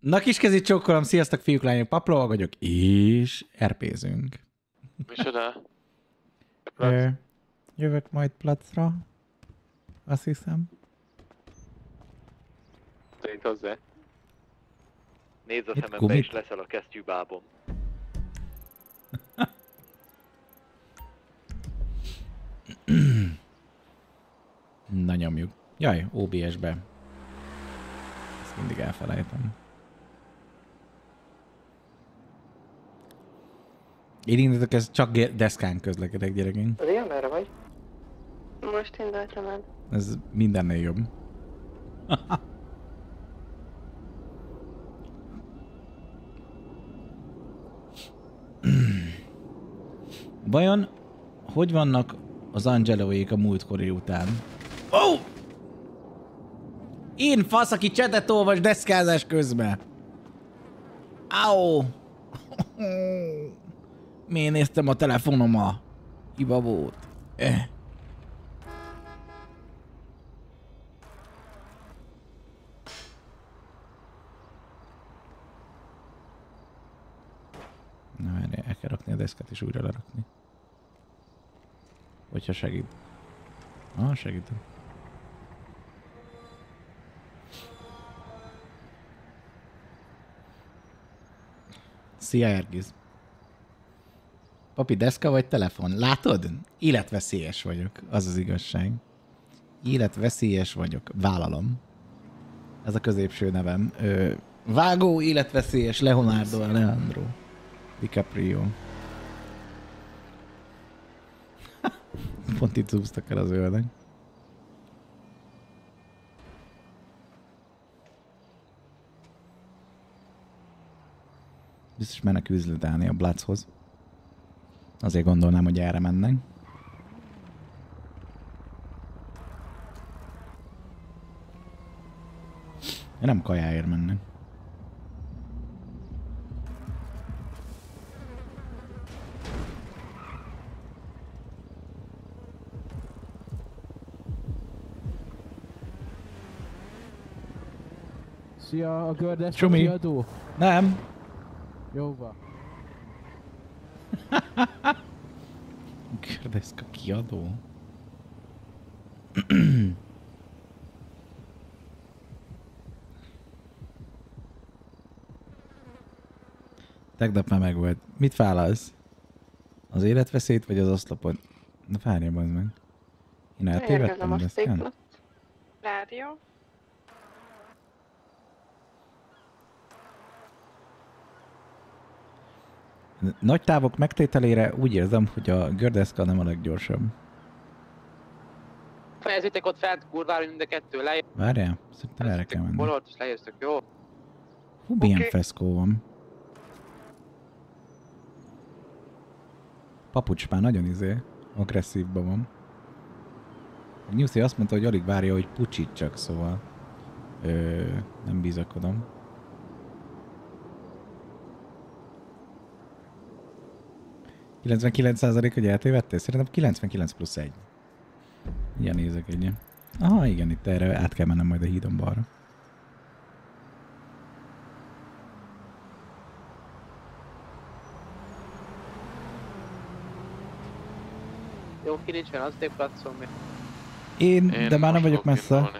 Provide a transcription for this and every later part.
Na kiskezi csókolom, sziasztok fiúk, lányok, Papló vagyok, és RP-zünk. Micsoda? Jövök majd placra, azt hiszem. Szerint hozzá. Nézd a Itt szemembe gumit? és leszel a kesztyűbábom. Na nyomjuk. Jaj, OBS-be. Ezt mindig elfelejtem. Én indítok, ez csak deszkán közlekedek, gyerekeink. Az ilyen merre vagy? Most indultam el. Ez mindennél jobb. Vajon, hogy vannak az Angeloék a múltkori után? Oh! Én fasz, aki csetet olvas deszkázás közben. Au! Miért néztem a telefonomra? Hiba volt. Na várj, el kell rakni a deszkát és újra lerakni. Hogyha segít. Segítem. Szia, Ergiz. Papi, deszka vagy telefon? Látod? Életveszélyes vagyok, az az igazság. Életveszélyes vagyok, vállalom. Ez a középső nevem. Vágó, életveszélyes, Leonardo Alejandro DiCaprio. Pont itt zúztak el az öldek. Biztos menekülsz a Blatzhoz. Azért gondolnám, hogy erre mennek. Nem kajáért mennek. Szia, a Gördes Csumi. kiadó? Nem. Jó van. Gördeszka kiadó. Tegnap már megvolt. Mit válasz? Az életveszélyt vagy az oszlopot? Na várja, bazd meg. Én eltévedtem a deszkán? Rádió. Nagy távok megtételére úgy érzem, hogy a gördeszka nem a leggyorsabb. Fejezzétek ott fent, kurvára mind a kettő, lejön. Várjál, szerintem erre kell menni. Bolort is lejöttök, jó? Hú, milyen feszkó van. Papucs már nagyon agresszívban van. Nyuszi azt mondta, hogy alig várja, hogy pucsítsak, szóval nem bízakodom. ...99% hogy eltévedtél? Szerintem 99 plusz 1. Ilyen nézek egy. Aha, igen, itt erre át kell mennem majd a hídon balra. Jó, ki nincs olyan, azt placol még. Én, de már nem vagyok messze. Indulni.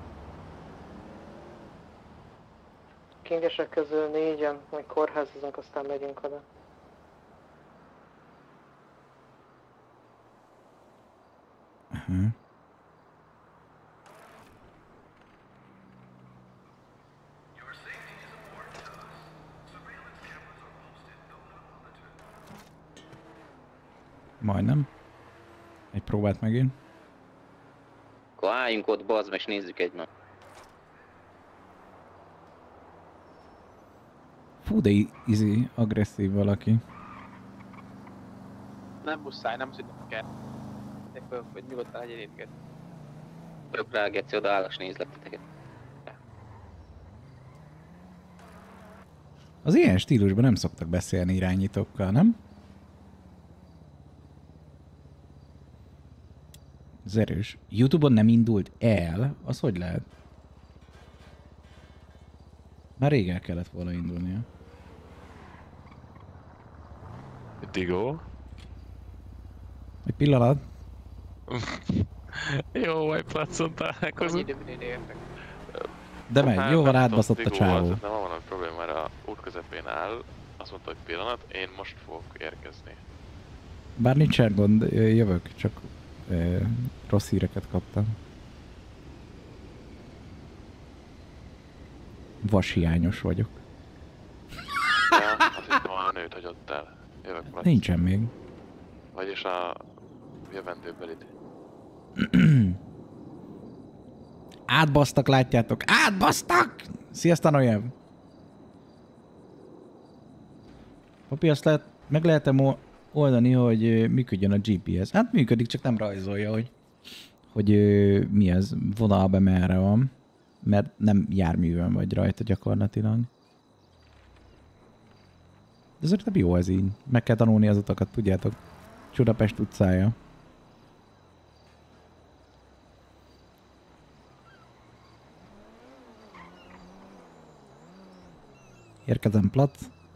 Kingesek közül 4-en, majd kórházozunk, aztán megyünk oda. Majdnem. Egy próbát megint. Akkor álljunk ott, bazd meg, és nézzük egymást. Fú, de agresszív valaki. Nem muszáj, nem kell. Hogy nyugodtan legyen étket. Tök rá, Geci, odaáll, és nézlek titeket. Az ilyen stílusban nem szoktak beszélni irányítókkal, nem? Ez erős. YouTube-on nem indult el? Az hogy lehet? Már rég el kellett volna indulnia. Digó. Egy pillanat. Jó, majd placon Annyi találkozunk. idő, minden értek. De megy, jó van, átbaszott a Digó csávó. volt, nem van valami probléma, mert a út közepén áll. Azt mondta, hogy pillanat, én most fogok érkezni. Bár nincsen gond, jövök, csak rossz híreket kaptam. Vashiányos vagyok. Ja, azt hittem, a nőt hagyott el. Jövök Plac. Nincsen még. Vagyis a jövendőbelit. Átbasztak, látjátok? Átbasztak! Szia, Stanojev! Papi, azt meg lehet-e oldani, hogy működjön a GPS? Hát működik, csak nem rajzolja, hogy mi ez, vonalban merre van. Mert nem járművön vagy rajta gyakorlatilag. De szerintem jó ez így. Meg kell tanulni az utakat, tudjátok. Budapest utcája. Érkezem, Plac.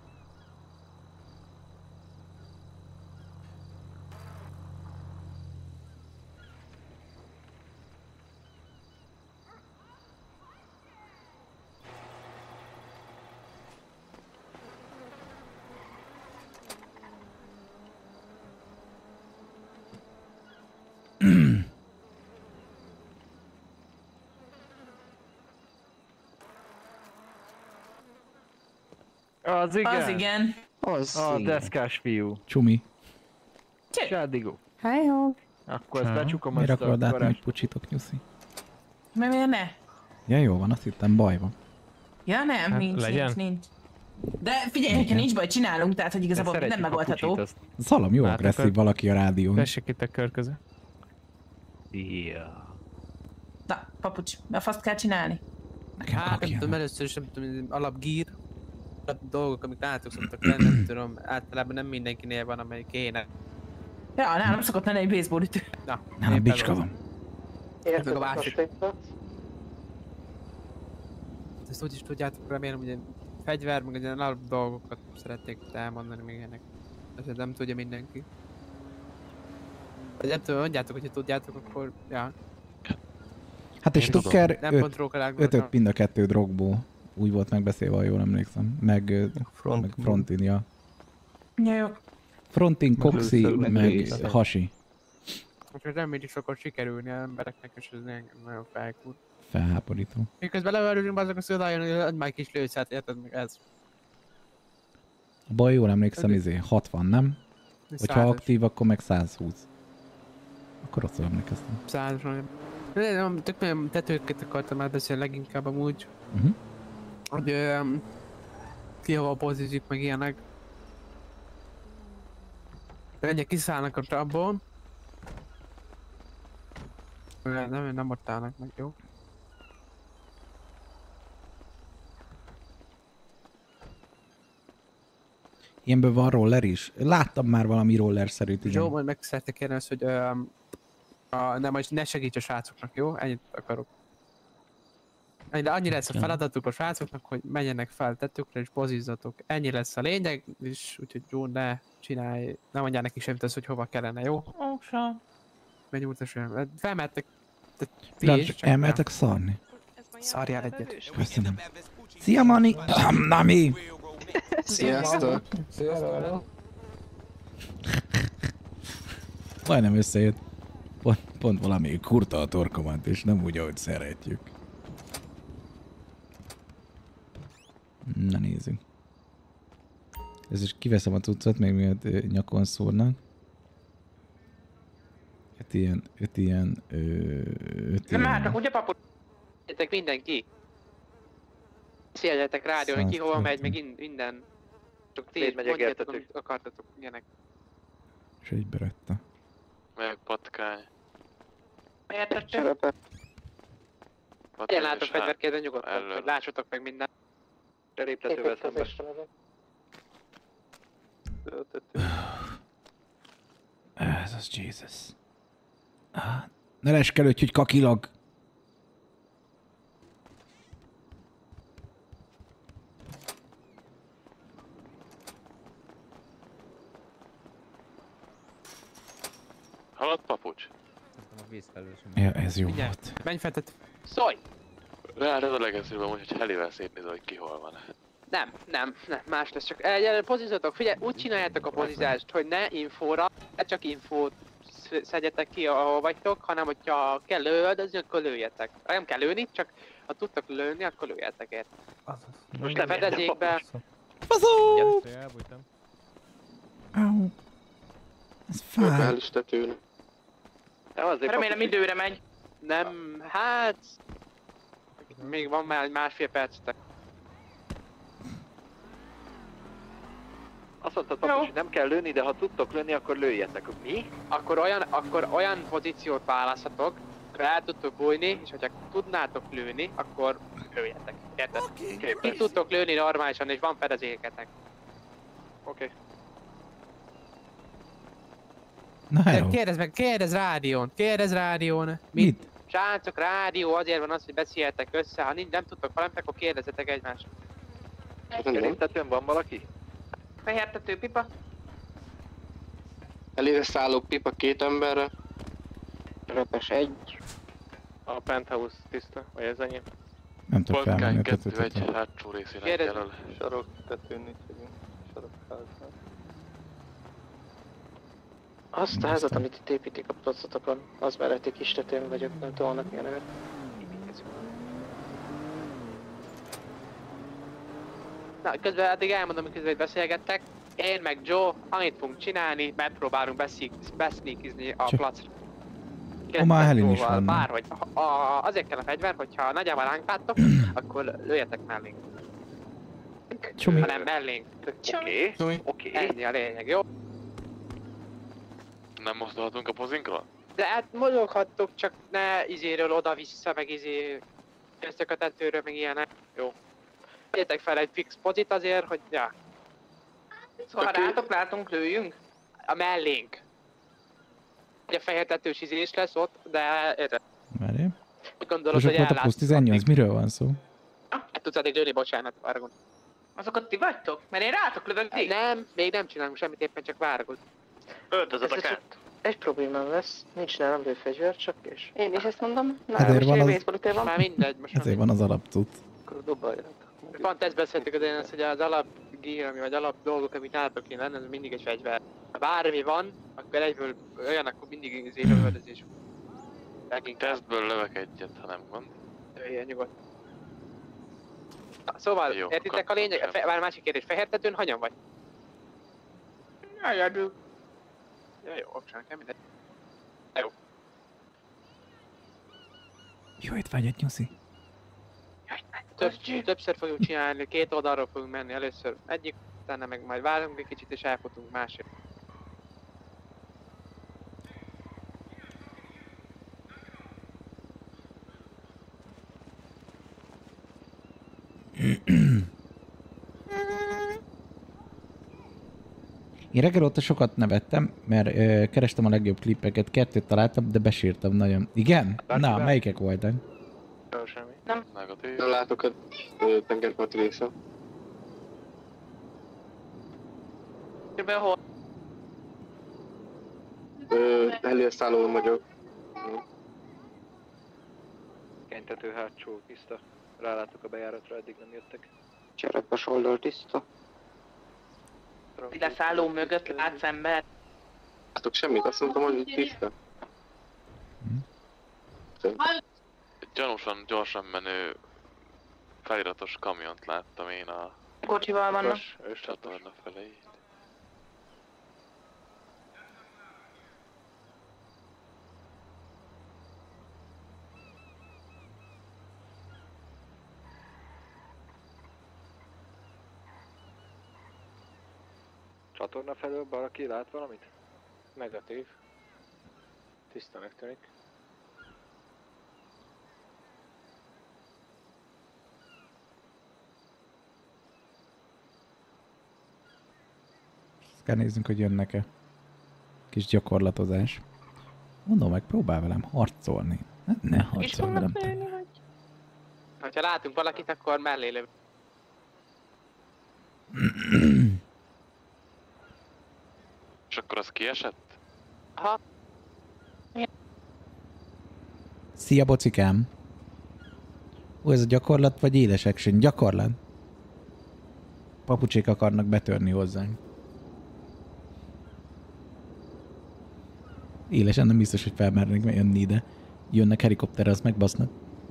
Az igen. Az igen. A deszkás fiú. Csumi. Sádigó. Hi-ho. Akkor ezt becsukom Miért ezt a akarod átni, garázs. hogy pucsitok, Nyuszi? Miért ne? Ja, jó van, azt hittem baj van. Ja nem, Hát, nincs, legyen. nincs. De figyelj, hogyha nincs baj, csinálunk, tehát hogy igazából nem Szeretjük a megoldható. pucsit, azt. Szalam, jó Látok, agresszív hogy- valaki a rádión. Tessék itt a kör között. Ja. Na, papucs, a faszt kell csinálni. Nekem Hát nem kakja. tudom, először is nem tudom, alapgír. Alap dolgok, amik nálatok szoktak lenni, nem tudom, általában nem mindenkinél van, amelyik kéne. Ja, nálam szokott lenni egy baseballütő. Na, Nálam éppen bicska az. van. Érkezett a a másik. stéplet. Ezt úgy is tudjátok, remélem, hogy egy fegyver, meg egy ilyen alap dolgokat szeretnék elmondani még ennek. Ezt nem tudja mindenki. Vagy nem tudom, mondjátok, hogyha tudjátok, akkor ja. Hát és Én tudom. Stucker Nem pont rókalág ötöt mind a kettő drogból. Úgy volt megbeszélve, ha jól emlékszem. Meg Frontin, ja. Ja, jó. Frontin, Coxi, Először meg megnéztem. Hasi. Úgyhogy reméljük is szokott sikerülni az embereknek, és ez nagyon felkúr. Felháborító. Miközben leverülünk azok a sződájon, hogy adj már egy kis lőszert, érted meg ez. A baj, jól emlékszem, 60, nem? Hogyha aktív, akkor meg 120. Akkor rosszul emlékeztem. Százasra. Nem, tök nagyon tetőket akartam átbeszélni leginkább amúgy. Hogy ki hova pozitív meg ilyenek. Legyek kiszállnak a trapból. Nem ott állnak meg, jó? Ilyenből van roller is? Láttam már valami roller-szerűt, Jó, igen. majd meg szeretnék kérni azt, hogy ne segíts a srácoknak, jó? Ennyit akarok. De annyi lesz a feladatuk a srácoknak, hogy menjenek fel tetőkre és pozizzatok. Ennyi lesz a lényeg, és úgyhogy jó, ne csinálj, ne mondjál neki semmit az, hogy hova kellene, jó? Ósa. Menj útosan. Felmehettek. De csak elmehetek szarni. Szarjál egyet. Köszönöm. Szia, Mani! Nami! Sziasztok! Majdnem összejött. Pont valami kurta a torkomat, és nem úgy, ahogy szeretjük. Na nézzük. Ez is kiveszem a cuccot, még miatt nyakon szúrnak. Öt ilyen... Nem álltak, ugye papu? Gyertek mindenki! Széljetek rádió, hogy ki hova 150. megy, meg minden. Csak ti Miért megyek mondjátok, értetek? amit akartatok, ilyenek. És egy beretta. Meg patkány. Értettem. Ilyen látok fegyverkézben nyugodtan, Előre. hogy lássatok meg minden. Léptetővel szemben. Érkezésre megyek. Ez az Jesus. Ne leskelődj, hogy kakilag! Halad papucs? Ja, ez jó Mindjárt. volt. Menj fel, tehát Szólj! Rád ez a legegyszerűbb amúgy, hogy helivel szétnézel, hogy ki hol van. Nem, más lesz, csak pozíciótok, figyelj, úgy csináljátok a pozízást, hogy ne infóra, ne csak infót szedjetek ki, ahol vagytok, hanem hogyha kell lövöldözni, akkor lőjetek. Nem kell lőni, csak ha tudtok lőni, akkor lőjetek ért. Most a fedezékbe, Faszó! Elbújtam. Au. Ez fáj. is tetőn. Remélem időre megy. nem, hát... Még van már egy másfél percetek. Azt mondtad, papucs, hogy nem kell lőni, de ha tudtok lőni, akkor lőjetek. Mi? Akkor olyan pozíciót választhatok, el tudtok bújni, és hogyha tudnátok lőni, akkor lőjetek. Érted? Ki tudtok lőni normálisan, és van fedezéketek. Oké. Na hello. kérdezz rádión. Mit? Srácok, rádió, azért van az, hogy beszéltek össze, ha nem tudtok valamit, akkor kérdezzetek egymást. Szerintetően van valaki? Fehértető pipa. Elére szálló pipa 2 emberre. Repes 1. A penthouse tiszta, vagy ez enyém? Nem tudok Patkány felmenni a 2 egy tetőt. hátsó részén Kérdezz- jelöl. Sarok tetőn itt vagyunk. Sarok házban. Azt a házat, amit itt építik a placatokon, az melletti kis tetőn vagyok, nem tudom annak milyen neve. Na, közben addig elmondom, hogy közben beszélgettek. Én meg Joe, amit fogunk csinálni, megpróbálunk besznékizni a Csak- placra. Már Helin is Joe-val, van. Bárhogy, azért kell a fegyver, hogyha nagyjából ránk láttok, akkor lőjetek mellénk. Csumi. Hanem mellénk. Oké. Ennyi a lényeg, jó? Nem mozdulhatunk a pozinkról? De hát mozoghattok, csak ne izéről oda-vissza, meg kezdtek a tetőről, meg ilyenek. Jó. Vegyetek fel egy fix pozit azért, hogy ja, Szóval ha rátok látunk, lőjünk. a mellénk. Ugye fehér tetős izés lesz ott, de érted? Várjál. Úgy gondolod, Most hogy volt a ellátsz. plusz 18, miről van szó? Hát tudsz addig lőni, bocsánat, arra gond. Azokat ti vagytok? Mert én rátok lövök ti. Nem, még nem csinálunk semmit, éppen csak várgod. Öltözöttek át. Egy problémám lesz, nincs nálam lőfegyver, csak és. Én is ezt mondom. Na, Ezért van az- baseball van. Már mindegy, most Ezért van az alapcuc. Akkor dobálják. Pont ezt beszéltük az én, hogy az alap gírami, vagy alap dolgok, amit nálatok kéne lenni, az mindig egy fegyver. Ha bármi van, akkor egyből olyan, akkor mindig az élővöldözés. Leginkább. Testből lövök egyet, ha nem gond. Ilyen nyugodt. Na, szóval, Jó, értitek a lényeg? kaptam sem. Vár, másik kérdés, fehértetőn hanyan vagy? Egyedül. Ja, jó, opcsán, kell mindegy. Jó étvágyat, Nyuszi. Többször fogjuk csinálni, 2 oldalról fogunk menni, először egyik, utána meg majd várunk egy kicsit és elfutunk másik. Én reggel óta sokat nevettem, mert kerestem a legjobb klippeket, 2 találtam, de besírtam nagyon. Igen? Na, melyikek voltak? Semmi. Negatív. Nem látok a tengerparti része. Körülbelül hol? Előszállón vagyok. Kentető hátsó tiszta. Rálátok a bejáratra, eddig nem jöttek. Cserepes oldal tiszta. Leszálló mögött látsz ember. Látok semmit, azt mondtam, hogy tiszta. Gyanúsan gyorsan menő feliratos kamiont láttam én a Kocsival vannak. csatorna felé. Csatorna felől valaki lát valamit? Negatív. Tisztának tűnik. Ezt kell néznünk, hogy jönnek-e. Kis gyakorlatozás. Mondom, meg próbál velem harcolni. Ne És harcolj velem. fognak lőni, hogy... Ha látunk valakit, akkor mellé lövünk. És akkor az kiesett? Aha. Szia, bocikám! Ó, ez a gyakorlat vagy éles action? Gyakorlat. Papucsék akarnak betörni hozzánk. Élesen nem biztos, hogy felmernék jönni ide. Jönnek helikopterre, azt megbasznak.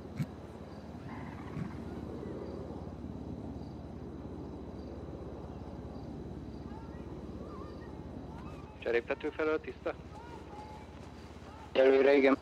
Cseréptető felől tiszta? Előre, igen.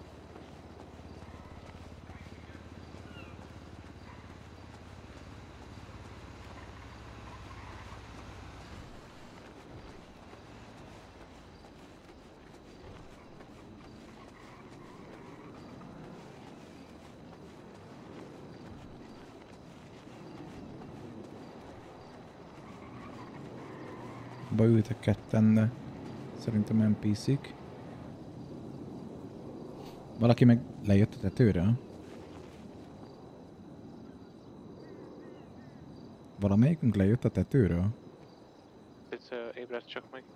Beültek ketten, de szerintem NPC-k. Valaki meg lejött a tetőről? Valamelyikünk lejött a tetőről? Ébredj csak meg.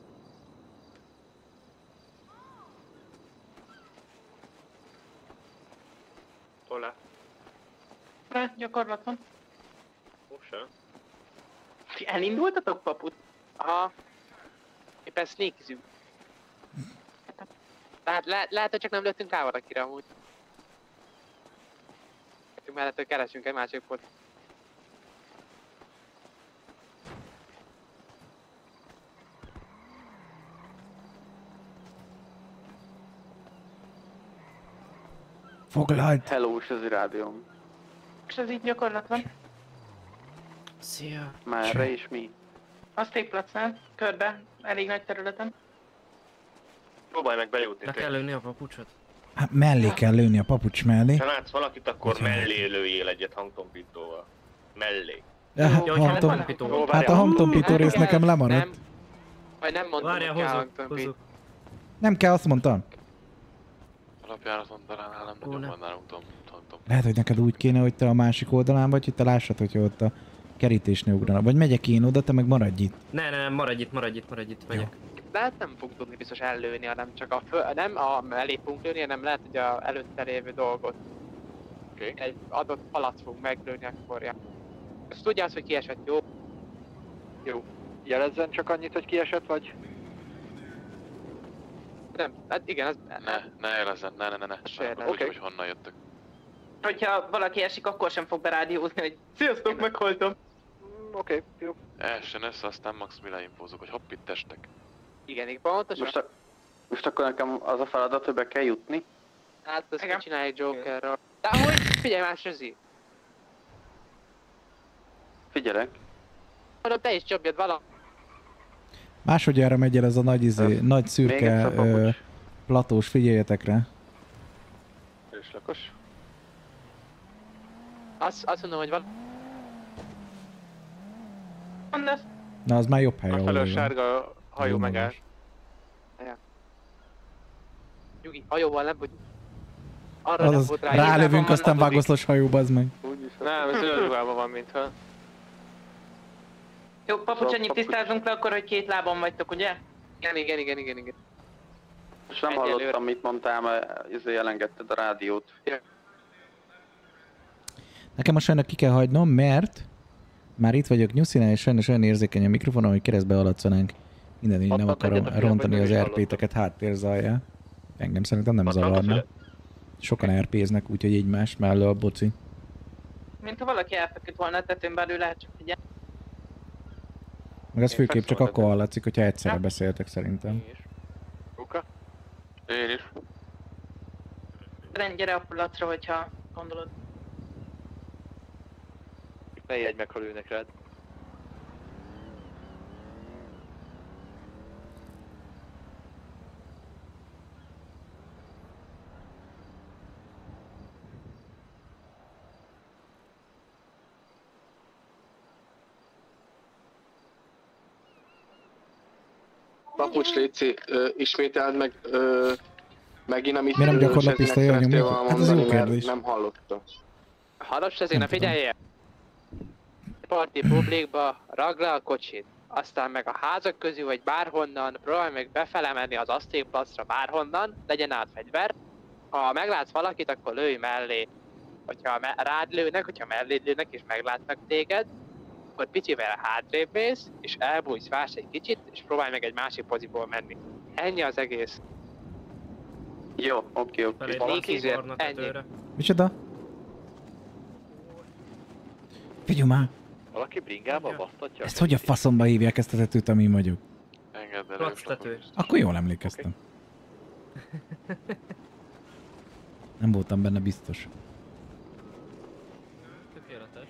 Hol le? Gyakorlaton. Most sem. Ti elindultatok, paput? Aha. Éppen sneakizünk. Lehet, hogy csak nem lőttünk rá valakire amúgy. Mellett keresünk egy másik pot. Foglald! Hello, és ez a rádióm. És ez így gyakorlat van. Szia. Merre és mi? A Stégplacnál, körbe, elég nagy területen. Próbálj meg bejutni. Le kell lőni a papucsot? Hát mellé kell lőni a papucs mellé. Ha látsz valakit, akkor mellé lőjél egyet hangtompítóval. Mellé. Hát a hangtompító rész nekem lemaradt. Nem. Vagy nem mondtam, Várjál, hogy kell hozzuk. hangtompító. Nem kell, azt mondtam. Alapjáraton talán nálam nagyobb van nálunk tom. Lehet, hogy neked úgy kéne, hogy te a másik oldalán vagy, hogy te lássad, hogy ott a kerítésnél ugranak. Vagy megyek én oda, te meg maradj itt. Ne, maradj itt, megyek. Lehet nem fog tudni biztos ellőni, hanem csak nem a mellé fogunk lőni, hanem lehet, hogy a előtte lévő dolgot. Okay. Egy adott falat fogunk meglőni akkor, ja. Ezt tudja hogy kiesett, jó? Jó. Jelezzen csak annyit, hogy kiesett vagy? Nem, hát igen, az... Ne jelezzen, ne. Úgy, hogy honnan jöttök. Hogyha valaki esik, akkor sem fog berádiózni, hogy sziasztok, meghaltam. Oké, jó. Essen össze, aztán max mi leinfózunk, hogy hopp, itt testek. Igen, pontosan. Most akkor nekem az a feladat, hogy be kell jutni? Hát ezt mit csinálj Jokerral. De ahogy, figyelj más Rözi. Figyelek. Mondom, te is csapjad vala. Másodjára megy el ez a nagy szürke platós, figyeljetek rá. Őslakos. Azt mondom, hogy Mondasz? Na, az már jobb hely, ahol Felől van. sárga hajó Jó megáll. magas. Nyugi, hajóval nem vagy. Arra nem Azaz, volt rá. rálövünk, aztán vágoszlos hajóba, az meg. Nem, ez ölőruhában van, mintha. Jó, papucs, annyit tisztázunk le akkor, hogy két lábon vagytok, ugye? Igen. Most nem hallottam, mit mondtál, mert elengedted a rádiót. Nekem most sajnos ki kell hagynom, mert már itt vagyok Nyuszinál, és sajnos olyan érzékeny a mikrofonom, hogy keresztbe haladszanánk. Minden így nem akarom rontani az RP-teket háttérzajjá. Engem szerintem nem zavarna. Sokan RP-znek, úgyhogy így más mellő a boci. Mint ha valaki elfeküdt volna a tetőn belül, lehet csak figyelni. Meg az főképp csak akkor hallatszik, hogyha egyszerre beszéltek szerintem. Luka? Én is. Gyere a placra, hogyha gondolod. Ne jegy meg, ha lőnek rád. Papucs, Léci, ismételd meg megint, amit Miért nem gyakorlatpisztolya nyomjuk? Hát ez jó kérdés. Nem hallottam. Hallós ezért, na figyelje! Parti publikba ragd le a kocsit, aztán meg a házak közül vagy bárhonnan próbálj meg befele menni az Aztékplacra bárhonnan, legyen át fegyver, Ha meglátsz valakit, akkor lőj mellé. Hogyha rád lőnek, hogyha melléd lőnek és meglátnak téged, akkor picsivel hátrébb mész, és elbújsz, vársz egy kicsit, és próbálj meg egy másik poziból menni. Ennyi az egész. Jó, oké. Ennyi. Micsoda? Figyelj már! Valaki bringába basztatja? Ezt hogy a faszomba hívják ezt a tetőt, amin vagyok? Engedd el, Plactető. Akkor jól emlékeztem. Nem voltam benne biztos. Tökéletes.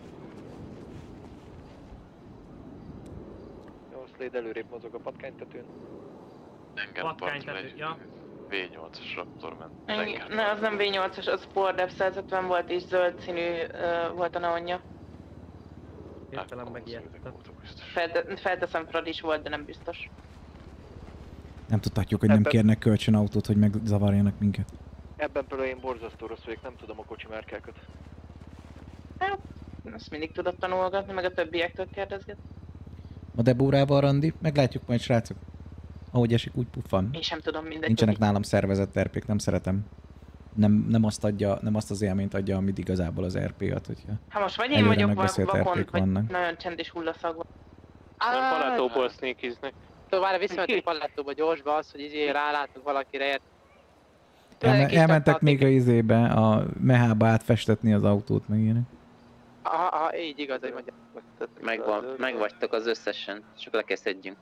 Jó, Slade előrébb mozog a patkánytetőn. Engem Patkánytető, partra egy ja. V8-as Raptor ment. Ne, az nem V8-as, az Sport F-150 volt és zöld színű volt a neonja. Hirtelen megijedtem. Felteszem, Frad is volt, de nem biztos. Nem tudhatjuk, hogy nem kérnek kölcsönautót, hogy megzavarjanak minket. Ebben például én borzasztó rossz vagyok, nem tudom a kocsi márkákat. Hát, azt mindig tudod tanulgatni, meg a többiektől kérdezget. A Debórával, Randi, meglátjuk majd, srácok. Ahogy esik, úgy puffan. Én sem tudom mindegy. Nincsenek nálam szervezett RP-k, nem szeretem. Nem azt az élményt adja, amit igazából az RP-at, hogyha Hát most vagy én előre vagyok megbeszélt vakon, RP-k vagy vannak. nagyon csend és hullaszagban. Nem palettóból sneakiznek. Tudod, várj, visszamentünk palettóba gyorsba az, hogy izé rálátunk valakire ért. Elmentek még a izébe, a mehába átfestetni az autót, meg ilyenek. Aha, így igaz, hogy mondja. Megvagytok az összesen, csak le kell szedjünk.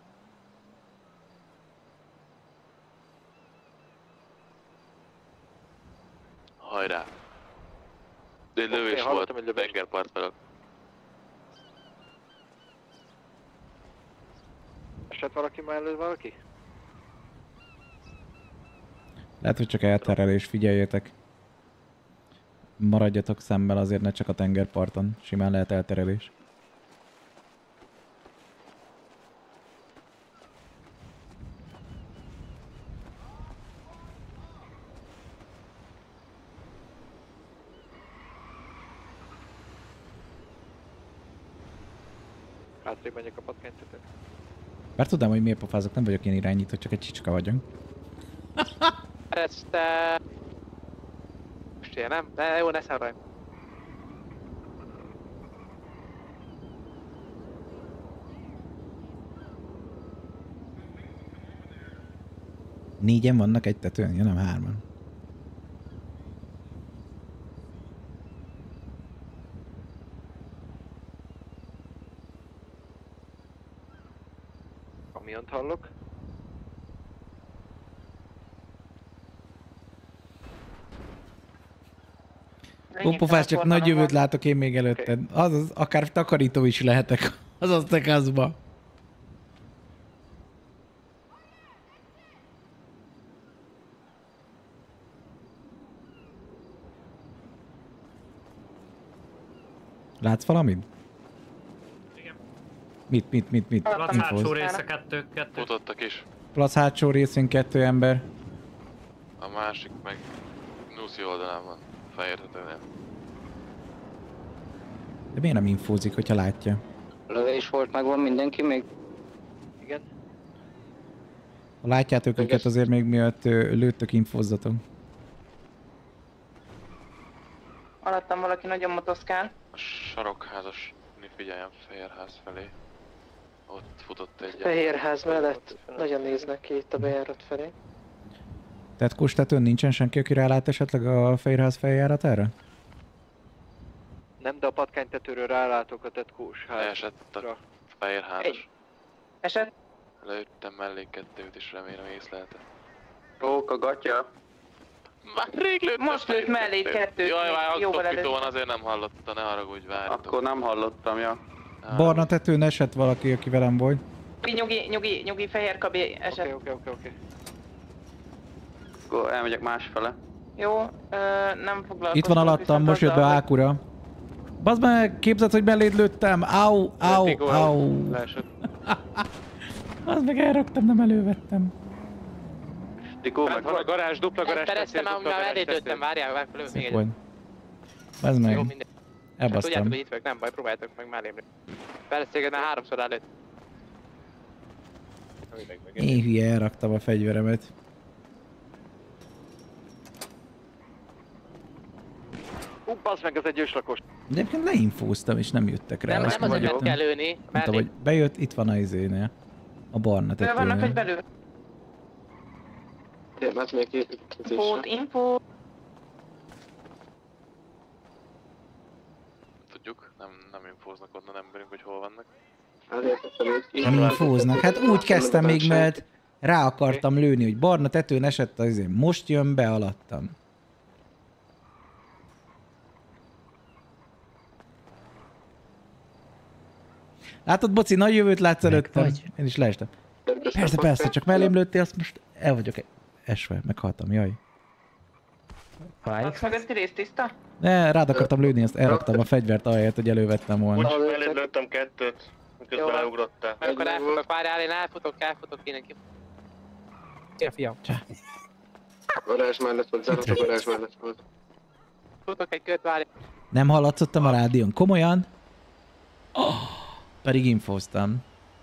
Hajrá! Egy lövés volt, tengerpart felől. Esett valaki mellett valaki? Lehet, hogy csak elterelés, figyeljétek. Maradjatok szemben, azért ne csak a tengerparton, simán lehet elterelés. Hátrébb megyek a patkánytetőn. Bár tudnám, hogy miért pofázok, nem vagyok én irányító, csak egy csicska vagyok. Ezt... Most ilyen nem? De jó, ne szarraj. Négyen vannak egy tetőn? Ja, nem, hárman. Kamiont hallok. Pofás, csak nagy jövőt látok én még előtted. Azaz, akár takarító is lehetek az aztekázba. Látsz valamit? Igen. Mit? Plac hátsó része, kettő. Futottak is. Plac hátsó részén 2 ember. A másik meg Nuszi oldalán van. Felérhetőnél. De miért nem infózik, hogyha látja? Lövés volt, megvan mindenki még? Igen. Ha látjátok őket, azért még miatt lőttök, infózzatok. Alattam valaki nagyon motoszkál. A sarokházas, mi figyeljem Fehérház felé. Ott futott egy... Fehérház mellett nagyon néznek ki itt a bejárat felé. Tehát Kóstetőn nincsen senki, aki rálát esetleg a Fehérház feljáratára? Nem, de a patkánytetőről rálátok a tetkós házra. Esett a Fehérházas. Esett? Lőttem mellé 2-t is, remélem észlelte. Róka, gatya. Már rég lőttem. Most lőtt mellé 2. Jaj, várj, autopitó van, azért nem hallotta, ne haragudj, várjatok. Akkor nem hallottam, ja. Barna tetőn esett valaki, aki velem volt. Nyugi, fehér kabé esett. Oké. Akkor elmegyek másfele. Jó, nem foglalkozom. Itt van alattam, most jött be Ákura. Bazd meg, képzeld, hogy melléd lőttem. Au. Bazd meg, elraktam, nem elővettem. Dikó, meg van a garázs, dupla garázs. Pereztem, már elét lőttem, várjál, fölöv még egyet. Bazd meg, Jó, minden. elbasztam. Tudjátok, hogy itt vagyok, nem baj, próbáljátok meg mellém. Pereztéged már 3-szor előtt. Én hülye, elraktam a fegyveremet. Basz meg, ez egy őslakos. De egyébként leinfóztam, és nem jöttek rá. Nem azért kell lőni, Mondta, hogy bejött, itt van a izénél. A barna Hol vannak, hogy tetőnél. belül? Hát még Infót, info. Tudjuk, nem infóznak onnan emberünk, hogy hol vannak. Nem infóznak. Hát úgy kezdtem még, mert rá akartam lőni, hogy barna tetőn esett az izé. Most jön be alattam. Látod, Boci, nagy jövőt látsz előttem? Én is leestem. Persze, csak mellém lőttél, azt most el vagyok esve, meghaltam, jaj. Max mögötti rész tiszta? Ne, rád akartam lőni, azt elraktam a fegyvert ahelyett, hogy elővettem volna. Bocs, mellé lőttem kettőt, miközben elugrottál. Akkor elfutok, várjál, én elfutok mindenki. Szia, fiam. Garázs mellett volt, zárat a garázs mellett volt. Futok egy kört, várjál. Nem hallatszottam a rádión, komolyan? Oh, pedig infóztam.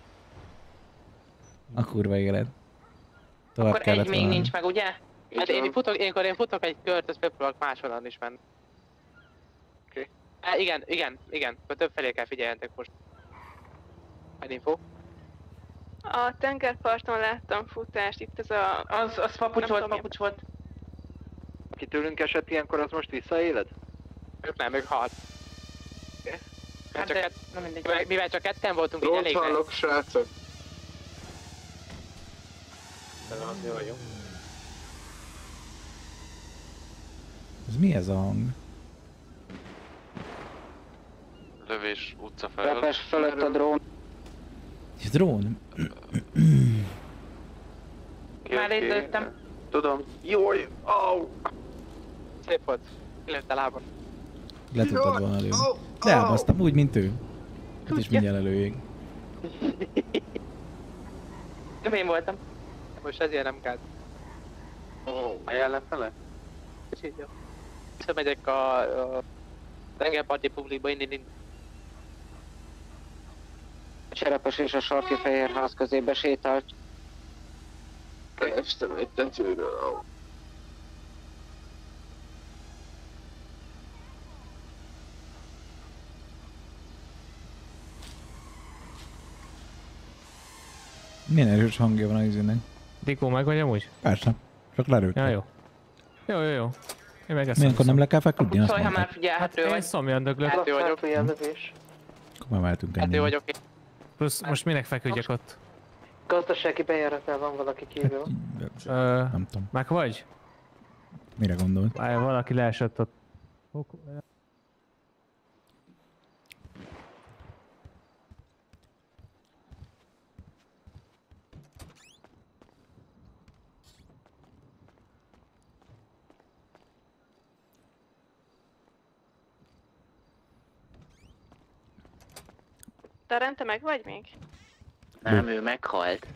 A kurva élet. Tovább Akkor kellett egy még volna. nincs meg, ugye? Hát én futok egy kört, ezt megpróbálok máshonnan is menni. Oké. Igen, akkor több felé kell figyeljetek most. Egy info. A tengerparton láttam futást, itt ez a... Az papucs volt, papucs volt. Aki tőlünk esett ilyenkor, az most visszaéled? Ők halt. Hát de, na mindegy. Mivel csak ketten voltunk, így Rót elég hallok, srácok. Az jó, jó. Ez mi ez a hang? Lövés utca felől. Repes fölött a drón. Ez drón? Már lőttem. Tudom. Jaj, au! Szép volt. Kilőtt a lábon. Le tudtad volna lőni. De elbasztam, úgy, mint ő. Hát is mindjárt előjég. Nem én voltam. Most ezért nem kell. Ajánl lefele? Kicsit jó. Visszamegyek a tengerparti publikba innen. Cserepes és a sarki fehérház közébe sétált. Kerestem egy tetőről. Milyen erős hangja van az izének? Dikó, meg vagy amúgy? Persze. Csak lerőttem. Ja, jó. Jó. Én meg ezt Milyenkor nem le kell feküdni, azt Szólj, ha már mondták. figyelhető Én vagy. szomjan döglök. Hető vagyok. Akkor már váltunk Hető ennyi. vagyok. Plusz most minek feküdjek ott? Gazdasági bejáratnál van valaki kívül. Nem tudom. Meg vagy? Mire gondolt? Valaki leesett ott. Darren, te meg vagy még? Nem, ő meghalt.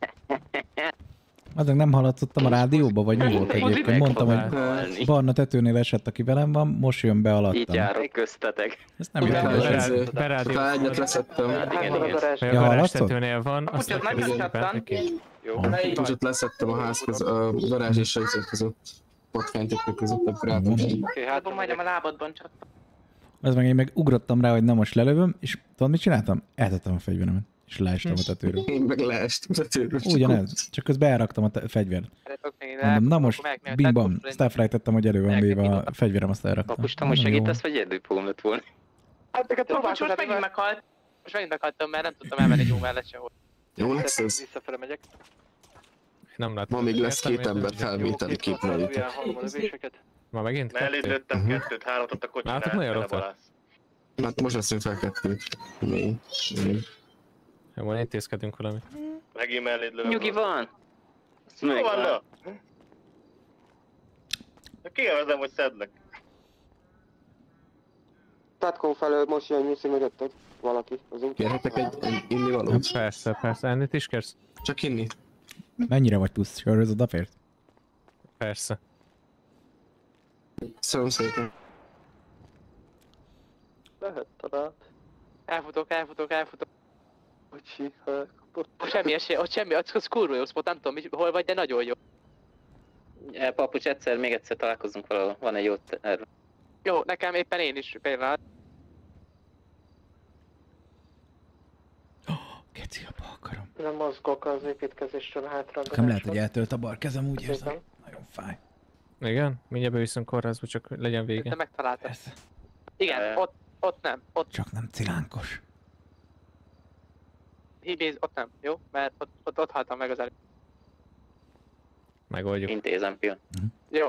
Azok nem hallatszottam a rádióba, vagy mi volt egyébként? Mondtam, hogy barna tetőnél esett, aki velem van, most jön be Itt alattam. járok köztetek. Ezt nem jött. Egyet leszettem. Ja, hallatszott? Tetőnél van, azt Papucsot megnyugtattam. Jó. Kicsit leszettem a ház között, a garázs és a izé között. Ott fenteknek között, akkor átmostam. Oké, hát Akkor majdnem a lábadban csaptam. Az meg én meg ugrottam rá, hogy na most lelövöm, és tudod mit csináltam? Eltettem a fegyveremet, és leestem a tetőről. Én meg leestem a tetőről. Ugyanez, csak közben elraktam a fegyvert. Mondom, na most bim-bam, azt elfelejtettem, hogy elő van véve a fegyverem, azt elraktam. Kapustam, hogy segítesz, vagy egyedül fogom lett volna? Hát neked Papucs most megint meghalt. Most megint meghaltam, mert nem tudtam elmenni jó mellett sehol. Jó lesz ez? visszafele megyek. Nem látom. Ma még lesz 2 ember felvételi képre. Ma megint? Mellé lőttem kettőt, 3-at ott a kocsi Látok, nagyon rossz. Hát most leszünk fel 2. Még. Jó, majd intézkedünk valamit. Megint mellé lőttem. Nyugi van! Hol van, na? Kielvezem, hogy szedlek. Tatkó felől most jön nyuszi mögötted valaki. Kérhetek egy innivalót? Persze, ennyit is kérsz? Csak inni. Mennyire vagy plusz sörözöd a fért? Persze. Köszönöm szépen. Lehet talán. Elfutok. Bocsi, Ott semmi esély, ott semmi, az kurva jó spot, nem tudom hol vagy, de nagyon jó. Papucs, még egyszer találkozunk valahol, van egy jó terv. Jó, nekem éppen én is például. Keci, abba akarom. Nem mozgok az építkezésről hátra. Nem lehet, hogy eltölt a bar kezem, úgy érzem. Nagyon fáj. Igen? Mindjárt beviszünk kórházba, csak legyen vége. Te megtaláltad. Igen, ott nem. Ott Csak nem cilánkos. hibéz, ott nem, jó? Mert ott haltam meg az előtt. Megoldjuk. Intézem, Pion. Jó.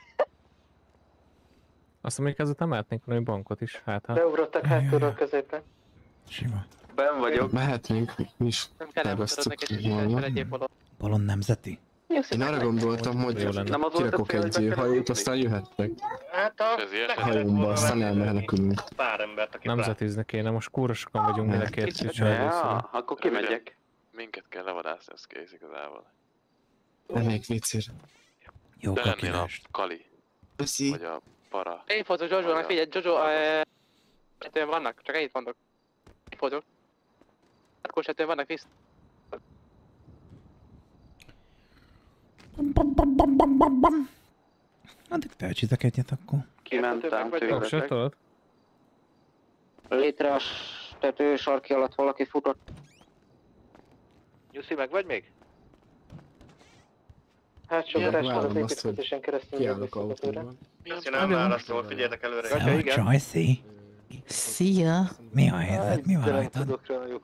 Azt mondjuk ezután mehetnénk valami bankot is, hát ha. Beugrottak hátulról középen. Sima. Ben vagyok. Mehetnénk, mi is Nem kell elmondod neked, hogy egyéb bolond. Balon nemzeti? Én arra gondoltam, hogy kirakok egy hajót, aztán jöhettek. Hát a hajómba, aztán elmenekülünk. Pár embert, aki Nemzetizni kéne, most kúrosokon vagyunk mindenkért. Akkor kimegyek. Minket kell levadászni, ez kész igazából. Nem még viccér. Jó De lennél a kakilást. Kali. Köszi. Vagy a para. Én fotok Jojo-nak, figyelj, Jojo, setőn vannak, csak ennyit mondok. Én fotok. Akkor setőn vannak vissza. Addig teltsétek egyet akkor. Kimentem tőletek. Létre a tető sarki alatt valaki futott. Nyuszi, meg vagy még? Hát sok adásban az építkezésen keresztül kiállok autóban. Köszönöm, válaszol, figyeljetek előre. Szia, Csajci! Szia! Mi a helyzet? Mi van rajtad?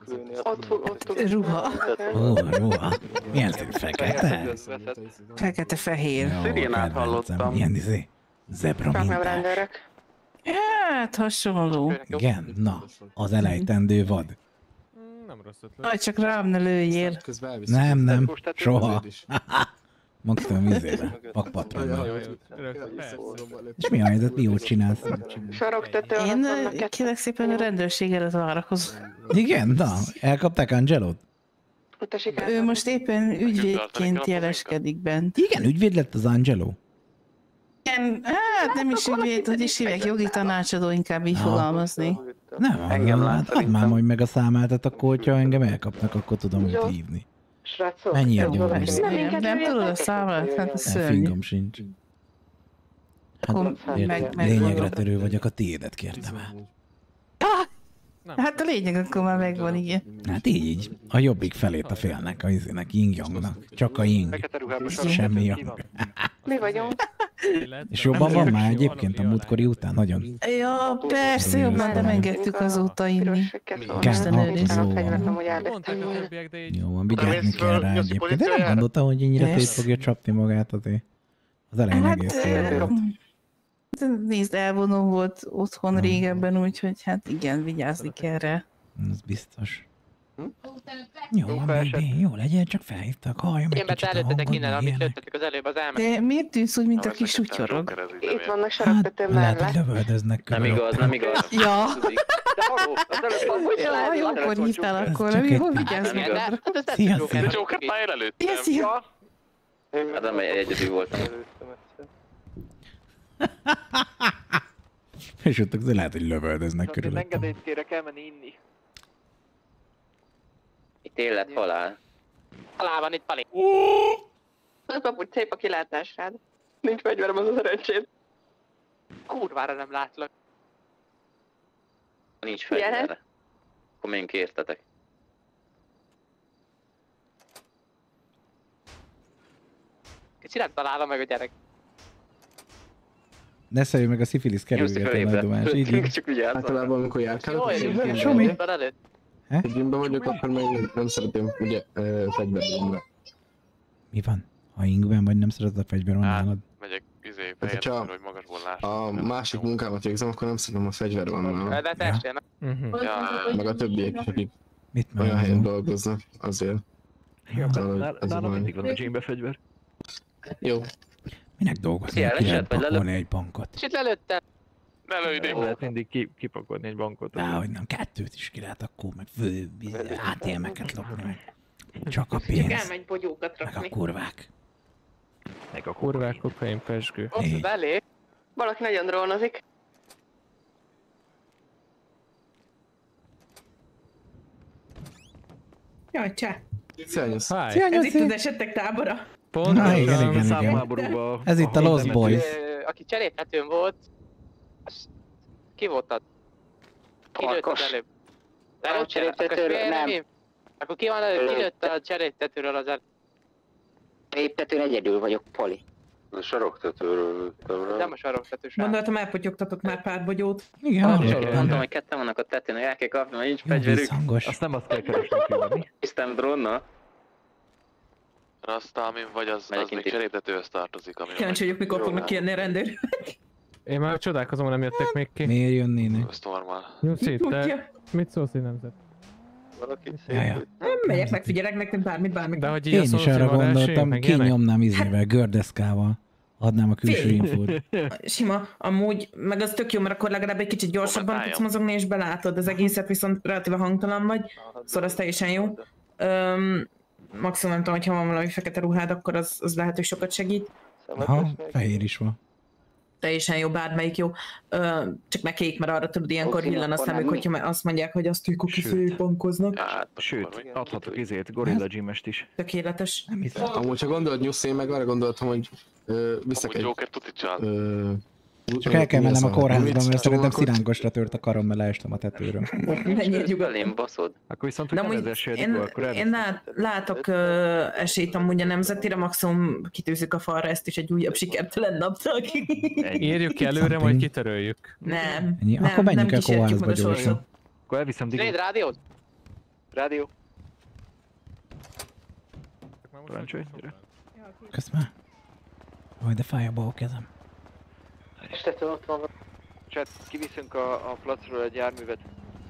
Ott Ruha. Ó, ruha. Milyen szép fekete? Fekete-fehér. Jó, kedvencem. Ilyen zebra mintás. rendőrök. Hát hasonló. Igen? Na, az elejtendő vad. Nem rossz ötlet. Aj, csak rám ne lőjél. Nem, soha. Maximum izébe, pakpatronyba. És mi a helyzet, mi jót csinálsz? Saroktető alatt Én vannak kettő. kérlek szépen a rendőrség előtt várakozom. Igen? Na, elkapták Angelót? Utasik át. Ő most éppen ügyvédként jeleskedik bent. Igen, ügyvéd lett az Angelo. Igen, hát nem is ügyvéd, hogy is hívják, jogi tanácsadó, inkább így fogalmazni. Nem, Engem lát, hát add már majd meg a számát, akkor hogyha engem elkapnak, akkor tudom őt hívni. Srácok, Mennyi a jó, gyors? Nem tudod a számát? Hát a szörnyű. Fingom sincs. Akkor Lényegre törő vagyok, a tiédet kértem el. Hát a lényeg akkor már megvan, igen. Hát így. A jobbik felét a félnek, a izének, yin-yangnak. Csak a yin. Semmi yang. Mi vagyunk? És jobban van már egyébként a múltkori után? Nagyon. Ja, persze, jobban nem engedtük azóta inni. Isten őriz. Jó van, vigyázni kell rá egyébként. De nem gondoltam, hogy ennyire szét fogja csapni magát azért. Az elején egész jól. Nézd, elvonó volt otthon régebben, úgyhogy hát igen, vigyázni kell rá. Ez biztos. Jó van, baby, jó legyen, csak felhívtak, halljam egy Én kicsit a betálőttetek innen, hangodba, amit ilyenek. jöttetek az előbb az elme. De miért tűnsz úgy, mint aki sutyorog? Itt vannak saroktető Hát, lehet, hogy mellett. lövöldöznek Nem körülöttem. igaz, nem igaz. Ja, De haló, az előbb Amúgy ja, lehet, jókor hívtál Ez akkor, csak nem egy jó, pár. vigyázz Nem, magadra. hát ez nem Szia, Joker. szia. De Joker már előttem. Szia, szia. Hát nem egyedül voltam. És ott azért lehet, hogy lövöldöznek Én körülöttem. engedélyt kérek elmenni inni. Itt élet, halál. Halál van itt, Pali. Az amúgy szép a kilátás rád. Nincs fegyverem, az a szerencsét. Kurvára nem látlak. Nincs Gyere. fegyver. Akkor megyünk értetek. Kicsi nem találom meg a gyerek. Ne szerj meg a szifilisz kerülgető nagy domás, így így. Csak ugye Általában, amikor járkálok, Somi. egy gyűnben vagyok, akkor meg nem szeretem ugye fegyverben. Mi van? Ha ingben vagy, nem szereted a fegyver van nálad? Megyek Hát, fehér, hogyha hogy magasból lássam. a másik munkámat végzem, akkor nem szeretem a fegyver van nálam. De testvérem. Meg a többiek is, akik Mit olyan helyen mondod? dolgoznak, azért. Valahogy ez a Nálam baj. mindig van a gymbe fegyver. Jó. Minek dolgozni? Szia, Ki lehet leesett, vagy pakolni egy bankot? Kicsit lelőttem. Ne lőj, Lehet mindig kipakolni egy bankot. Dehogy nem, kettőt is ki lehet akkor, meg fő ATM-eket lopni meg. Csak a Csak pénz, elmenj bogyókat meg a rakni. kurvák. Meg a kurvák, kokain, pezsgő. Ott Így. belé. Valaki nagyon drónozik. Jaj, csá. Szia, Szia, Ez itt Nyuszi! az esettek tábora. Na, igen, igen, igen. Számháborúba. Ez itt a Lost Boys. Aki cseréphetőn volt, Ki voltad? Ki lőtt az előbb? A cseréptetőről nem. Akkor ki van előbb? Ki lőtt a cseréptetőről az előbb? Cseréptetőn egyedül vagyok, Poli. A saroktetőről nem a saroktető srác. Gondoltam, elpotyogtatok már pár bogyót. Mondtam, hogy ketten vannak a tetőn, hogy el kell kapni, mert nincs fegyverük. Azt nem azt kell keresni. Tisztem drónnal. Azt, amin vagy, az még cseréptetőhöz tartozik, ami... Kíváncsi vagyok, mikor fognak kijönni a rendőr. Én már csodálkozom, nem jöttek még ki. Miért jönnének? Ez normál. Nyuszi, te mit szólsz, én nemzet? Nem megyek, megfigyelek nektek bármit. De hogy Én is arra gondoltam, kinyomnám izével, gördeszkával. Adnám a külső infót. Sima, amúgy, meg az tök jó, mert akkor legalább egy kicsit gyorsabban tudsz mozogni, és belátod az egészet, viszont relatíve hangtalan vagy, szóval az teljesen jó. Maximum nem tudom, hogyha van valami fekete ruhád, akkor az lehet, hogy sokat segít. Aha, fehér is van. Teljesen jó, bármelyik jó. Csak ne kék, mert arra tudod, ilyenkor hillan a szemük, hogyha azt mondják, hogy azt ők szépankoznak. Sőt, adhatok Gorilla Gym-est is. Tökéletes. Amúgy csak gondolod, Nyuszi, én meg arra gondoltam, hogy viszek egy... Joker tuti csinál. Csak el kell mennem a kórházba, mert szerintem szilánkosra tört a karom, mert leestem a tetőről. Menjél nyugodtan. baszod. Akkor viszont, hogy én látok esélyt amúgy a nemzetire, maximum kitűzzük a falra ezt is egy újabb sikertelen napnak. Írjuk ki előre, majd kitöröljük. Nem, akkor menjünk el kísérjük meg kórházba a sorsot. gyorsan. Akkor elviszem Nézd, rádiót? Rádió. Parancsolj, gyere. Köszönöm. Oj, de fáj a bal kezem. Estetől ott van. Chat, kiviszünk a placról egy járművet.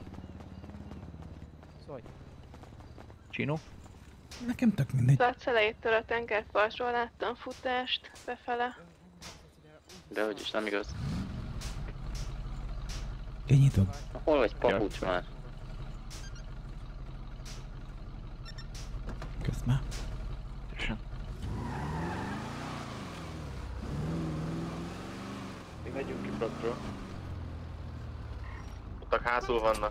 Szólj. Csino? Nekem tök mindegy. Platz elejétől a tengerpartról láttam futást befele. De hogy is nem igaz. Kinyitod. Hol vagy papucs már? Köszönöm. Mi megyünk ki placról. Ott házul vannak.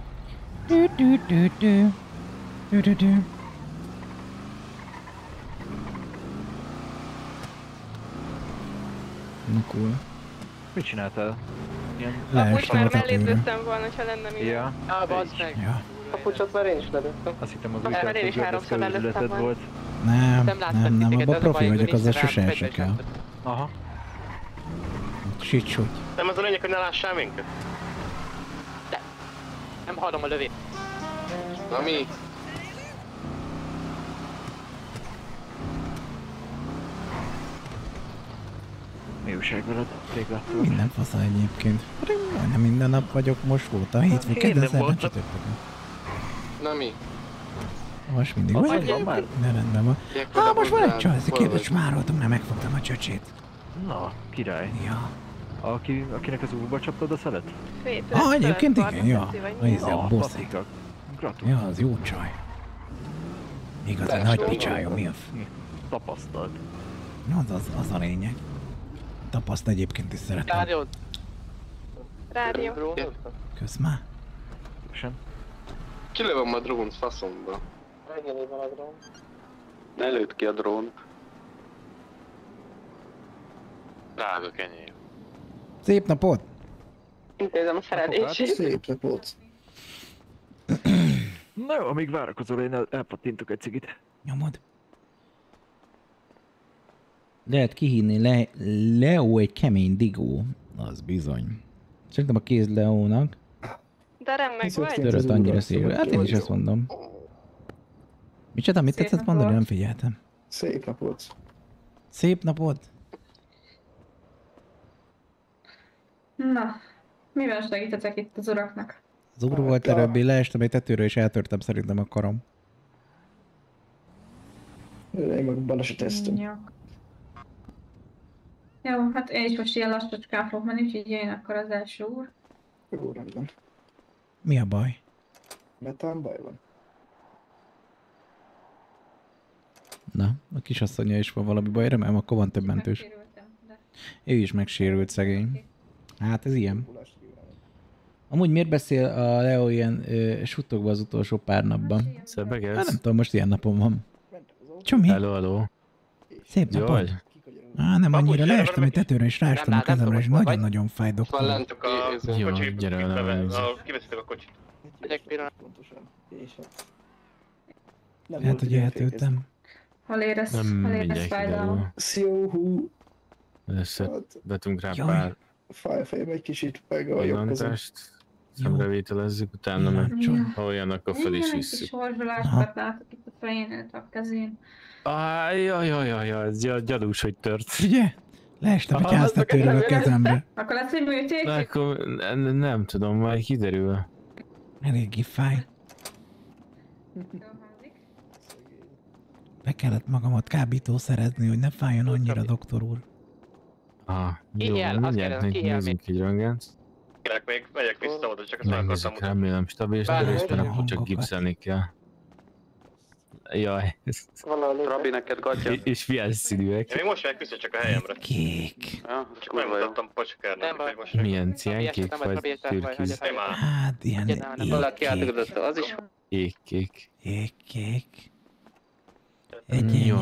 Na cool. Mit csináltál? Amúgy már mellé lőttem volna, ha lenne minden. Ja. Bazd meg. Ja. Papucsot már én is lelőttem. Azt hittem az Már én is háromszor lelőttem volt. Nem, láttak nem, titeket, abban az a profi baj, vagyok, hogy azzal nincs sose rám esek el. Aha. Süt. Nem az a lényeg, hogy ne lássál minket? Nem hallom a lövét. Na mi? Mi újság veled? Rég láttam. Minden fasza egyébként. Majdnem minden nap vagyok, most volt a hétfő, kedvezően csütörtökön. Na mi? Most mindig vagy? Ne, rendben van. Most van egy csajsz, kérdés, már voltam, nem megfogtam a csöcsét. Na, király. Ja. Akinek az úrba csaptad a szelet? Egyébként igen, ja. A boss. Gratulálok. Ja, az jó csaj. Igazán nagy picsája, mi a Tapasztalt. Az a lényeg. Tapaszt egyébként is szeretem. Rádió. Köszönöm. Köszönöm. Kilövöm a drónt faszomba. Reggelé van a drón. Ne lőtt ki a drónt. Drága kenyér. Szép napot! Intézem a szerelését. Szép napot. Na jó, amíg várakozol, én elpattintok egy cigit. Nyomod. Lehet kihívni Leo egy kemény digó. Az bizony. Szerintem a kéz Leónak. De remek vagy? Törött annyira szélő. Hát én is ezt mondom. Micsoda, mit tetszett mondani? Nem figyeltem. Szép napot. Szép napot? Na, mivel segítetek itt az uraknak? Az úr volt előbb, én leestem egy tetőről és eltörtem szerintem a karom. Én meg baleseteztem. Jó, hát én is most ilyen lassacskán fogok menni, úgyhogy jön akkor az első úr. Jó, rendben. Mi a baj? Metán baj van. Na, a kisasszonya is van valami baj, remélem, akkor van több mentős. Ő is megsérült, szegény. Hát ez ilyen. Amúgy miért beszél a Leo ilyen suttogva az utolsó pár napban? Szebegesz? Hát nem tudom, most ilyen napon van. Csomi? Hello. Szép napot. Nem annyira, leestem egy tetőre és ráestem a kezemre, és nagyon-nagyon fáj, doktor. Jó, gyere vele. Kiveszitek a kocsit. Megyek pillanat. Hát, hogy eltöltem. Hol érez fájdalmat? Szióhú. Először vetünk rá pár fájfejem egy kicsit meg a jobb kezem. Szemrevételezzük, utána meg olyan, akkor fel is visszük. Egy kis horzsolásokat látok itt a fején, a kezén. Jaj, gyanús, hogy tört. Ugye? Leestem egy háztetőről a kezemre. Akkor lesz egy műtét? Akkor nem tudom, majd kiderül. Eléggé fáj. Be kellett magamat kábítószerezni, hogy ne fájjon annyira, doktor úr. Jó, mindjárt nézzünk egy röntgent. Megyek vissza oda, csak azt akartam mutatni. Remélem stabil törés, mert akkor csak gipszelni kell. Jaj. Rabi, neked gatya. És milyen színűek. Én még most megyek vissza csak a helyemre. Kék. Csak megmutattam Pocsikárnak, hogy most... Milyen ciánkék vagy türkiz? Hát ilyen valaki átadott, az is. Kék. Egy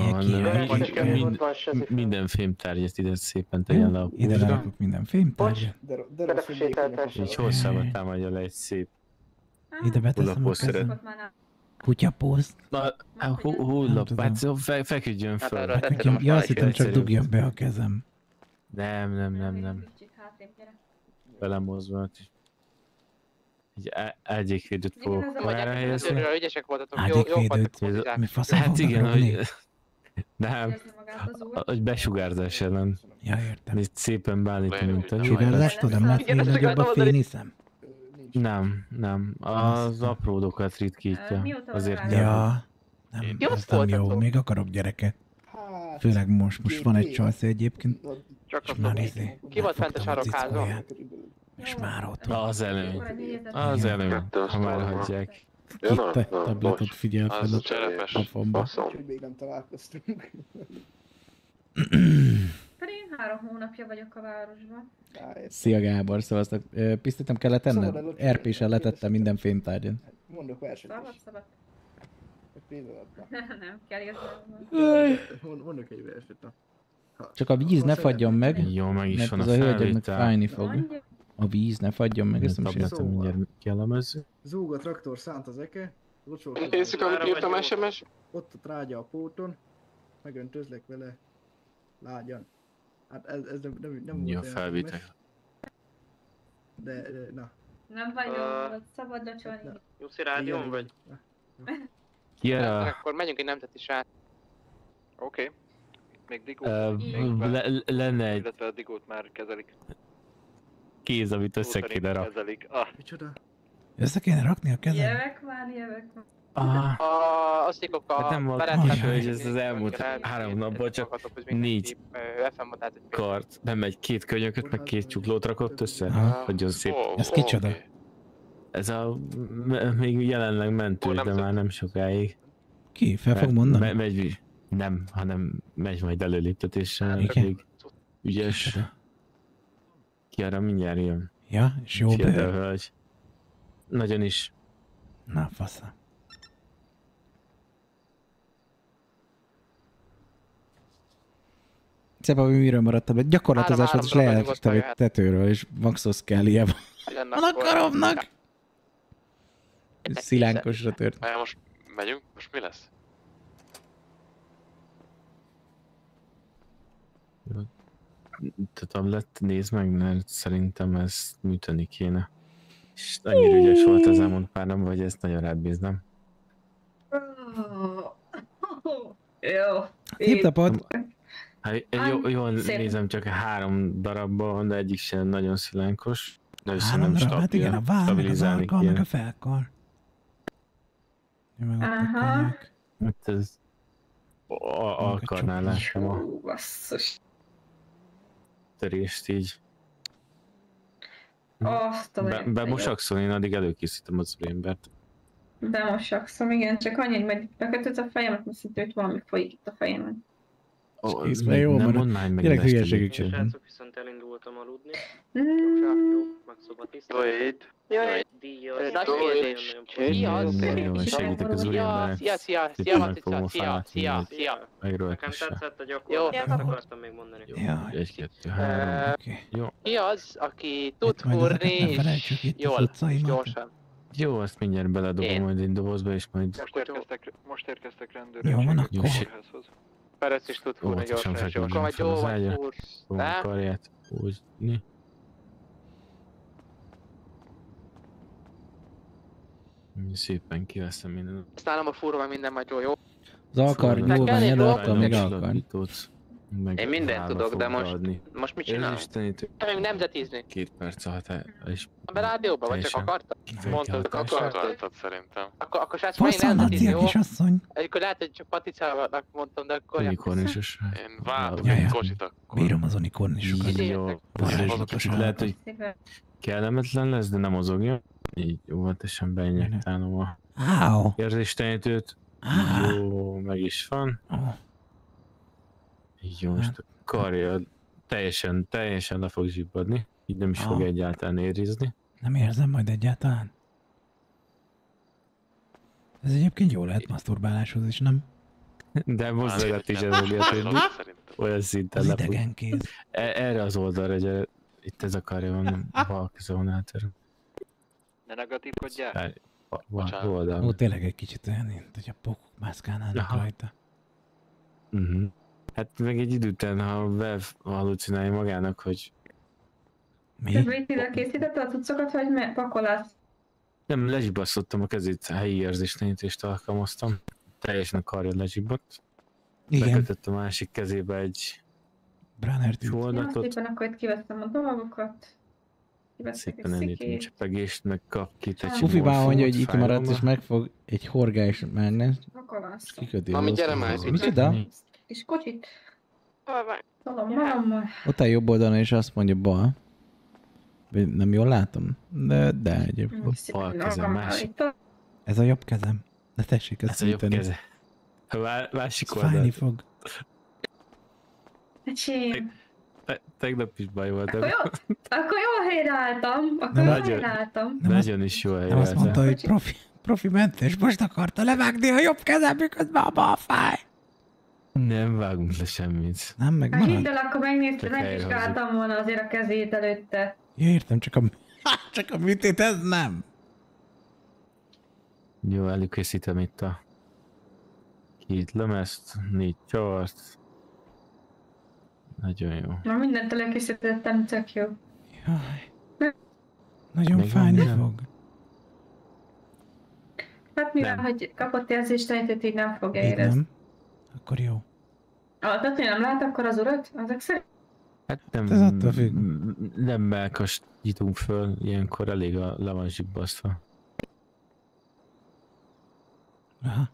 minden fémtárgyat ide szépen tegyen le a ide lerakok minden fémtárgyat. Így hosszában támadja le egy szép ide beteszem a kezem. Kutyapózt. Hullap, feküdjön föl. Ja, azt hittem csak dugjon be a kezem. Nem. Belemozva. Egy ágyékvédőt fogok magára helyezni. Ágyékvédőt? Mi faszán hát fognak igen, rúgni? Nem. Hogy besugárzás ellen. Ja, értem. Ezt szépen beállítom, mint a sugárzást tudom látni, hogy nagyobb a féniszem? Nem. Az apródokat ritkítja. Azért ja. Nem, ez nem jó. Még akarok gyereket. Főleg most van egy csajsz egyébként. És már ki volt fent a sarokházon? És már ott van. Az előny, ha már hagyják. Itt tabletot figyel fel a fomba. Úgyhogy még nem találkoztunk. Pedig én 3 hónapja vagyok a városban. Szia Gábor, szavaztak. Pisztítem kellett tenned? RP-sen letettem minden fémtárgyat. Mondok versenyt is. Szabad. Nem kell érzni. Mondok egy versenyt. Csak a víz ne fagyjon meg. Jó, meg is van a felvétel. Mert az a hölgyeknek fájni fog. Mondja. A víz ne fagyjon meg, ezt nem tabletem mindjárt kielemezzük. Zúg a traktor, szánt az eke. Nézzük, amit írtam SMS. Ott a trágya a póton. Megöntözlek vele. Lágyan. Hát ez nem jó felvétel. De na. Nem vagyok, szabad locsolni. Jussi rádión vagy? Ja. Akkor megyünk egy nemzeti srác. Oké. Még Digó. Lenne egy... Illetve a Digót már kezelik. Kéz, amit össze kéne rakni. Kezelik. Micsoda? Össze kéne rakni a kezem? Jövök már. A szikokkal hát nem volt hogy ez az elmúlt 3 napban csak 4 kart, nem egy 2 könyököt, meg 2 csuklót rakott össze, hogy szép. Ez kicsoda? Ez a még jelenleg mentő, de már nem sokáig. Ki? Fel fog mondani? Megy, nem, hanem megy majd előléptetéssel, elég ügyes. Kiára mindjárt jön. Ja, és jó bőr. Nagyon is. Na, fasza. Szebb, ami miről maradtam, egy gyakorlatozás volt, és leeltettem egy tetőről, és maxosz kell ilyen van a karomnak! Szilánkosra tört. Most megyünk? Most mi lesz? A tablet, nézd meg, mert szerintem ezt műteni kéne. És annyira ügyes volt az elmúlt pár nap, hogy ezt nagyon rád bíznám. Jó. Szép napot! Jól nézem, csak 3 darabban, de egyik sem nagyon szilánkos. De nem stabil, hát igen, a váll, meg az alkal, meg a felkar. Aha. Hát ez... Alkarnál láttam a... Basszus. Törést így. Bemosakszol, én addig előkészítem az embert. Bemosakszom, igen, csak annyit, hogy bekötött a fejemet, mert szintén, hogy valami folyik itt a fejemen. Kész, mert jó, nem mert mondd már meg tényleg este hülyeségük még. csinálni. Srácok, viszont elindultam aludni. Megszoba tiszta. Jaj, Díjaz. nagy Jó, segítek az úriembernek. Szia, Nekem tetszett a gyakorlat, ezt akartam még mondani. Jó, 1, 2, 3, oké. Jó. Ki az, aki tud majd ezeket fúrni, ne és felejtsük itt a jól, cuccaimat. gyorsan? Jó, azt mindjárt beledobom Én. majd egy dobozba, és majd... Most érkeztek rendőrök. Jó van Jó, akkor. Perec is tud fúrni óvatosan gyorsan, és feküdjön gyorsan. Vagy fel az jó, vagy ágyra. fúrsz, Fogom a nem? karját húzni. Szépen kiveszem minden. Ezt nálam a fúrva minden majd jó. Az alkar jó van, jön, akkor még alkar. Én mindent tudok, de most mit csinálom? Még nemzetizni. 2 perc alatt és... A rádióban, vagy csak akartad? Mondtad, Akartad szerintem. Akkor srác, még nemzetizni, jó? Akkor lehet, hogy csak Paticának mondtam, de akkor... Unikornisos. Én váltok egy kocsit akkor. Bírom az unikornisokat. Jó, lehet, hogy kellemetlen lesz, de nem mozogja. Így óvatosan beinjektálom a érzéstelenítőt. Jó, meg is van. Így jó, most a karja teljesen le fog zsibbadni. Így nem is fog egyáltalán érizni. Nem érzem majd egyáltalán. Ez egyébként jó lehet maszturbáláshoz is, nem? De mozdogat is ez fogja tudni. Olyan szinten az idegen kéz. Erre az oldalra, gyere. Itt ez a karja van, bal kezonátőr. Ne negatívkodjál. Oldal. Ó, tényleg egy kicsit olyan, mint hogy a pókok mászkálnának rajta. Hát meg egy idő után, ha hallucinálja magának, hogy... Mi? Közben ide készítette a cuccokat, vagy pakolás? Nem, lezsibasszottam a kezét, helyi érzéstelenítést alkalmaztam. Teljesen a karja lezsibadt. Igen. Bekötött a másik kezébe egy... Bránert. Szépen akkor itt kiveszem a dolgokat. Szépen elítom csepegést, meg kap ki egy Pufi bár mondja, hogy itt maradt és megfog egy horgályos mágnes. Kiköti Mami, gyere már! Micsoda? És kocsit. Hol van? Tudom. Ott a jobb oldalon és azt mondja bal. Nem jól látom? De egyébként. Bal kezem, másik. Ez a jobb kezem. De tessék ezt Ez a jobb szinteni. keze. Másik Fájni oldal. fog. Ecsém. Tegnap is baj volt. Akkor jól helyreálltam. Nagyon is jó Nem azt mondta, hogy profi mentés, most akarta levágni a jobb kezem, miközben a bal fáj. Nem vágunk le semmit. Nem, meg Hát marad. hidd el, akkor megnézted, megvizsgáltam volna azért a kezét előtte. Ja, értem, csak a műtét ez nem. Jó, előkészítem itt a 2 lemezt, 4 csavart. Nagyon jó. Már mindent előkészítettem, tök jó. Jaj. Nagyon Még fájni van, nem? fog. Hát mivel, hogy kapott érzéstelenítőt, így nem fogja érezni. Nem? Akkor jó. Tehát, hogy nem lát akkor az urat? Azok szerint? Hát nem, Ez attól függ. nem melkast nyitunk föl, ilyenkor elég le van zsibbasztva. Aha.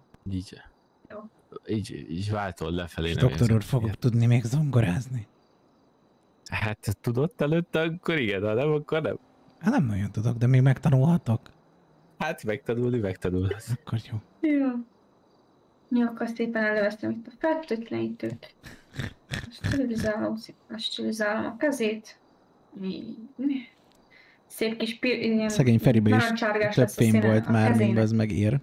Így váltól lefelé. És nem doktor úr, érzem. fogok tudni még zongorázni. Hát tudott előtte, akkor igen, ha nem, akkor nem. Hát nem nagyon tudok, de még megtanulhatok. Hát megtanulhatsz. Akkor jó. Jó. Jó, akkor szépen előveszem itt a fertőtlenítőt. Stilizálom a kezét. Szép kis ilyen Szegény Feribe is narancsárgás több lesz a fém színe volt a már, mint kezének. az meg ér.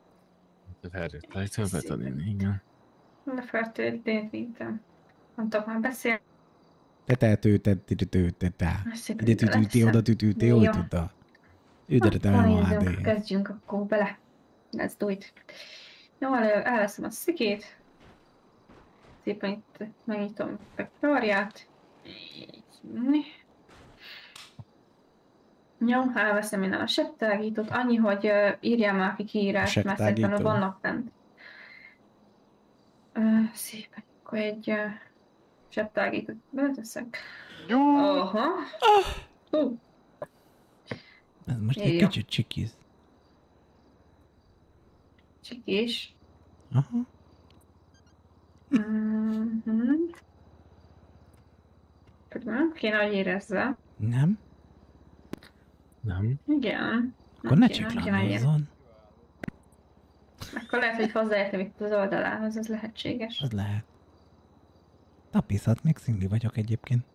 Többet adni, igen. De fertőtlenítem. Nem tudok már beszélni. Ide tütüti, oda tütüti, Jó. úgy tudta. Üdretem a HD. Kezdjünk akkor bele. Let's do it. Jó, elveszem a szikét. Szépen itt megnyitom a karját. Jó, elveszem innen a sebtágítót. Annyi, hogy írjam már ki kiírást, mert szerintem sebtágító? vannak bent. Szépen, akkor egy sebtágítót beleteszek. Jó! Aha. Ez most egy Jó. kicsit csikiz. Csikés. Aha. Nem kéne, hogy érezze. Nem? Nem. Igen. Akkor ne kéne, csiklandozzon. Akkor lehet, hogy hozzáértem itt az oldalához, ez lehetséges. Az lehet. Tapizhat, még szingli vagyok egyébként.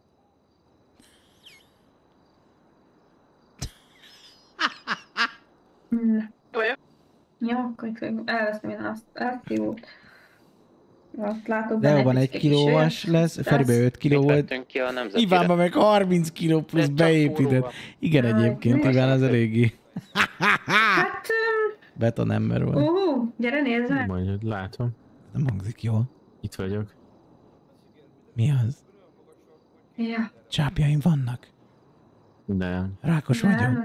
Jó, akkor elveszem én azt aktívolt. Azt látok De van 1 kilós lesz, Feribe 5 kiló volt. Ivánban meg 30 kiló plusz beépített. Igen, egyébként Iván az eléggé. Hát... Beton ember volt. Gyere nézd meg! Majd látom. Nem hangzik jól. Itt vagyok. Mi az? Ja. Csápjaim vannak? De. Rákos vagyok?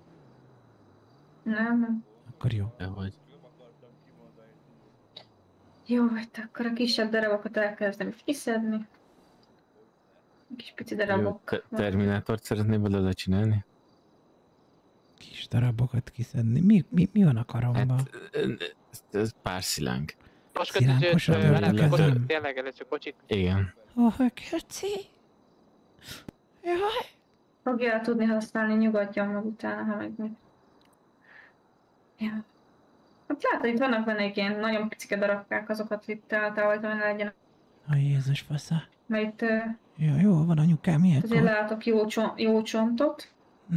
Nem. Akkor jó. Dehogy. Jó vagy, akkor a kisebb darabokat elkezdem kiszedni. Kis pici darabok. Terminátort szeretnél belőle csinálni? Kis darabokat kiszedni. Mi van a karomban? Hát, ez pár szilánk. Szilánkosat öltek ezen? Tényleg először kocsit. Igen. Köci! Jaj! Fogja tudni használni, nyugodjon meg utána, ha meg mit. Ja. Hát látod, itt vannak benne ilyen nagyon picike darabkák, azokat itt eltávolítani legyen. A Jézus fasza. Mert itt... Jó, van anyukám, ilyenkor. Azért látok jó csontot.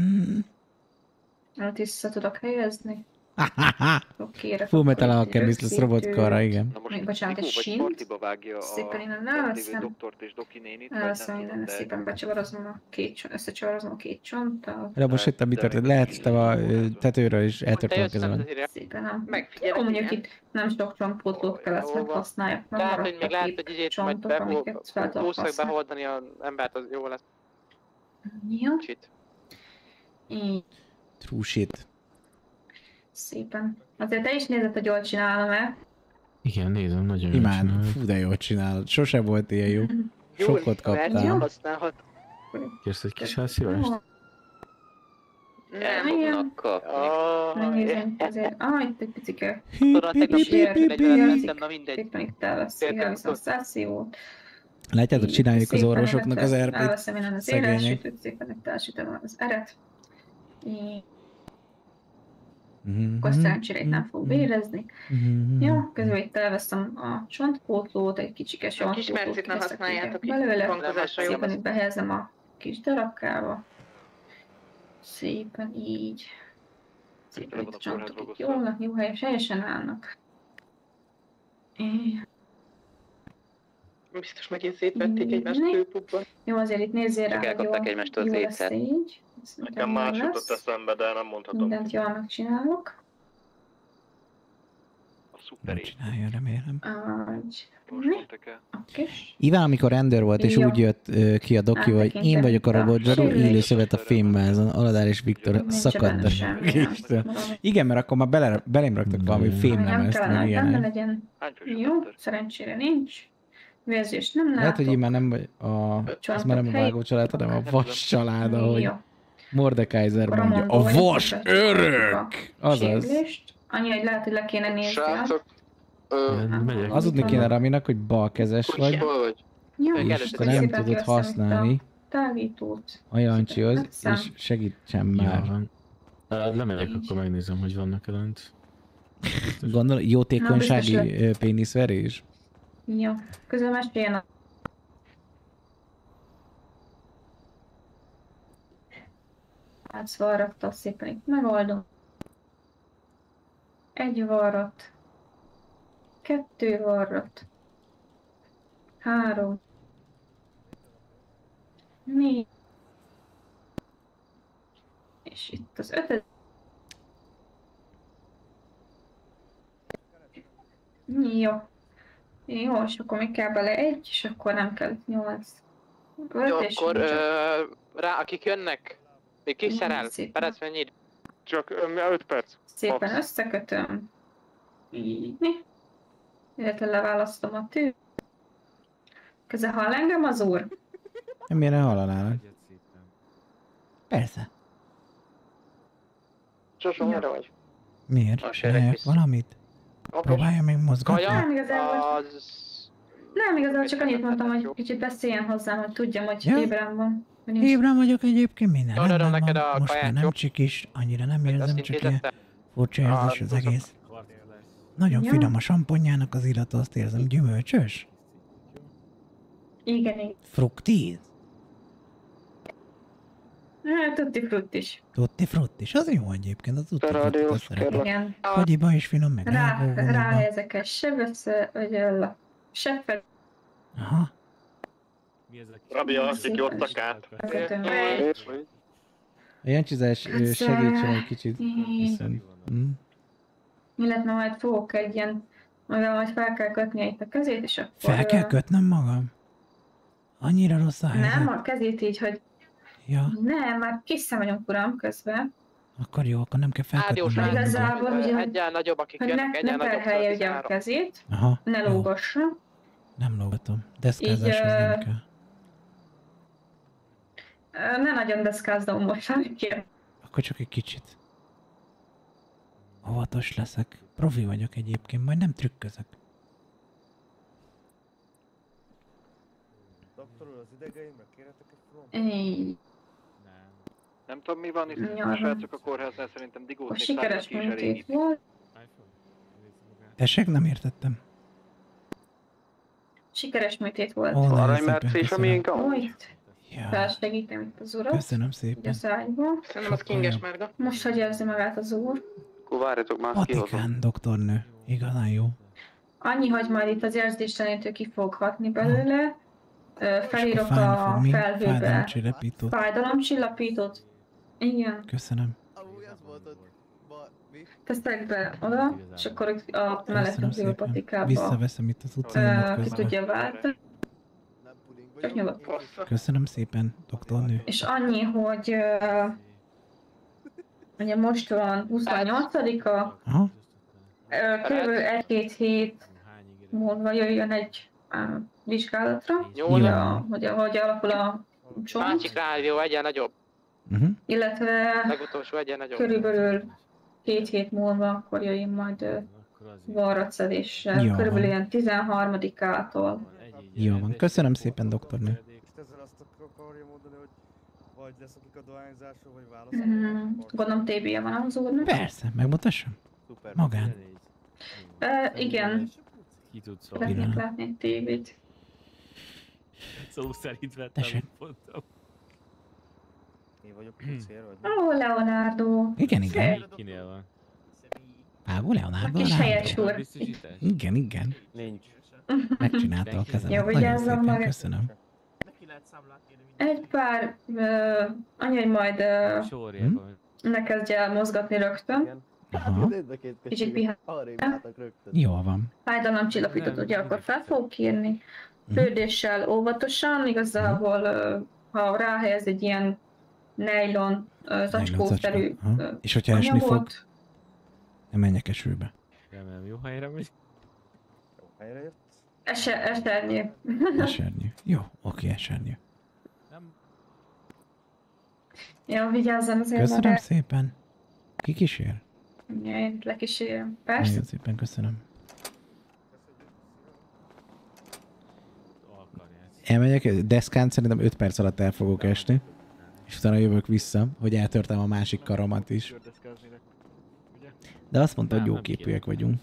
Amit vissza tudok helyezni. Full Metal Alchemist lesz robotkarra, igen. Bocsánat, egy sint. Szépen innen elveszem. Elveszem innen, szépen becsavarozom a két csonttal. De most hittem, mi történt. Lehet, te a tetőről is eltörtem a kezemet. Szépen nem. Jó, mondjuk itt nem sok csontpótlót kell ezt használják. Tehát, hogy még lehet, hogy így majd behúzszak beholdani az embert, az jó lesz. Jó. Shit. Így. True shit. Szépen. Azért te is nézed, hogy jól csinálom-e? Igen, nézem, nagyon Imád, jól fú de jól csinálod. Sose volt ilyen jó. Sokkot kaptál. Kérsz egy kis elszívást? Nem fognak kapni. Megnézem azért. Itt egy picike. Tudod, tegnap értem, na mindegy. Éppen itt elviszem a szászívót. Látjátok, csináljuk az orvosoknak az erpét. Elveszem innen az élelsütőt, szépen itt elsütöm az eret. Akkor szerencsére itt nem fog vérezni. Jó, közben itt elveszem a csontpótlót, egy kicsike csontpótlót. A kis mercit ne használjátok belőle. Szépen itt behelyezem a kis darabkába. Szépen így. Szépen itt a csontok itt jól, jó helyesen állnak. Biztos megint szétvették egymást kőpubban. Jó, azért itt nézzél rá, hogy jó lesz így. Nekem más jutott eszembe, de nem mondhatom. Mindent jól megcsinálok. A szuper így. Csinálja, remélem. Oké. Iván, amikor rendőr volt, és úgy jött ki a doki, hogy én vagyok a robotzsarú, élő szövet a fémvázon, Aladár és Viktor szakadt. Igen, mert akkor már belém raktak valami fémlemezt, meg ilyenek. Jó, szerencsére nincs. Vérzést nem látok. Lehet, hogy én már nem vagy az már nem a vágó család, hanem a vas család, ahogy Mordekaiser mondja. A vas örök! Azaz. Annyi, hogy lehet, hogy le kéne nézni. Srácok, Hazudni kéne Raminak, hogy balkezes vagy. Jó, és te nem tudod használni a Jancsihoz, és segítsen már. Lemegyek, akkor megnézem, hogy vannak lent. Gondol, jótékonysági péniszverés? Jó, közben meséljen a... Hát varrattal szépen itt megoldom. 1 varrat. 2 varrat. 3. 4. És itt az 5. Jó. Jó, és akkor még kell bele 1, és akkor nem kell 8. Jó, akkor rá, akik jönnek, még kiszerel, perec mennyit? Csak 5 perc. Szépen összekötöm. Így. Illetve leválasztom a tűt. Közel hall engem az úr? Miért ne hallanálak? Persze. Sosem, merre vagy? Miért? Csináljak valamit? Próbálja még mozgatni? Nem igazából csak annyit mondtam, hogy kicsit beszéljen hozzám, hogy tudjam, hogy ébren van. Ébren vagyok egyébként, minden rendben van. Most már nem csikis, annyira nem érzem, csak ilyen furcsa érzés az egész. Nagyon finom a samponjának az illata, azt érzem, gyümölcsös. Igen. Fruktíz? Tutti fruttis. Tutti fruttis, az jó egyébként, az tutti fruttis, azt szeretem. Igen. Hagyiba is finom, meg rágógummiba. Ráhelyezek egy sebössze, vagy a sebfel. Aha. Rabi, azt itt jódtak át. A Jancsizás segítsen egy kicsit. Illetve majd fogok egy ilyen, mivel majd fel kell kötnie itt a kezét, és akkor... Fel kell kötnöm magam? Annyira rossz a helyzet? Nem, a kezét így, hogy... Ja. Nem, már készen vagyunk, uram, közben. Akkor jó, akkor nem kell felkötnöm. Igazából, hogy egyen nagyobb, akik hogy jönnek, egyen ne nagyobb. terhelje ugye a kezét, aha, ne lógassa. Nem lógatom. Deszkázáshoz nem kell. Ne nagyon deszkázzam most, kérem. Akkor csak egy kicsit. Óvatos leszek. Profi vagyok egyébként, majd nem trükközök. Doktor úr, az idegeimre kérhetek egy front? Nem tudom mi van itt a srácok a kórháznál, szerintem digóznék sikeres műtét volt. Tessék, nem értettem. Sikeres műtét volt. Aranymercés, ami inkább. Felsegítem itt az urat. Köszönöm szépen. Az ágyba. Szerintem az kinges márga. Most, hogy érzi magát az úr. Akkor várjatok már, Vatikán, doktornő. Igazán jó. Annyi, hogy majd itt az érzéstelenítő ki fog hatni belőle. Felírok a felhőbe. Fájdalomcsillapítót. Igen. Köszönöm. Teszek be oda, és akkor a mellettünk lévő patikába. Visszaveszem itt az utcámat Ki közben. tudja váltani. Csak nyugodtan. Köszönöm szépen, doktornő. És annyi, hogy ugye most van 28-a, körülbelül 1-2 hét múlva jöjjön egy vizsgálatra, hogy alakul a csont. Másik rádió, egyen nagyobb. Illetve Legutolsó egyen nagyobb. körülbelül 2 hét múlva akkor jöjjön majd varratszedéssel, Jó körülbelül van. ilyen 13-ától. Jó van, köszönöm szépen, doktornő. vagy leszokik a dohányzásról, vagy válaszol. Gondolom TB-je van az úrnak? Persze, megmutassam. Magán. Igen. Ki tudsz Szeretnék látni egy TB-t. Szó szerint vettem, mondtam. Én vagyok pucér, vagy? Ó, Leonardo. Igen, igen. Kinél van? Vágó Leonardo. A kis helyes úr. Igen, igen. Nincs. Megcsinálta a kezemet. Jó, Nagyon vigyázzam szépen magad. köszönöm. Egy pár, annyi, hogy majd ne kezdj el mozgatni rögtön. Aha. Kicsit pihen. Jól van. Fájdalomcsillapítót ugye akkor fel fogok írni. Fürdéssel óvatosan, igazából ha ráhelyez egy ilyen nylon zacskószerű És hogyha esni fog, nem menjek esőbe. Remélem jó helyre megy. Jó helyre jött. Esernyő. Esernyő. Jó, oké, esernyő. Jó, vigyázzam azért. Köszönöm szépen. Ki kísér? Én lekísérem. Persze. Nagyon szépen köszönöm. Elmegyek, deszkán szerintem 5 perc alatt el fogok esni. És utána jövök vissza, hogy eltörtem a másik karomat is. De azt mondta, hogy jó képűek vagyunk.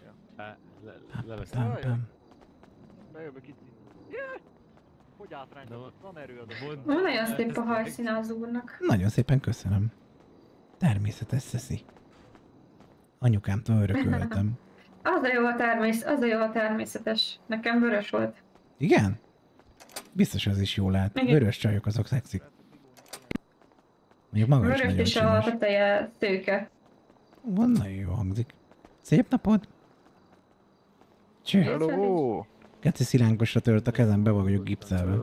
Bejövök itt. Hogy átrányzott? Van erő a Nagyon szép a hajszíne az úrnak. Nagyon szépen köszönöm. Természetes szeszi. Anyukámtól örököltem. Az a jó a természetes. Nekem vörös volt. Igen? Biztos az is jól lát. Igen. Vörös csajok azok szexik. Mondjuk maga is Vörös nagyon és a csinos. teteje szőke. Van, nagyon jó hangzik. Szép napod! Cső! Hello! Geci szilánkosra tört a kezem, be vagyok gipszelve.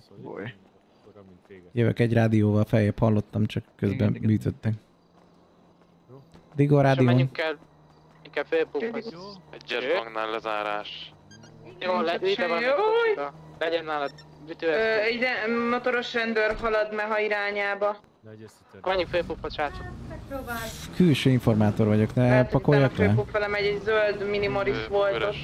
Jövök egy rádióval, feljebb hallottam, csak közben műtöttek. Digó rádió. Menjünk el. Inkább félpumphoz. Egy jetbangnál lezárás. Jó, ide van. Legyen nálad ütőeszköz. Ide motoros rendőr halad Meha irányába. Menjünk félpumphoz, srácok. Külső informátor vagyok, ne elpakoljak le? Félpump vele megy, egy zöld minimoris volt ott.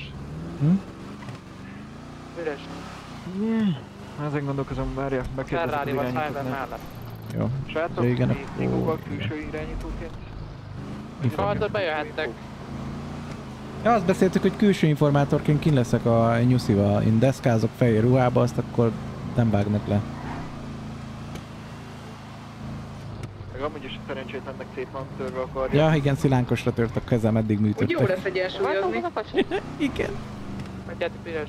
Üres. Ezen gondolkozom, várja, megkérdezek az Ferrari-val irányítót. szállben mellett. Jó. Srácok, Régen mi Digóval külső irányítóként? Faltól bejöhettek. Ja, azt beszéltük, hogy külső informátorként kin leszek a nyuszival. Én deszkázok fehér ruhába, azt akkor nem vágnak le. Meg amúgy is szerencsétlennek szét van törve a karja. Ja, igen, szilánkosra tört a kezem, eddig Úgy műtöttek. jó lesz egyensúlyozni. Igen. Hagyjátok piros.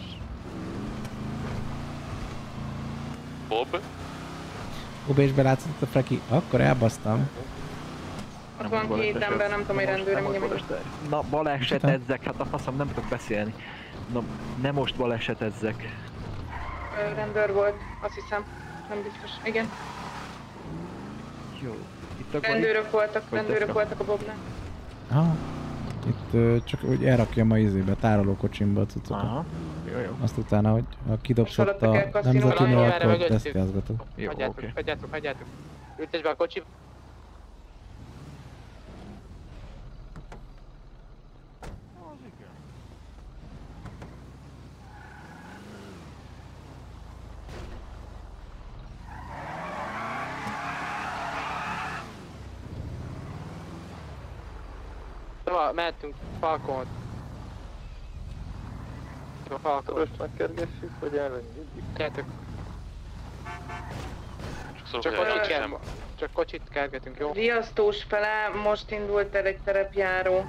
Bob? Bob és belátszott a Freki. Akkor elbasztam. Ott van 7 ember, nem tudom, hogy rendőre mindjárt. Na, balesetezzek, hát a faszom, nem tudok beszélni. Na, nem most balesetezzek. Rendőr volt, azt hiszem. Nem biztos. Igen. Jó. Itt a Rendőrök voltak a Bobnál. Aha. Itt csak úgy elrakjam a izébe, tárolókocsimba a cuccokat. Aha. Jó. Azt utána, hogy ha kidobszott a nemzetinő, akkor deszkázgatok. Jó, oké. Hagyjátok. Ültess be a kocsiba. Szóval mehetünk Falconot. A Falconot. Most megkergessük, hogy elvenjük. Gyertek. Csak kocsit kergetünk, jó? Riasztós fele, most indult el egy terepjáró.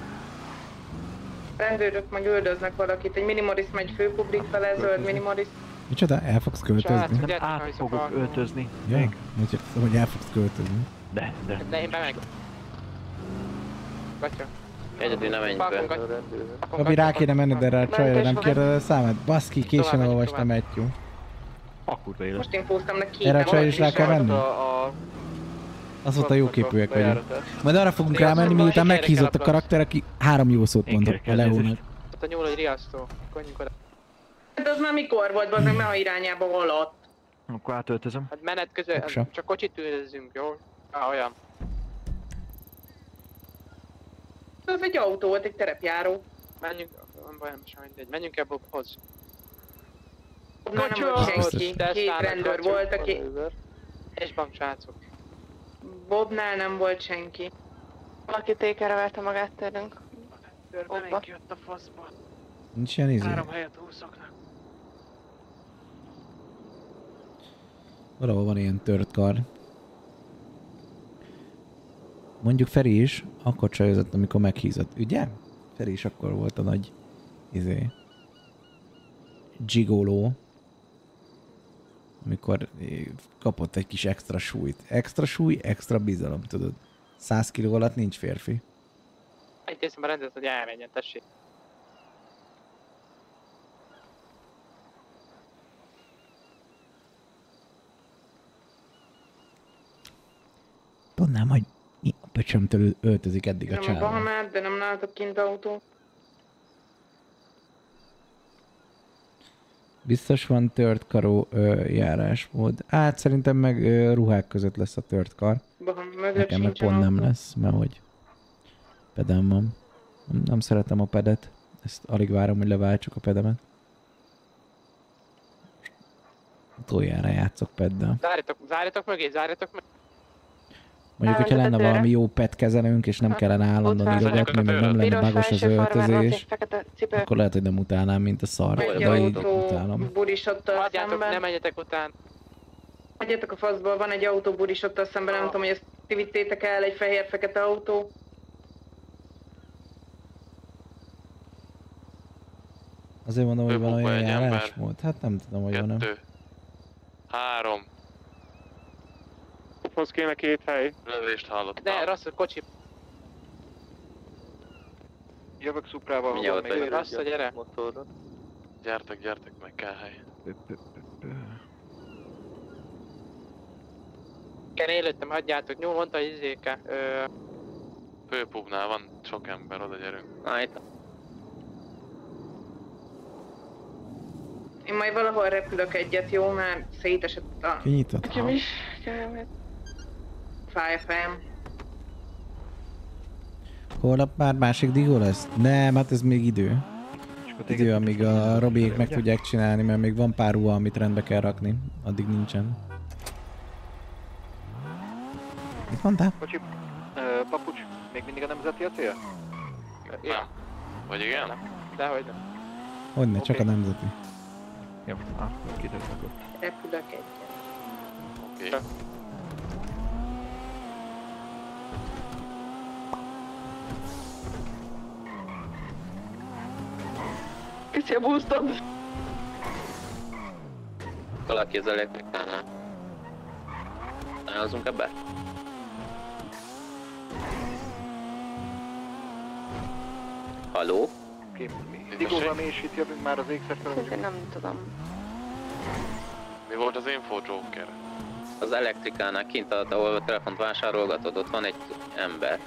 Rendőrök meg üldöznek valakit, egy Minimoris megy főpublik fele, zöld Minimoris. Micsoda? El fogsz költözni? Át fogok öltözni. Ja, úgy értem, hogy el fogsz költözni. De én bemegyek. Gatya. Egyedül nem menjünk be. Gabi, rá kéne menni, de rá a csajra nem kérdez a számát. Baszki, későn olvastam egytyú. Most infóztam neki. Erre a csaj is rá kell menni? Az volt a jó képűek vagyunk. Majd arra fogunk rámenni, miután meghízott a karakter, aki 3 jó szót mondott a Leónak. Ott a nyúl, hogy riasztó. Konjunk oda. Hát az már mikor volt, az meg a irányába haladt. Akkor átöltözöm. Hát menet közben, csak kocsit üldözzünk, jó? Olyan. Ez egy autó volt, egy terepjáró. Menjünk, van baj, sem mindegy. Menjünk el Bobhoz. Nem volt senki, 2 rendőr volt, aki... És banksrácok. Bobnál nem volt senki. Valaki tékerre verte magát tőlünk. Törbenénk jött a faszba. Nincs ilyen izé. 3 helyet húzoknak. Valahol van ilyen tört kar. Mondjuk Feri is akkor csajozott, amikor meghízott, ugye? Feri is akkor volt a nagy izé gigoló, amikor kapott egy kis extra súlyt. Extra súly, extra bizalom, tudod. 100 kg alatt nincs férfi. Egy részemben rendezett, hogy elmenjen, tessék. Tudnám, hogy mi a pöcsömtől öltözik eddig a Nem a csávó. Bahamát, de nem látok kint autó. Biztos van tört karó járásmód. Hát szerintem meg ruhák között lesz a tört kar. Nekem meg pont nem lesz, mert hogy pedem van. Nem szeretem a pedet. Ezt alig várom, hogy leváltsuk a pedemet. Utoljára játszok peddel. Zárjatok mögé, zárjatok mögé. Mondjuk, hogyha lenne valami jó pet kezelőnk, és nem kellene állandóan írogatni, meg nem lenne magos az öltözés, akkor lehet, hogy nem utálnám, mint a szar, de így utálom. Burisottal szemben. Nem menjetek után. Hagyjatok a faszból, van egy autó burisottal szemben, nem tudom, hogy ezt ti vittétek el, egy fehér-fekete autó. Azért mondom, hogy van olyan járásmód? Hát nem tudom, hogy van-e. 2, 3. Hoz kéne 2 hely. Lövést hallottam. De Russell, kocsi. Jövök Szuprával, Mindjárt hol még Russell, gyere. motorod. Gyertek, meg kell hely. Igen, élőttem, hagyjátok, nyúl, mondta, hogy izéke. Főpubnál van sok ember, oda gyerünk. Itt. Én majd valahol repülök egyet, jó? Már szétesett a... Kinyitott? Nekem is. Fáj a fejem. Holnap már másik digó lesz? Nem, hát ez még idő. Idő, amíg a Robiék meg tudják csinálni, mert még van pár ruha, amit rendbe kell rakni. Addig nincsen. Mit mondtál? Kocsi, papucs, még mindig a nemzeti a cél? Ja. Vagy igen? Dehogy nem. Hogyne, csak a nemzeti. Jó, kiderülök ott. Repülök egyet. Oké. Kicsi a boostod. Valaki az elektrikánál. Állazunk ebbe? Halló? Digóval mi is itt jövünk már az ékszertől. Én nem tudom. Mi volt az info, Joker? Az elektrikánál kint, ahol a telefont vásárolgatod, ott van egy ember.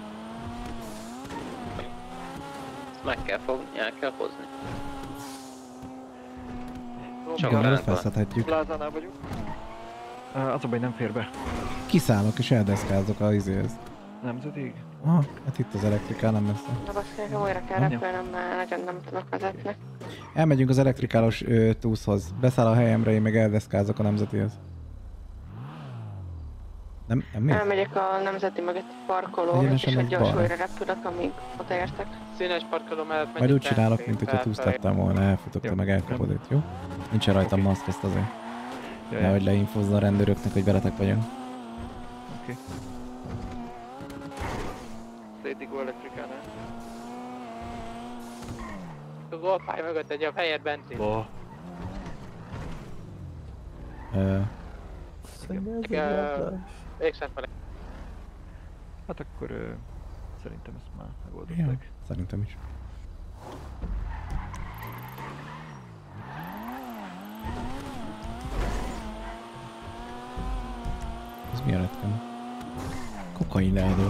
Ezt meg kell fogni, el kell hozni. Csak Igen, ránk ezt felszedhetjük. Plázánál vagyunk. Az a baj, nem fér be. Kiszállok és eldeszkázok a izéhez. Nemzetig? Aha, hát itt az elektrikál, nem messze. Na bassza, nekem újra kell repülnöm, mert nagyon nem tudok vezetni. Elmegyünk az elektrikálos túszhoz. Beszáll a helyemre, én meg eldeszkázok a nemzetihez. Nem mi? Elmegyek a nemzeti mögötti parkolóra, és ott gyorsan újra repülök, amíg odaértek. Színes parkoló mellett megyek. Majd úgy csinálok, mint hogyha túsztattam volna, elfutok, te meg elkapod itt, jó? Nincsen rajtam maszk, ezt azért. Nehogy leinfózza a rendőröknek, hogy veletek vagyunk. Oké. Digó elektrikánál. A golfáj mögött egy a fehér Bentley. Ékszert felé. Hát akkor szerintem ezt már megoldották. Ja, szerintem is. Ez mi a retken? Kokain leadó.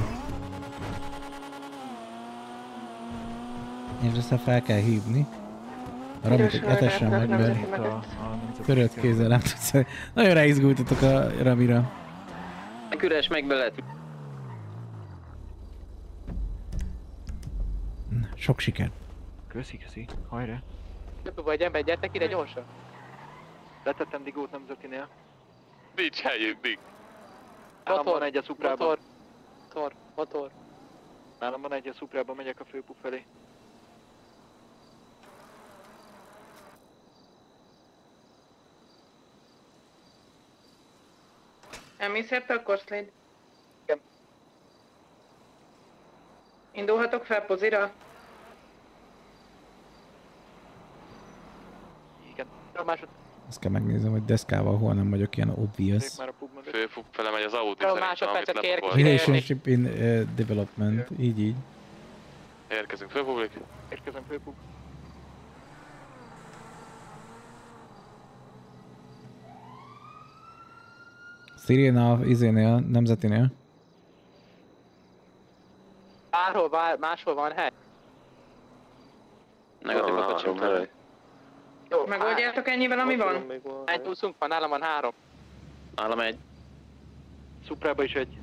És ezt fel kell hívni. A Ramit, hogy etessem meg, mert körölt kézzel nem tudsz. Nagyon ráizgultatok a Ramira. Üres meg be lehet. Sok siker. Köszi, hajrá. Több vagy ember, gyertek ide gyorsan. Letettem Digót nemzetinél. Nincs helyük, Dig. Nálam van egy a Suprában. Motor. Nálam van egy a Suprában, megyek a főpuk felé. Elmész érte akkor, Slade? Igen. Indulhatok fel pozira? Igen. Ezt kell megnézem, hogy deszkával hol nem vagyok ilyen obvious. Főfuk fele megy az Audi szerintem, amit lepakolt. Relationship in development, így. Érkezünk, főpublik. Érkezem, főpuk. Sirena izénél, nemzetinél. Máshol van hely. Negatív a kocsim elő. Jó, megoldjátok ennyivel, ami van? Egy túszunk van, nálam van 3. Nálam egy. Suprába is egy.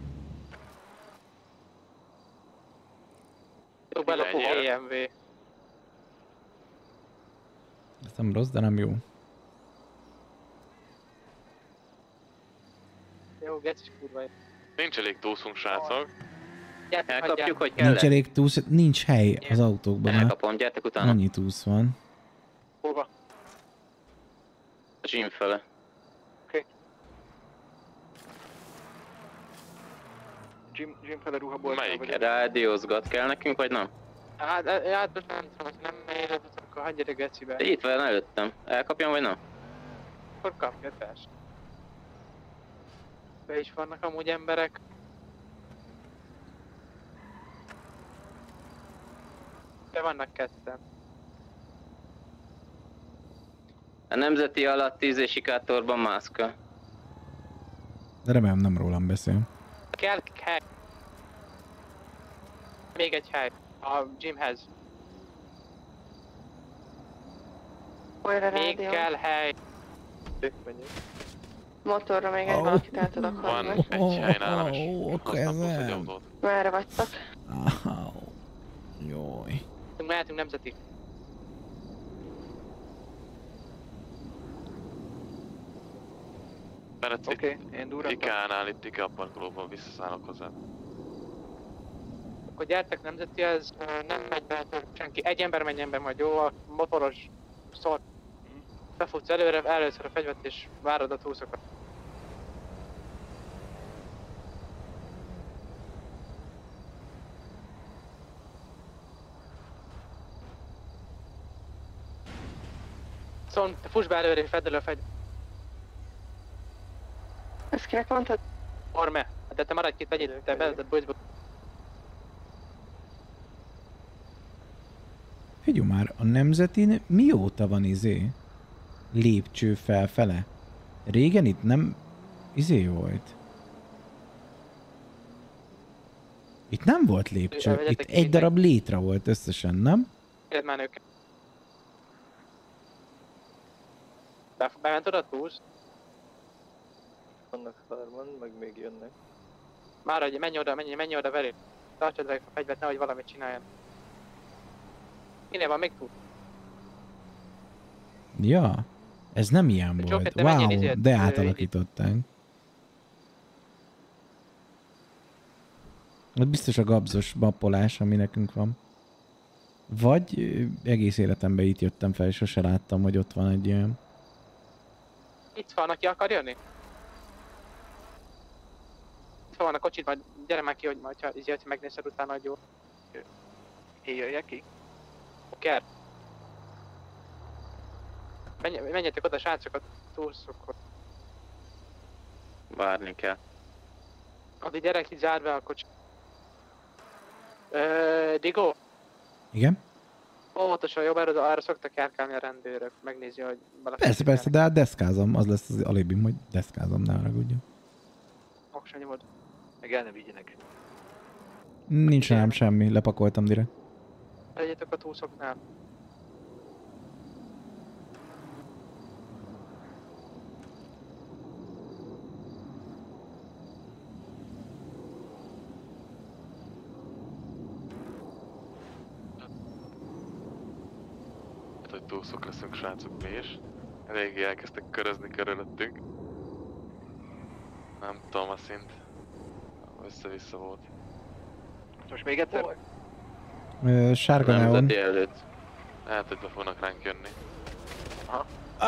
Jó, belopó EMV. Ez nem rossz, de nem jó. Jó, gecis kurva. Nincs elég túszunk, srácok. Elkapjuk, hogy kell. Nincs elég túsz, nincs hely az autókban. Elkapom, gyertek utána. Annyi túsz van. Hova? A gym fele. Oké. Gym fele ruhaból. Melyik? Rádiózgat kell nekünk, vagy nem? Hát most nem tudom, hogy nem élet, akkor hagyj gyere gecibe. Itt van előttem. Elkapjam, vagy nem? Akkor kapja, persze. Be is vannak amúgy emberek. De vannak ketten. A nemzeti alatt 10 és sikátorban mászka. De remélem nem rólam beszél. Kell hely. Még egy hely. A gymhez. Még kell hely. Motorra még egy valakit el tudok hozni. Van egy hely nálam is. Használhatsz egy autót. Merre vagytok? Jaj. Mehetünk nemzeti. Oké, én durrantam. Ikánál itt Ika parkolóban visszaszállok hozzá. Akkor gyertek nemzetihez, nem megy be senki. Egy ember menjen be majd, jó? A motoros szor. Befutsz előre, először a fegyvert és várod a túszokat. Szóval te fuss be előre és vedd elő a fegyvert. Ezt kinek mondtad? Orme, de te maradj itt, vegyél, te bevezetett boysba. Figyelj már, a nemzetin mióta van lépcső felfele? Régen itt nem volt. Itt nem volt lépcső, itt egy darab létre volt összesen, nem? Kérd már őket. Bement oda túlsz? Vannak hárman, meg még jönnek. Már menj oda velük. Tartsad meg a fegyvert, nehogy valamit csináljon. Minél van még túl? Ja, ez nem ilyen volt. Wow, de átalakították. Ez biztos a gabzos mappolás, ami nekünk van. Vagy egész életemben itt jöttem fel, és sose láttam, hogy ott van egy ilyen. Itt van, aki akar jönni? Itt van a kocsit, majd gyere már ki, hogy majd ha megnézed utána, hogy jó. Én jöjjek ki? Oké. Menjetek oda, srácok, a túlszokot. Várni kell. Addig gyerek, így zár be a kocsit. Digó? Igen? Óvatosan jobb, arra szoktak járkálni a rendőrök, megnézi, hogy valaki... Persze, de hát deszkázom, az lesz az alibim, hogy deszkázom, ne haragudjon. Oksan nyomod. Meg el ne vigyenek. Nincs rám semmi, lepakoltam direkt. Legyetek a túlszoknál. Hogy túlszok leszünk, srácok, mi is. Eléggé elkezdtek körözni körülöttünk. Nem tudom a szint. Össze-vissza volt. Most még egyszer? Sárga neon. Nemzeti előtt. Lehet, hogy be fognak ránk jönni. Aha.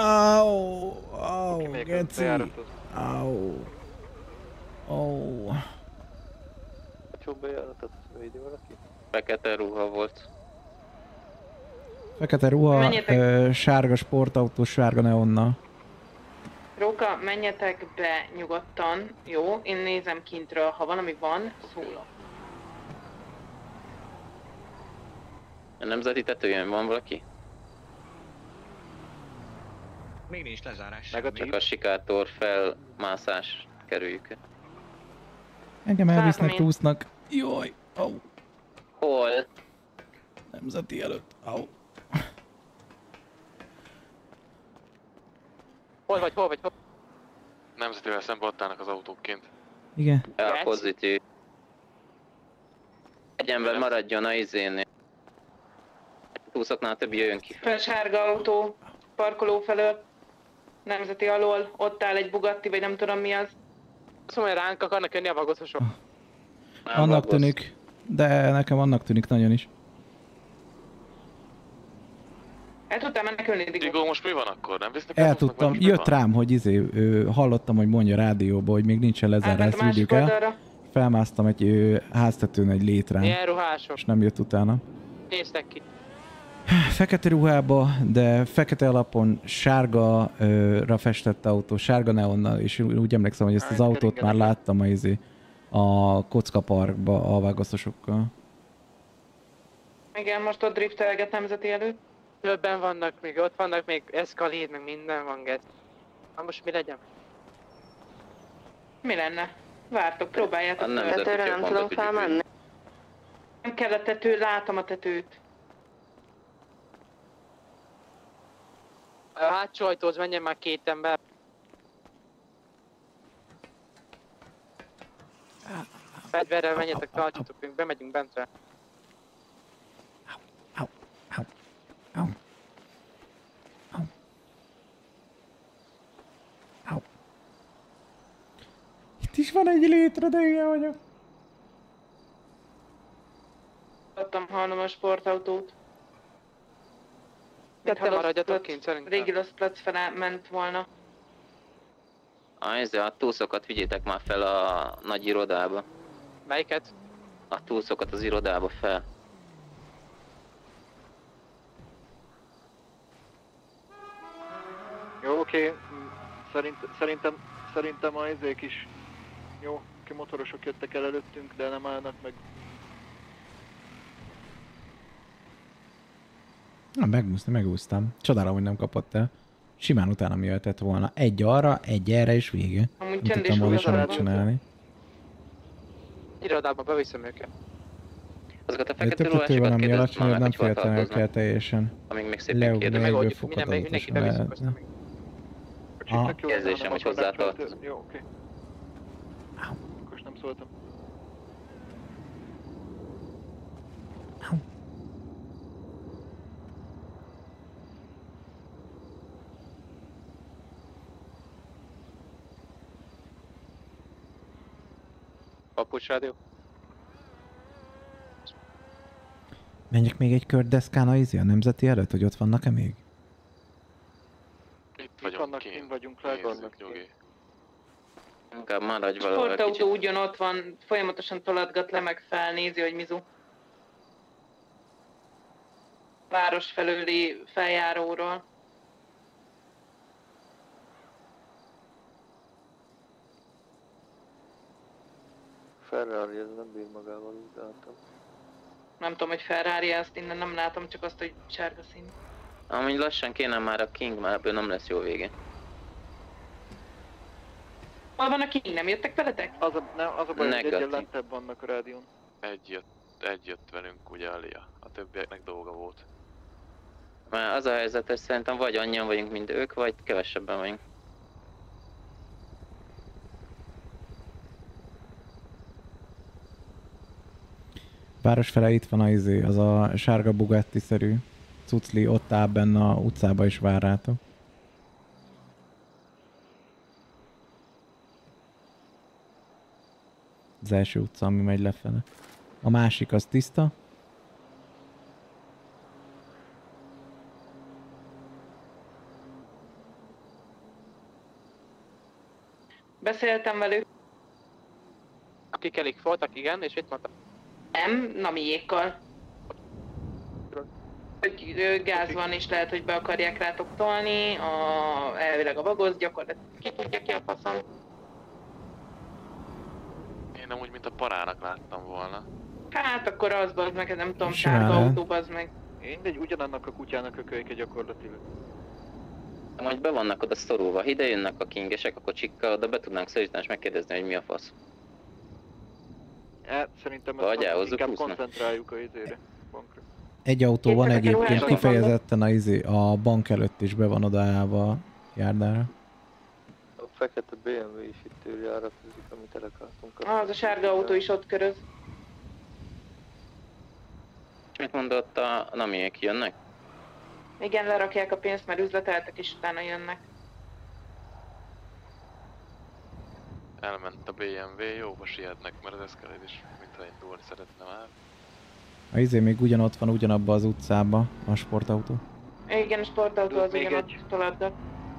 Au, geci. Au. Csóbb bejáratot védi valaki? Fekete ruha volt. Fekete ruha, sárga sportautó, sárga neonnal. Róka, menjetek be nyugodtan, jó? Én nézem kintről, ha valami van, szólok. A nemzeti tetőjön van valaki? Még nincs lezárás. Meg csak a sikátor felmászás kerüljük. Engem elvisznek, túsznak. Jaj, au. Hol? Nemzeti előtt, au. Hol vagy? Nemzetivel szembe ott állnak az autók kint. Igen. Ja, pozitív. Egy ember maradjon a izénél. Túszoknál többi jöjjön ki. Fel sárga autó, parkoló felől, nemzeti alól, ott áll egy Bugatti, vagy nem tudom mi az. Azt mondja, ránk akarnak jönni a vagozosok. Annak tűnik, de nekem annak tűnik nagyon is. El tudtál menekülni, Digó, most mi van akkor? Nem visznek El tudtam, jött rám, hogy hallottam, hogy mondja rádióba, hogy még nincsen lezárás, vigyük el. Felmásztam egy háztetőn egy létrán. Milyen ruhások? És nem jött utána. Néztek ki. Fekete ruhába, de fekete alapon sárga-ra festett autó, sárga neonnal, és úgy emlékszem, hogy ezt az autót már láttam a kockaparkba a vágasztosokkal. Igen, most ott driftelget nemzeti előtt. Többen vannak még, ott vannak még eszkalíd, meg minden van, get. Na most mi legyen? Mi lenne? Vártok, próbáljátok. A nemzeti nem tudom felmenni. Nem kell a tető, látom a tetőt. A hátsó ajtóhoz menjen már két ember. Fegyverrel menjetek, tartsatok,ünk bemegyünk bentre. Itt is van egy létre, de hülye vagyok. hallom a sportautót. Ketten maradjatok kint szerintem. Régi Lost Platz felé ment volna. A túszokat vigyétek már fel a nagy irodába. Melyiket? A túszokat az irodába fel. Jó, oké. Szerintem a izék is. Jó, ki motorosok jöttek el előttünk, de nem állnak meg. Na, megúsztam. Csodálom, hogy nem kapott el. Simán utána mi jöhetett volna. Egy arra, egy erre és vége. Amúgy nem tudtam volna semmit csinálni. Irodába beviszem őket. Azokat a fekete ruhásokat ami alacsonyabb, nem feltétlenül kell teljesen leugni egyből fokozatosan lehetne. Érzésem, hogy hozzátartozom. Jó, oké. Akkor nem szóltam. Papucs rádió. Menjek még egy kört deszkán a nemzeti előtt, hogy ott vannak-e még? Itt vagyunk kint. Vagyunk vannak nyugi. Inkább maradj valahol kicsit. Sportautó ugyanott van, folyamatosan tolatgat le meg fel, nézi, hogy mizu. Város felőli feljáróról. Ferrari, ez nem bír magával, úgy látom. Nem tudom, hogy Ferrari, ezt innen nem látom, csak azt, hogy sárga szín. Amúgy lassan kéne már a King, már ebből nem lesz jó vége. Hol van a King? Nem jöttek veletek? Az a baj, hogy egyen lentebb vannak a rádión. Egy jött velünk ugye a Lia. A többieknek dolga volt. Már az a helyzet, hogy szerintem vagy annyian vagyunk, mint ők, vagy kevesebben vagyunk. Város fele itt van az a sárga Bugatti-szerű cucli, ott áll benne a utcába is vár rátok. Az első utca, ami megy lefele. A másik az tiszta. Beszéltem velük. Akik elég voltak, igen, és itt mondtam. Nem, Namiékkal. Hogy gáz van és lehet, hogy be akarják rátok tolni, elvileg a vagoz gyakorlatilag ki tudja ki a faszom. Én amúgy mint a parának láttam volna. Hát akkor az bazd meg, nem tudom, sárga autó bazd meg. Mindegy, ugyanannak a kutyának a kölyke gyakorlatilag. Majd be vannak oda szorulva, ide jönnek a kingesek a kocsikkal, oda be tudnánk szorítani és megkérdezni, hogy mi a fasz. Szerintem inkább koncentráljuk a izére, bankra. Egy autó van egyébként kifejezetten a bank előtt is be van odaállva a járdára. A fekete BMW is itt járatkozik, amit elakáltunk. Az a sárga autó is ott köröz. És mit mondott a Namiék, jönnek? Igen, lerakják a pénzt, mert üzleteltek és utána jönnek. Elment a BMW, jóba sietnek, mert az Escalade is mintha indulni szeretne már. A még ugyanott van, ugyanabba az utcába a sportautó. Igen, a sportautó az ugyanott tolatgat.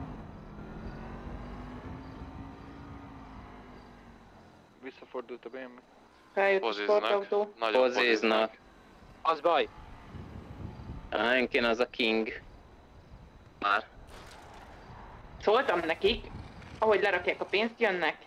Visszafordult a BMW. Feljött a sportautó. Poziznak. Az baj. Jön kéne az a King. Már. Szóltam nekik, ahogy lerakják a pénzt, jönnek.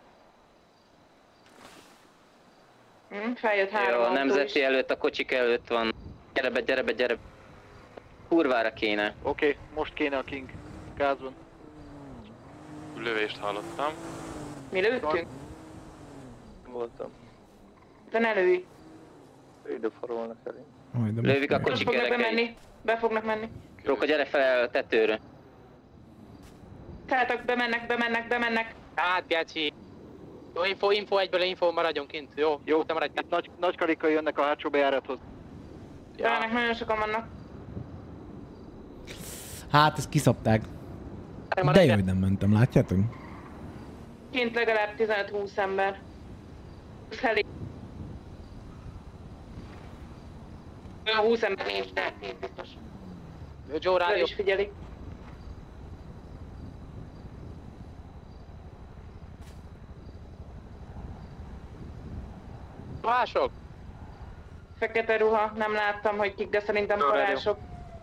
Feljött 3 autó. Jó, a nemzeti előtt, a kocsik előtt van. Gyere be. Kurvára kéne. Oké, most kéne a King. Gázban. Lövést hallottam. Mi lőttünk? Voltam. De ne lőj. Ide farolnak elég. Lövik a kocsik gyerekei. Be fognak menni. Róka, gyere fel a tetőre. Szálltak, bemennek. Hát, Piaci. Jó, info, maradjon kint. Jó, te maradj. Nagy karikai jönnek a hátsó bejárathoz. Bemennek, nagyon sokan vannak. Hát, ezt kiszopták. De jó, hogy nem mentem, látjátok? Kint legalább 15-20 ember. Olyan 20 ember nincs, de biztos. Joe rádió. is figyelik. Mások? Fekete ruha, nem láttam, hogy kik, de szerintem parások.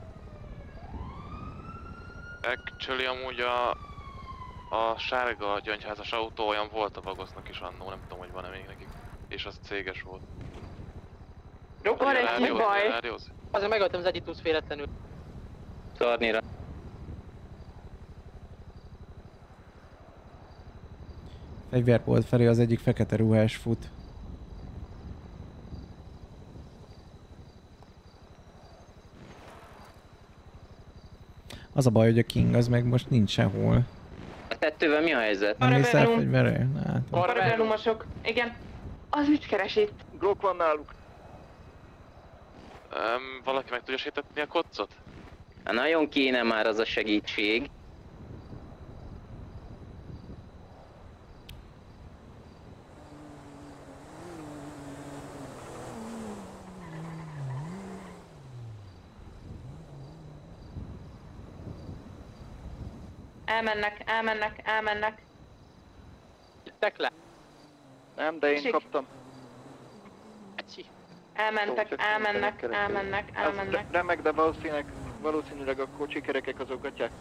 Actually amúgy a sárga gyöngyházas autó olyan volt a Vagosnak is annó, nem tudom, hogy van-e még nekik. És az céges volt. Van egy baj. Azért megöltem az egyik véletlenül. Szarnira. Fegyverbolt felé az egyik fekete ruhás fut. Az a baj, hogy a King az meg most nincs sehol. A tettővel mi a helyzet? Nem hiszel fegyverre? Parabellumosok. Igen. Az mit keres itt? Glock van náluk. Valaki meg tudja sétetni a kocot? Hát nagyon kéne már az a segítség. Elmennek. Jöttek le. Nem, de én kaptam. Elmennek. Remek, de valószínűleg a kocsikerekek azok gatyák.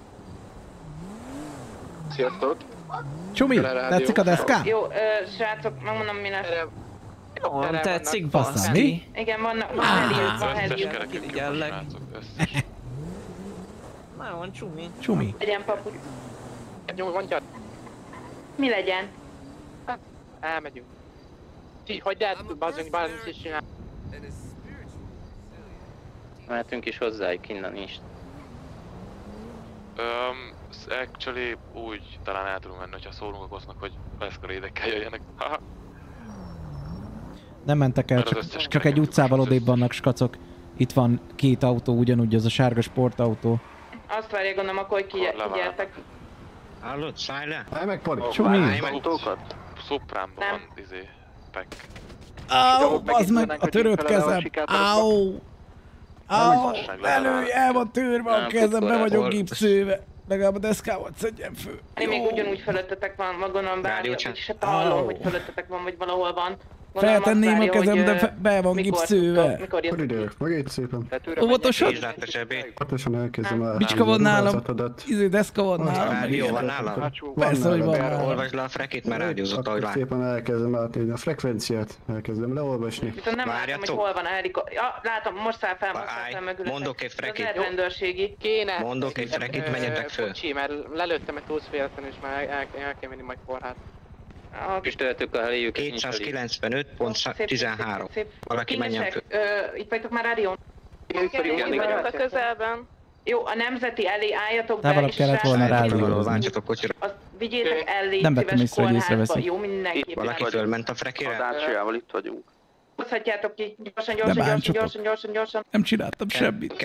Sziasztok! Csumi, tetszik a deszka? Jó, srácok, megmondom mi lesz. Jó, tetszik, baszki. Igen, van heli. Kirigyellek. Na, van Csumi. Legyen papucs. Jó, mondjad. Mi legyen? Elmegyünk. Így, hagyd el, bazzunk, bármit is csinál. Mehetünk is hozzájuk innen is. Actually úgy talán el tudunk menni, hogyha szólunk a kosznak, hogy eszkarédekkel jöjjenek. Nem mentek el, csak egy utcával odébb vannak skacok. Itt van két autó, ugyanúgy az a sárga sportautó. Azt várja, gondolom, akkor hogy kigyertek. Hallod, szállj le! Állj meg, Pali! Csumi! Szupránban van, pek. Áó, bazd meg, a törött kezem! Áó! Áó! El van törve a kezem, be vagyok gipszőve. Legalább a deszkámat szedjen fő. Én még ugyanúgy fölöttetek van, gondolom bárja, se hallom, hogy fölöttetek van, vagy valahol van. Feltenném a kezem, de be van gipszőve. Mikor idejök, megint szépen. Óvatosan! Óvatosan elkezdem el. Bicska van nálam. Deszka van nálam. Rádió van nálam? Persze, hogy van nálam. Olvasd le a frekét, mert rádiózott, ahogy vár. Szépen elkezdem átnézni a frekvenciát, elkezdem leolvasni. Viszont nem látom, hogy hol van Erika. Ja, látom, most száll fel mögületek. Mondok egy frekét. Az rendőrségi. Kéne. Mondok egy frekét, menjetek föl. Kocsi, mert lelőttem egy véletlenül, és már el kell menni majd kórház. Pistoletük a heléjük. 295.13. Valaki menjen föl. Itt vagytok már rádión? Igen, vagyok a közelben. Jó, a nemzeti elé álljatok be, távolabb kellett volna rádiózni. Azt vigyétek elé nem vettem észre, hogy kórházba, jó, mindenképpen. Valaki fölment a frekére? A Dacia-val itt vagyunk. Hozhatjátok ki, gyorsan. Nem csináltam semmit.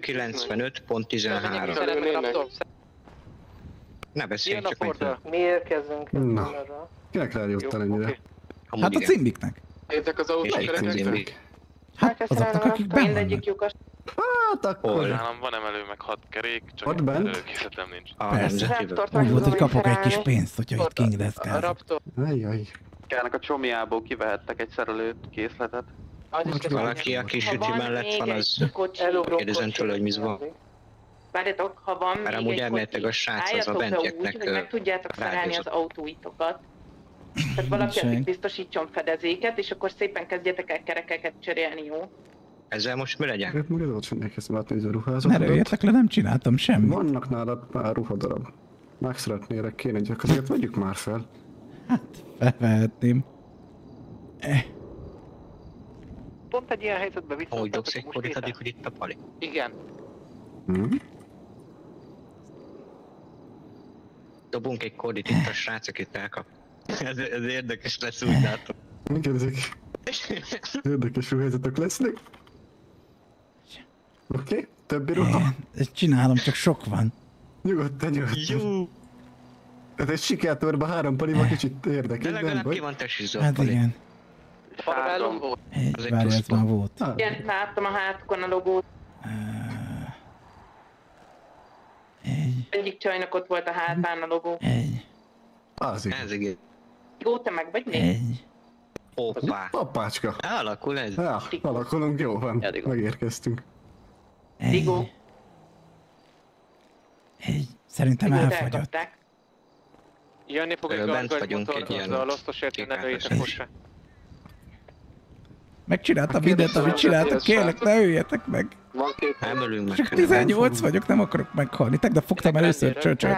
295.13. Ne beszéljünk, csak menj. Mi érkezünk. Na, kinek rádiódtál ennyire? Hát a cimbiknek. Ezek az autók. Hát azoknak, akik benn vannak. Hát akkor... Nálam van emelő meg 6 kerék, csak ott bent? előkészletem nincs. Persze. Úgy volt, hogy kapok egy kis pénzt, hogyha itt King deszkázok. Ajjaj. Kellnek a csomiából kivehettek egy szerelőt, készletet. Valaki, aki süti mellett van, az kérdezem tőle, hogy mi van. Várjatok, ha van mert amúgy elméletileg a srác az a bentieknek úgy, hogy meg tudjátok szerelni az autóitokat. Tehát valaki, akik biztosítson fedezéket, és akkor szépen kezdjetek el kerekeket cserélni, jó? Ezzel most mi legyen? Hát majd ott elkezdem átnézni a ruházatot. Ne rögjetek le, nem csináltam semmit. Vannak nálad pár ruhadarab. Meg szeretnélek kéne, hogy azért vegyük már fel. Hát, felvehetném. Pont egy ilyen helyzetben vissza. Ahogy dobsz egy kodit, addig, hogy itt a Pali. Igen. Dobunk egy kódit itt a srác, akit elkap. Ez érdekes lesz, úgy látom. Igen, ezek érdekes ruházatok lesznek. Oké, többi ruha. Ezt csinálom, csak sok van. Nyugodtan. Jó. Ez egy sikátorban 3 palival kicsit érdekes, de legalább ki van tesizol, hát Pali. Igen. Parabellum volt. Várj, ez már volt. Igen, láttam a hátukon a logót. Egyik csajnak ott volt a hátán a logó. Az igen. Ez igen. Jó, te meg vagy még? Hoppá. Hoppácska. Alakul ez. Ja, alakulunk, jó van. Megérkeztünk. Digó. Szerintem elfogyott. Jönni fog egy gargajmotor, az a losztosért, hogy ne lőjétek hozzá. Megcsináltam mindent, amit csináltak, kérlek, ne öljetek meg. Nem ölünk meg. Csak 18 vagyok, nem akarok meghalni. Tegnap fogtam először csöcsöt.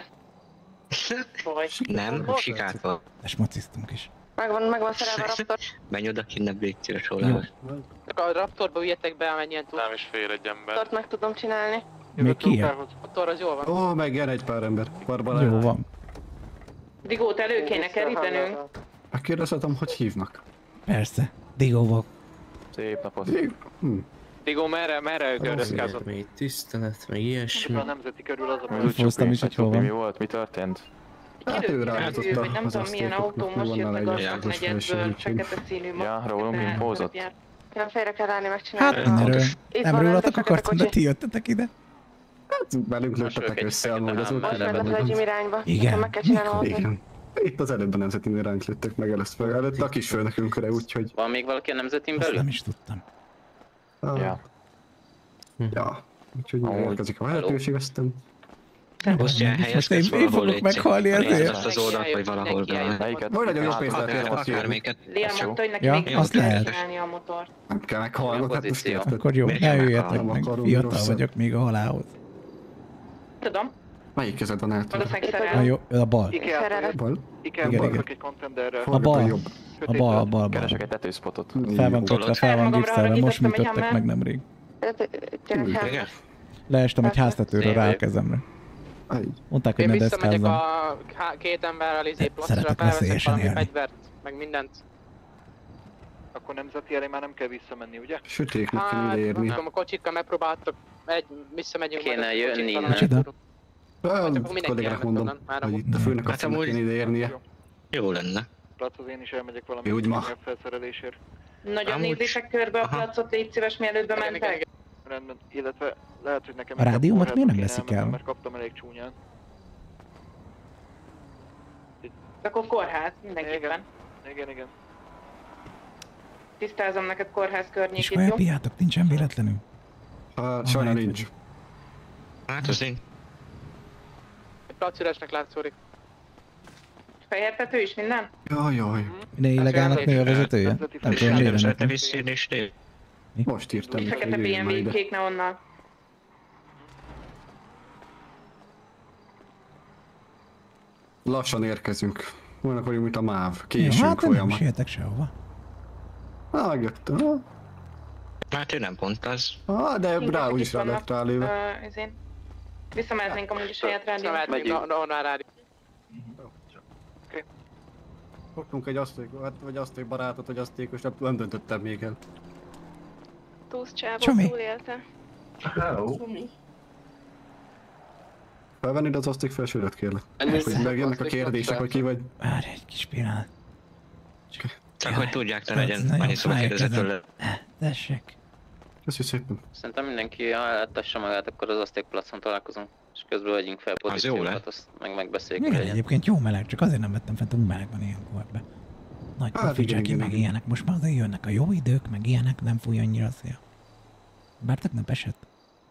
Nem, sikátva. De smociztunk is. Megvan szerelve a Raptor. Menj oda kinne, légy szíves Olával. A Raptorba üljetek be, amennyien tud. Nem is fél egy ember. Raptort meg tudom csinálni. Még ki ilyen? Raptor az jól van. Ó, megjön egy pár ember. Barbara. Jó van. Digót elő kéne kerítenünk. Megkérdezhetem, hogy hívnak? Persze. Digóval. Szép napot. Digó, merre gördeszkázott? Még tisztelet, meg ilyesmi. A nemzeti körül az a Infóztam is, hogy hol van. Mi volt, mi történt? Hát ő ráállította Vagy nem tudom milyen autó, most jött meg a negyedből, fekete színű ma. Ja, rólunk infózott. Nem félre kell állni, megcsinálni. Hát mindenről. Nem rólatok akartam, de ti jöttetek ide. Hát velünk lőttetek össze, amúgy az úgy. Most mentek a gym irányba. Igen. Meg kell csinálnom. Igen. Itt az előbb a nemzetin irányt lőttek meg előtte a kis főnökünkre, úgyhogy... Van még valaki a nemzetin belül? Nem is tudtam. Ja. Úgyhogy érkezik a lehetőség, aztán... Most én fogok meghalni ezért. Azt az oldalt, vagy valahol be. Vagy nagyon jó pénzt lehet érni. Akármelyiket. Liam mondta, hogy neki még azt lehet. csinálni a motort. Nem kell meghalnod, hát most érted. Akkor jó, ne üljetek meg. Fiatal vagyok még a halálhoz. Tudom. Melyik kezed van át? A jó, a bal. Bal? Igen. egy contenderrel. A bal. A bal. Keresek egy tetőspotot. Fel van kötve, fel van gipszelve, most műtöttek meg nemrég. Leestem egy háztetőről rá a kezemre. Mondták, hogy ne én visszamegyek deszkázzam. a két emberrel placra, Szeretek felveszek veszélyesen valami élni. fegyvert, meg mindent. Akkor nemzeti elé már nem kell visszamenni, ugye? Sütéknek kell ide érni. Nem tudom, a kocsikkal megpróbáltok, visszamegyünk. Kéne jönni innen. Micsoda? Kollégák mondom, hogy itt a főnök a főnök kéne ide érnie. Jó lenne. Plachoz én is elmegyek valami Úgy ma. felszerelésért. Nagyon nézzétek körbe a placot, légy szíves, mielőtt bementek. Rendben, illetve lehet, hogy nekem... A rádiómat miért nem veszik el? Mert kaptam elég csúnyán. Akkor kórház, mindenképpen. Igen. Tisztázom neked kórház És környékét, olyan jó? piátok nincsen véletlenül? Sajnál nincs. Hát az én. Plac üresnek látsz, Szóri. Fejértető is, minden? Jaj. Minden illegálnak nő a vezetője? Nem tudom, miért Szeretne visszírni is tél. Most írtam. Fekete BMW kék neonnal. Lassan érkezünk. Olyanok vagyunk, mint a MÁV. Jó, Késünk hát nem folyamat. sietek sehova. Megjöttem. Hát ő nem pont az. De rá úgyis rá lett rálőve. Visszamehetnénk amúgy a saját rádiót. Visszamehetnénk, rádió. Fogtunk egy aszték barátot, vagy asztékos, nem döntöttem még el. Túsz csába Csomi. túlélte. Felvenni az aszték felsőret, kérlek. Hogy megjönnek a kérdések, hogy ki vagy. Várj egy kis pillanat. Csak hogy tudják, ne legyen annyiszor kérdezett tőle. Tessék. Köszi szépen. Szerintem mindenki, ha ellátassa magát, akkor az asztékplacon találkozunk. És közben vegyünk fel pozíciókat, azt meg megbeszéljük. Igen, egyébként jó meleg, csak azért nem vettem fel, túl meleg van ilyenkor ebbe. Nagy proficseki meg ilyenek, most már azért jönnek a jó idők, meg ilyenek, nem fúj annyira a szél. Bár tegnap esett.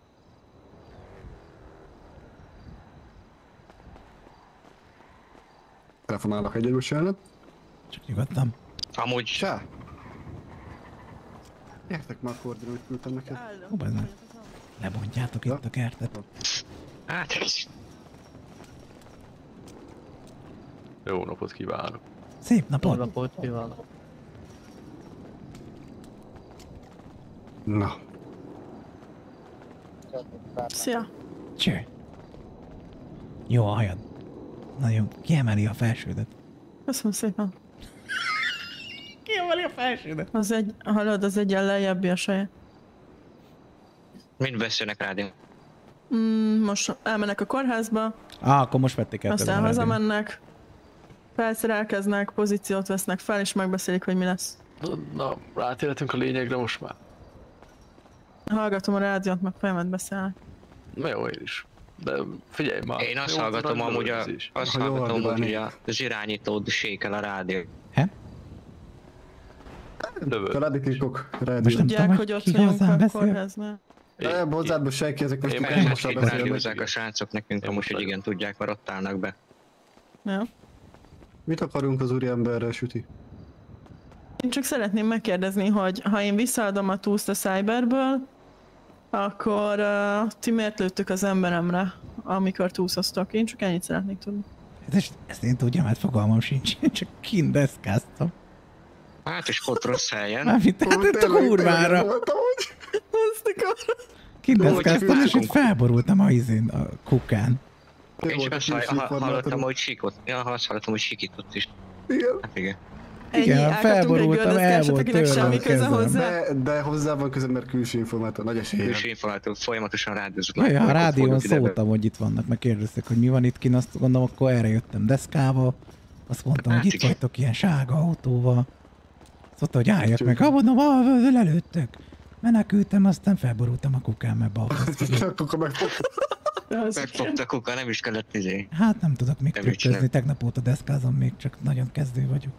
Telefonálok egy elősőelnet. Csak nyugodtan. Amúgy... Se. Értek már a koordinót küldtem neked. Ó, bazdmeg. Lebontjátok itt a kertet. Hát... Jó napot kívánok. Szép napot! Jó napot kívánok. Na. Szia! Cső. Jó a hajad. Nagyon kiemeli a felsődet. Köszönöm szépen. Kiemeli a felsődet. Az egy, hallod, az egyen lejjebbi a saját. Mind beszélnek rádió? Most elmennek a kórházba. Akkor most vették el. Aztán hazamennek. Felszerelkeznek, pozíciót vesznek fel, és megbeszélik, hogy mi lesz. Na, rátérhetünk a lényegre most már. Hallgatom a rádiót, meg folyamat beszélnek. Na jó, én is. De figyelj már. Én azt hallgatom amúgy az irányítód sékel a rádió. A radiklikok Most tudják, hogy ott vagyunk a kórháznál. Nem, hozzád be senki, ezek most most rádiózzák a srácok nekünk, amúgy, hogy igen tudják, mert ott állnak be. Ja. Mit akarunk az úriemberrel, Süti? Én csak szeretném megkérdezni, hogy ha én visszaadom a túszt a Cyberből, akkor ti miért lőttük az emberemre, amikor túszoztok? Én csak ennyit szeretnék tudni. Ezt én tudjam, hát fogalmam sincs. Én csak kint deszkáztam. Hát és pont rossz helyen. Mármint, hát a kurvára. Kint deszkáztam, és itt felborultam a izén, a kukán. Én csak azt hallottam, hogy sikott. Ja, azt hallottam, hogy sikított is. Igen. Hát igen. Igen, felborultam, el volt törve a kezem. De hozzá van közben, mert külső informátor, nagy esélye. Külső informátor, folyamatosan rádiózok. Jaj, a rádión szóltam, hogy itt vannak, meg kérdeztek, hogy mi van itt kint, azt gondolom, akkor erre jöttem deszkával. Azt mondtam, hogy itt vagytok ilyen sárga autóval. Azt mondta, hogy álljak meg, mondom, lelőttök. Menekültem, aztán felborultam a kukán, mert balfasztam. A kuka megfogta. Megfogta a kuka, nem is kellett izé. Hát nem tudok még trükközni, tegnap óta deszkázom, még csak nagyon kezdő vagyok.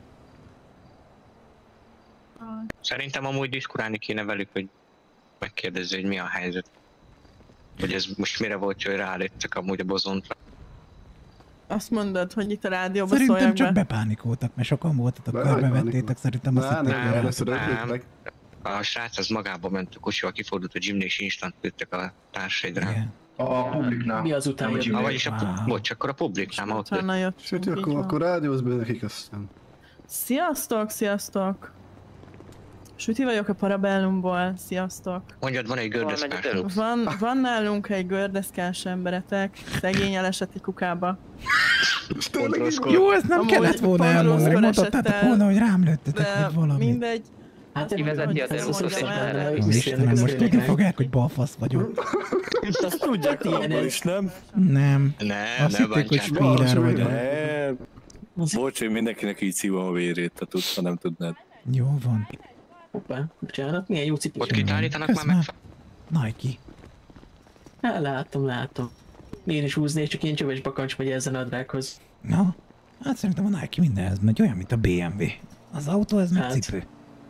Szerintem amúgy diskurálni kéne velük, hogy megkérdezzük, hogy mi a helyzet. Hogy ez most mire volt, hogy ráléptek amúgy a bozontra. Azt mondod, hogy itt a rádióban szóljak be? Szerintem csak bepánikoltak, mert sokan voltatok, körbevettétek, szerintem azt nem. A srác az magába ment a kocsival, kifordult a gymnél és instant lőttek a társaidra. A publiknál. Mi az után jött? Vagyis bocs, akkor a publiknál ma ott lőtt. Sőt, akkor rádiózz be nekik aztán. Sziasztok, sziasztok! Süti vagyok a Parabellumból, sziasztok! Mondjad, van egy gördeszkás. Van nálunk egy gördeszkás emberetek, szegény elesett egy kukába. Jó, ezt nem kellett volna elmondani, mondhattátok volna, hogy rám lőttetek, vagy valami. Mindegy. Hát ki vezeti a demonstrációt? Istenem, most tudni fogják, hogy balfasz vagyok. Azt tudják abban is, nem? Nem. Azt hitték, hogy spíler vagyok. Nem. Bocs, hogy mindenkinek így szívom a vérét, ha nem tudnád. Jó van. Hoppá, bocsánat, milyen jó cipős. Ott kit állítanak már meg? Nike. Hát látom. Én is húznék, csak én csöves bakancs megy ezen a nadrághoz. Na, hát szerintem a Nike mindenhez megy, olyan, mint a BMW. Az autó, ez meg cipő.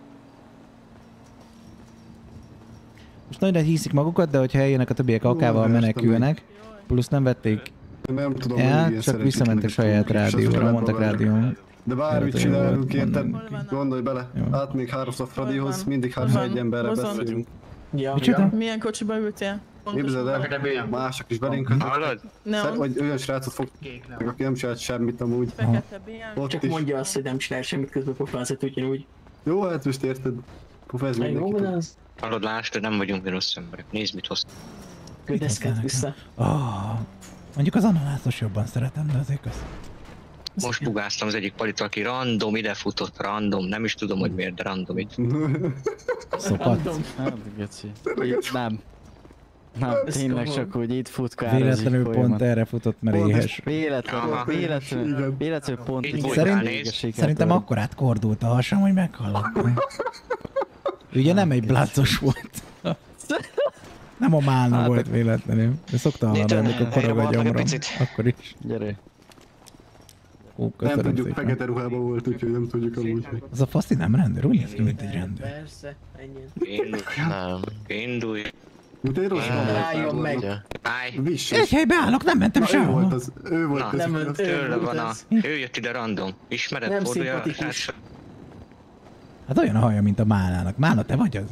Most nagyra hiszik magukat, de hogyha eljönnek a többiek akával menekülnek, plusz nem vették el, csak visszamentek saját rádióra, mondtak rádión. De bármit csinálunk, érted? Gondolj bele, át még háromszor Fradihoz, mindig háromszor egy emberre beszélünk. Ja. Milyen kocsiba ültél? Képzeld el, mások is belénk kötnek. Vagy olyan srácot fog, aki nem csinált semmit amúgy. Csak mondja azt, hogy nem csinál semmit, közben pofázott ugyanúgy. Jó, hát most érted. Pofázz mindenkit. Hallod, lásd, nem vagyunk mi rossz emberek. Nézd, mit hoztam. Ködeszket vissza. Mondjuk az ananászos jobban szeretem, de azért kösz. Most bugáztam az egyik palit, aki random ide futott, random, nem is tudom, hogy miért, de random itt. Szopat. Nem. Nem, tényleg csak úgy itt futkározik. Véletlenül pont erre futott, mert éhes. Véletlenül pont Szerintem akkorát kordult a hasam, hogy meghallottam. Ugye nem egy blácos volt. Nem a málna volt véletlenül. De szoktam hallani, amikor korog a gyomrom. Akkor is. Gyere. Nem tudjuk, fekete ruhában volt, úgyhogy nem tudjuk amúgy. Az a faszi nem rendőr, úgy néz ki, mint egy rendőr. Persze, ennyi. Indulj. Mint egy rossz álljon meg. Egy helybe állok, nem mentem sehol. Ő volt az. Na, tőle van ő jött ide random. Ismered? Nem szimpatikus. Hát olyan a haja, mint a Málnának. Málna, te vagy az?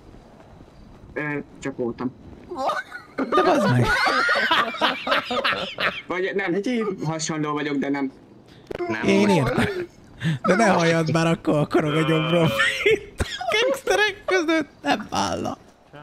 Csak voltam. De bazd meg! Vagy nem, hasonló vagyok, de nem. Én értem. De ne halljad már, akkor korog a gyomrom. Itt a gangsterek között nem állna.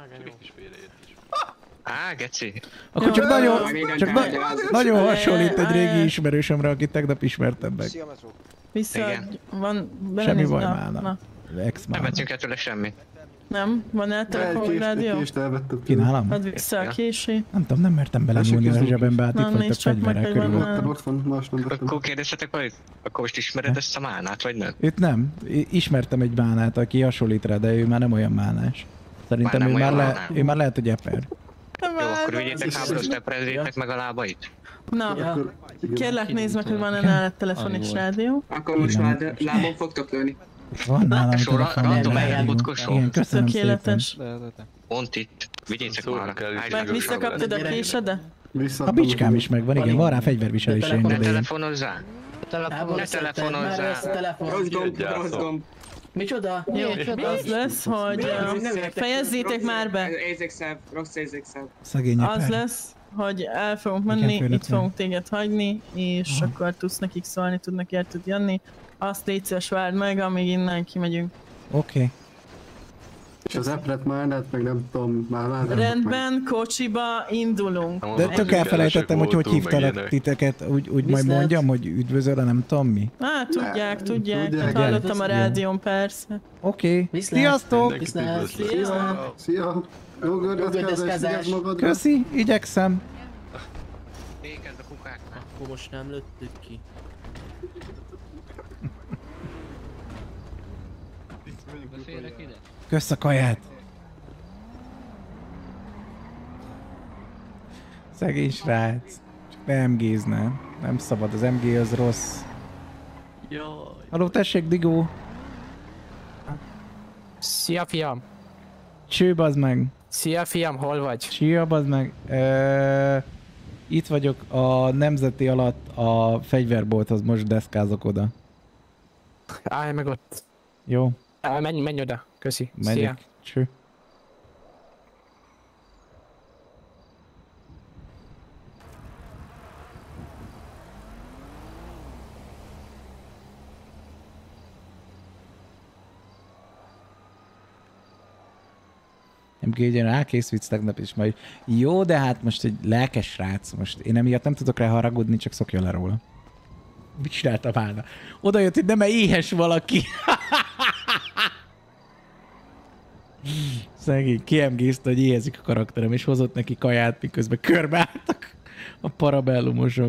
Geci. Akkor csak nagyon hasonlít egy régi ismerősömre, akit tegnap ismertem meg. Vissza, van semmi baj Málna. Nem vettünk el tőle semmit. Nem? Van eltelefon vagy rádió? Kínálom? Add vissza a kését. Nem tudom, nem mertem belenyúlni a zsebembe, hát itt vagytok fegyverek körül. Ott van, más nem vettem. Akkor kérdeztetek valamit? Akkor most ismered ezt a mánát, vagy nem? Itt nem. Ismertem egy mánát, aki hasonlít rá, de ő már nem olyan mánás. Szerintem ő már lehet, hogy eper. Jó, akkor vigyétek háborús, teprezzétek meg a lábait. Na, kérlek nézd meg, hogy van-e nálad telefon és rádió. Akkor most már lábon fogtok lőni. Van nálam random elbutkosó. Igen, köszönöm tökéletes. Pont itt. Vigyétek már. Meg visszakaptad a késedet? A bicskám is megvan, igen, van rá fegyverviselési engedély. Ne telefonozzá! Ne telefonozzá! Rossz gomb. Micsoda? Jó, az lesz, hogy fejezzétek már be. Rossz érzékszám. Szegény eper. Az lesz, hogy el fogunk menni, itt fogunk téged hagyni, és akkor tudsz nekik szólni, tudnak el tud jönni. Azt légy szíves, várd meg, amíg innen kimegyünk. Oké. És az epret már, hát meg nem tudom, már látom. Rendben, kocsiba indulunk. De tök elfelejtettem, hogy hívtalak titeket, úgy majd mondjam, hogy üdvözöl, nem tudom mi. Tudják. Hallottam a rádión, persze. Oké. Sziasztok! Szia! Jó gördeszkázás magadra. Köszi, igyekszem. Fékezd a kukáknak. Akkor most nem lőttük ki. Kösz a kaját. Szegény srác. Csak ne MG-zne. Nem szabad, az MG az rossz. Jaj. Haló, tessék, Digó. Szia, fiam. Cső, bazd meg. Szia, fiam, hol vagy? Szia, bazd meg. Itt vagyok a nemzeti alatt a fegyverbolthoz, most deszkázok oda. Állj meg ott. Jó. Menj oda. Köszi. Megyek. Szia. Cső. MG-gyen rákész vicc tegnap is majd. Jó, de hát most egy lelkes srác. Most én emiatt nem tudok rá haragudni, csak szokja le róla. Mit csinálta válna? Oda jött, hogy nem éhes valaki. Szegény, kiemgészte, hogy éhezik a karakterem, és hozott neki kaját, miközben körbeálltak a parabellumosok.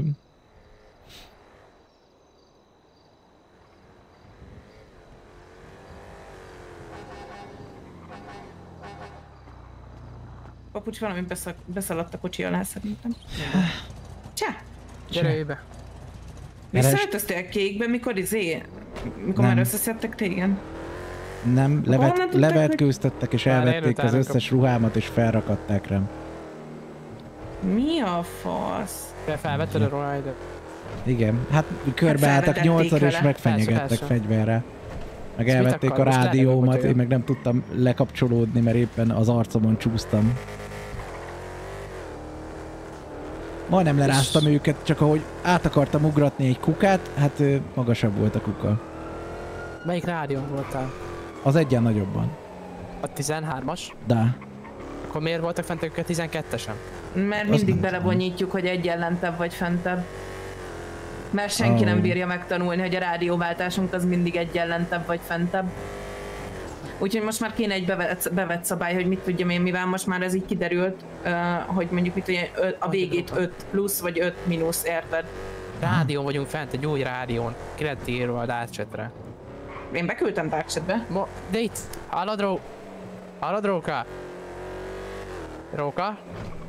Papucs valami beszaladt a kocsi alá szerintem. Csá! Gyere be. Visszaöltöztél kékbe, mikor már összeszedtek téged? Nem, levetkőztettek és elvették az összes ruhámat és felrakadták rám. Mi a fasz? Te felvetted a ruháidat? Igen, hát körbeálltak 8-szor és megfenyegettek fegyverrel. Meg elvették a rádiómat, én meg nem tudtam lekapcsolódni, mert éppen az arcomon csúsztam. Majdnem leráztam őket, csak ahogy át akartam ugratni egy kukát, hát magasabb volt a kuka. Melyik rádión voltál? Az egyen nagyobban. A 13-as? De. Akkor miért voltak fent ők a 12-esen? Mert mindig belebonyítjuk, hogy egyenlentebb vagy fentebb. Mert senki nem bírja megtanulni, hogy a rádióváltásunk az mindig egyenlentebb vagy fentebb. Úgyhogy most már kéne egy bevett szabály, hogy mit tudjam én, mivel most már ez így kiderült, hogy mondjuk mit tudja, a végét 5 plusz vagy 5 mínusz, érted? Rádión vagyunk fent, egy új rádión. Ki lett írva a Darkchat-re. Én beküldtem Darkchat-be. De itt, hallod Róka? Róka?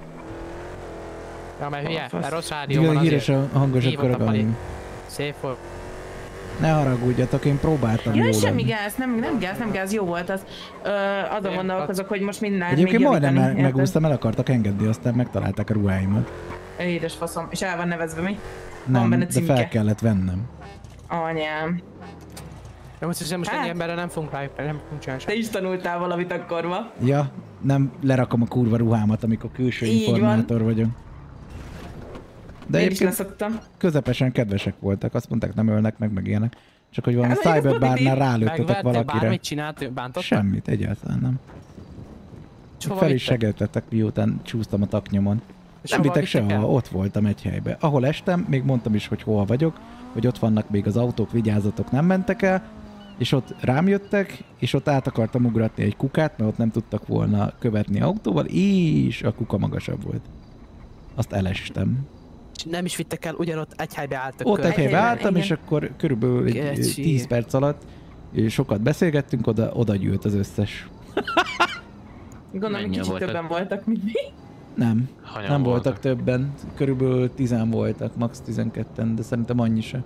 Ja, mert hülye, mert rossz rádió van azért. Híres a hangos akkor a galmi. Szép volt. Ne haragudjatok, én próbáltam jól. Semmi gáz, nem gáz, jó volt az. Azon gondolkozok, hogy most minden egyébként majdnem megúsztam, el akartak engedni, aztán megtalálták a ruháimat. Édes faszom, és el van nevezve mi? Nem, de fel kellett vennem. Anyám. De most ennyi emberre nem fogunk rájuk, nem fogunk csinálni. Te is tanultál valamit akkor ma. Ja, nem lerakom a kurva ruhámat, amikor külső informátor vagyok. De én is leszoktam. Közepesen kedvesek voltak, azt mondták nem ölnek meg ilyenek. Csak hogy valami Cyberbarnál rálőttetek valakire. Bármit csinált, bántottak? Semmit, egyáltalán nem. Csak fel is segítettek, miután csúsztam a taknyomon. Nem vittek sehova, ott voltam egy helyben. Ahol estem, még mondtam is, hogy hol vagyok, hogy ott vannak még az autók, vigyázzatok, nem mentek el. és ott rám jöttek, és ott át akartam ugratni egy kukát, mert ott nem tudtak volna követni autóval, és a kuka magasabb volt. Azt elestem. Nem is vittek el, ugyanott egy helybe álltak. Ott egy helybe álltam, és akkor körülbelül egy 10 perc alatt sokat beszélgettünk, oda gyűlt az összes. Gondolom, kicsit többen voltak, mint mi. Nem, nem voltak többen. Körülbelül 10 voltak, max 12-en, de szerintem annyi se.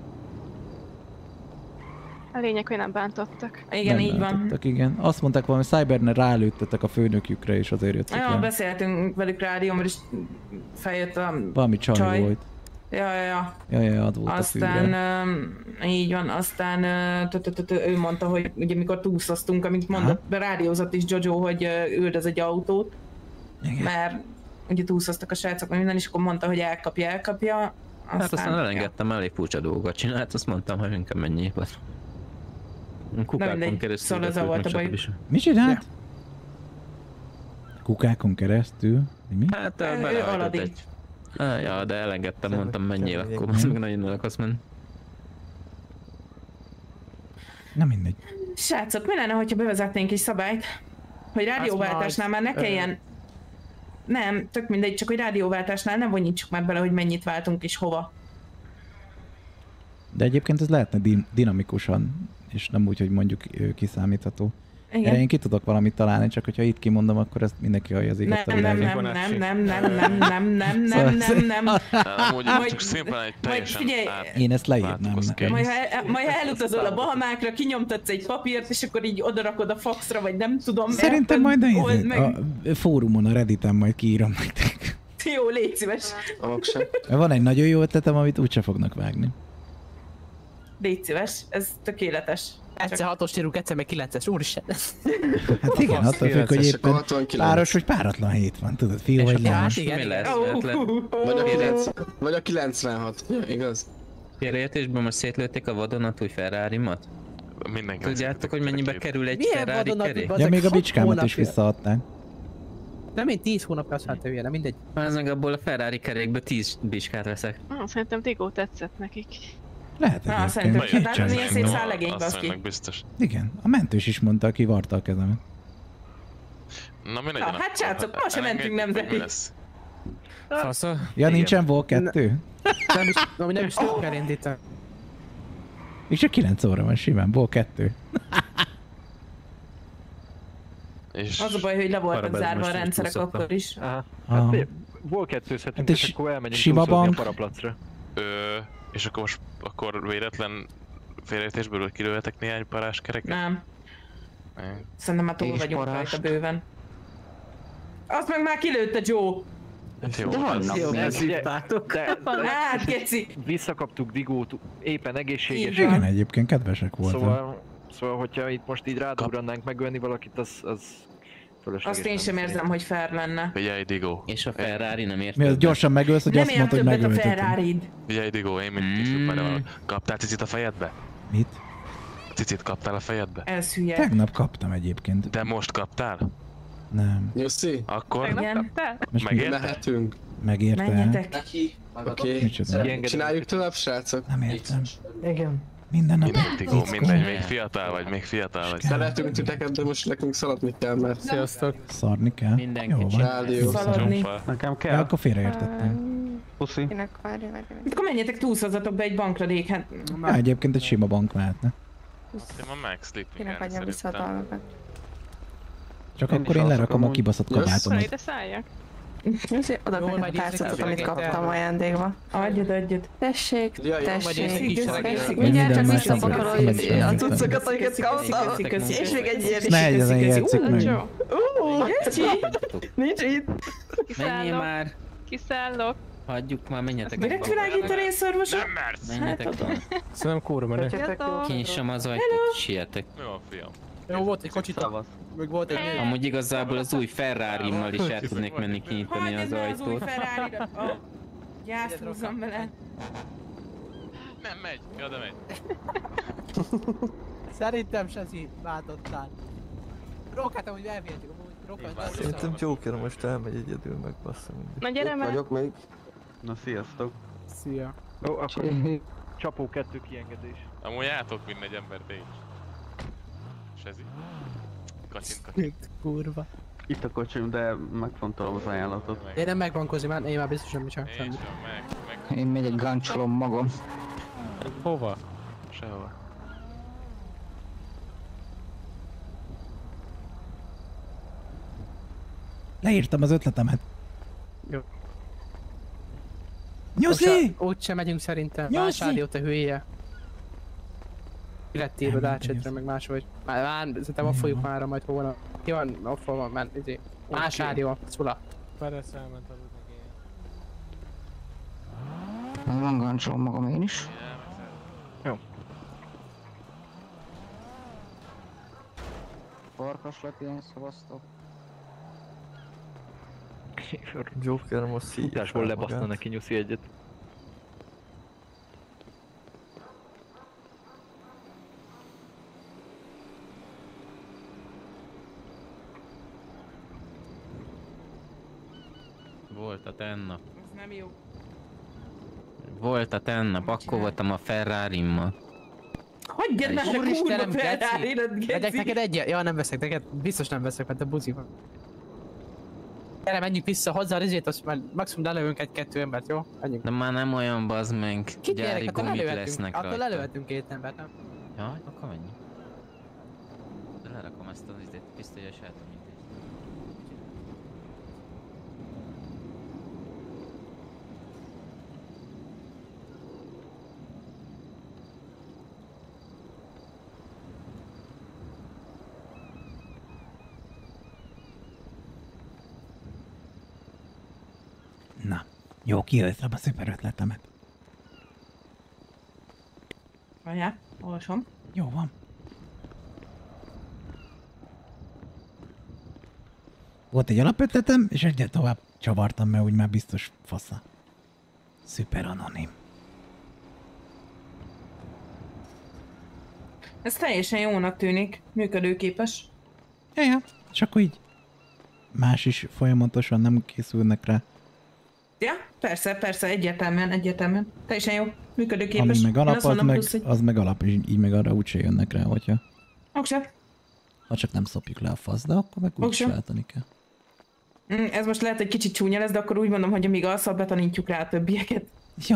A lényeg, hogy nem bántottak. Igen, nem így van. Igen. Azt mondták valami, Cybernet rálőttetek a főnökjükre, és azért jöttek Ja, le. beszéltünk velük rádióban, és feljött a valami csaj volt. Ja, ad volt aztán, a fűre. így van, aztán ő mondta, hogy ugye mikor túszoztunk, amit mondott, rádiózott is Jojo, hogy üldöz egy autót, mert ugye túszoztak a srácok, minden, és akkor mondta, hogy elkapja. Hát aztán elengedtem, elég furcsa dolgokat csinált, azt mondtam, hogy inkább menjél. Kukákon keresztül. Szóval az volt a baj. Mi csinált? Kukákon keresztül? Mi? Hát belehagyott egy. Ja, de elengedtem, mondtam menjél, akkor meg nagyon akarsz menni. Na mindegy. Srácok, mi lenne, hogyha bevezetnénk egy szabályt, hogy rádióváltásnál már ne kelljen... Nem, tök mindegy, csak hogy rádióváltásnál nem vonjítsuk már bele, hogy mennyit váltunk és hova. De egyébként ez lehetne dinamikusan, és nem úgy, hogy mondjuk kiszámítható. Igen. Erre én ki tudok valamit találni, csak hogyha itt kimondom, akkor ezt mindenki hallja az igazat. Nem. Amúgy csak szépen egy teljesen Én ezt leírnám. Majd ha elutazol a Bahamákra, kinyomtatsz egy papírt, és akkor így odarakod a faxra, vagy nem tudom. Szerintem majd a fórumon, a Redditen majd kiírom nektek. Jó, légy szíves. Van egy nagyon jó ötletem, amit úgyse fognak vágni. Légy szíves, ez tökéletes. Egyszer 6-os írunk, egyszer meg 9-es, úristen. Hát igen, attól függ, hogy éppen páros vagy páratlan hét van, tudod, fiú vagy lány. Hát igen. Vagy a 96, igaz? Félreértésben most szétlőtték a vadonatúj Ferrari-mat? Mindenki. Tudjátok, hogy mennyibe kerül egy Ferrari kerék? Ja, még a bicskámat is visszaadták. Nem, én 10 hónapra azt mondta, hogy mindegy. Az meg abból a Ferrari kerékből 10 bicskát veszek. Szerintem Digó tetszett nekik. Lehet egyébként. Szerintem, hát milyen szép szállegény, baszki. Biztos. Igen, a mentős is mondta, aki varta a kezemet. Na mi legyen? Hát srácok, ma sem mentünk nemzeti. Fasza? Ja, nincsen Vol 2? Nem is tudok elindítani. És csak 9 óra van simán, Vol 2. Az a baj, hogy le voltak zárva a rendszerek akkor is. Hát Vol 2-zhetünk, és akkor elmegyünk túlszozni a paraplacra. És akkor véletlen félreértésből kilőhetek néhány paráskereket? Nem. Szerintem már túl vagyunk rajta bőven. Azt meg már kilőtte Joe! De vannak elszívtátok. Hát, geci! Visszakaptuk Digót éppen egészségesen. Igen, egyébként kedvesek voltak. Szóval, hogyha itt most így rádugrannánk megölni valakit, az fölösleges. Azt én sem érzem, hogy fair lenne. Figyelj, Digó. És a Ferrari nem ért. Mi az gyorsan megölsz, hogy azt mondod, hogy megöltöttem. Nem ért többet a Ferrari-d. Figyelj, Digó, én mindig is már kaptál cicit a fejedbe? Mit? Cicit kaptál a fejedbe? Ez hülye. Tegnap kaptam egyébként. De most kaptál? Nem. Jussi? Akkor? Tegnap kaptál? Megérte? Mehetünk. Megérte. Menjetek. Oké. Csináljuk tovább, srácok? Nem értem. Igen. Minden nap. Digó, mindegy, még fiatal vagy. Szeretünk titeket, de most nekünk szaladni kell, mert... Sziasztok. Szarni kell. Mindenki. Jó van. Szaladni. Nekem kell. Ja, akkor félreértettem. Puszi. Akkor menjetek, túlszazatok be egy bankra, Dék, hát... Ja, egyébként egy sima bank lehetne. Én ma megszlipingelni adjam vissza a dolgokat. Csak akkor én lerakom a kibaszott kabátomat. Ide szálljak. Oda a tárcatot, amit kaptam ajándékba. Adjad. Tessék. Mindjárt csak visszapakolod a cuccokat, amiket kaptam. És még egy ilyen is. Ne ezen játszik meg. Geci! Nincs itt. Menjél már. Kiszállok. Hagyjuk már, menjetek. Direkt világít a részorvosok? Nem mersz! Menjetek oda. Szerintem kurva menő. Kinyissam az ajtót, sietek. Jó, fiam. Jó, volt egy kocsita. Meg volt egy... Amúgy igazából az új Ferrari-mmal is el tudnék menni kinyitani az az új ajtót. Ferrari-ra. Gyászt húzzam vele. Nem megy, ja, de megy. Szerintem Sezi, váltottál. Rokkát amúgy elvihetjük, amúgy Rokkát. Szerintem Joker most elmegy egyedül, meg bassza mindig. Na gyere meg. Vagyok még. Na sziasztok. Szia. Jó, akkor csapó 2 kiengedés. Amúgy átok vinni egy embert én is. Sezi. Kacsint. Kurva. Itt a kocsim, de megfontolom az ajánlatot. Én nem megvankozni már, én már biztos nem sem semmit. Én megyek gancsolom magam. Hova? Sehova. Leírtam az ötletemet. Jó. Nyuszi! Úgy sem megyünk szerintem. Nyuszi! Más rádió, te hülye. Ki lett írva Dácsetre, meg máshogy. Már szerintem a folyuk mára majd holnap. Ki van, ott van, ment, izé. Más rádió, Szula. Peresz elment aludni Már van gancsolom magam én is. Jó. Farkas lepén szavaztok. Joker most szívja. Futásból lebaszna neki Nyuszi egyet. Volt a tennap. Ez nem jó. Volt a tennap, akkor voltam a Ferrarimmal. Hagyjad már a kurva Ferrari-rat, Vegyek geci! neked egyet? Ja, nem veszek neked. Biztos nem veszek, mert te buzi van. Gyere, menjünk vissza hozzá a rizét, azt már maximum lelövünk egy-kettő embert, jó? Menjünk. De már nem olyan bazd meg, Kit gyári gyerek, gumik lesznek attól rajta. lelőhetünk két embert, nem? Jaj, akkor menjünk. De lerakom ezt az izét, pisztolyos eltömítést. Na, jó, kijöttem a szuper ötletemet. Várjál, olvasom. Jó van. Volt egy alapötletem, és egyet tovább csavartam, mert úgy már biztos fasza. Szuper anonim. Ez teljesen jónak tűnik, működőképes. Ja, és akkor így más is folyamatosan nem készülnek rá. Ja, persze, egyértelműen. Teljesen jó, működőképes. Ami meg Én alap, azt mondom, az meg alap, és így meg arra úgyse jönnek rá, hogyha... Okse. Ha csak nem szopjuk le a fasz, de akkor meg úgy is váltani kell. Ez most lehet, hogy kicsit csúnya lesz, de akkor úgy mondom, hogy amíg alszol, betanítjuk rá a többieket. Jó.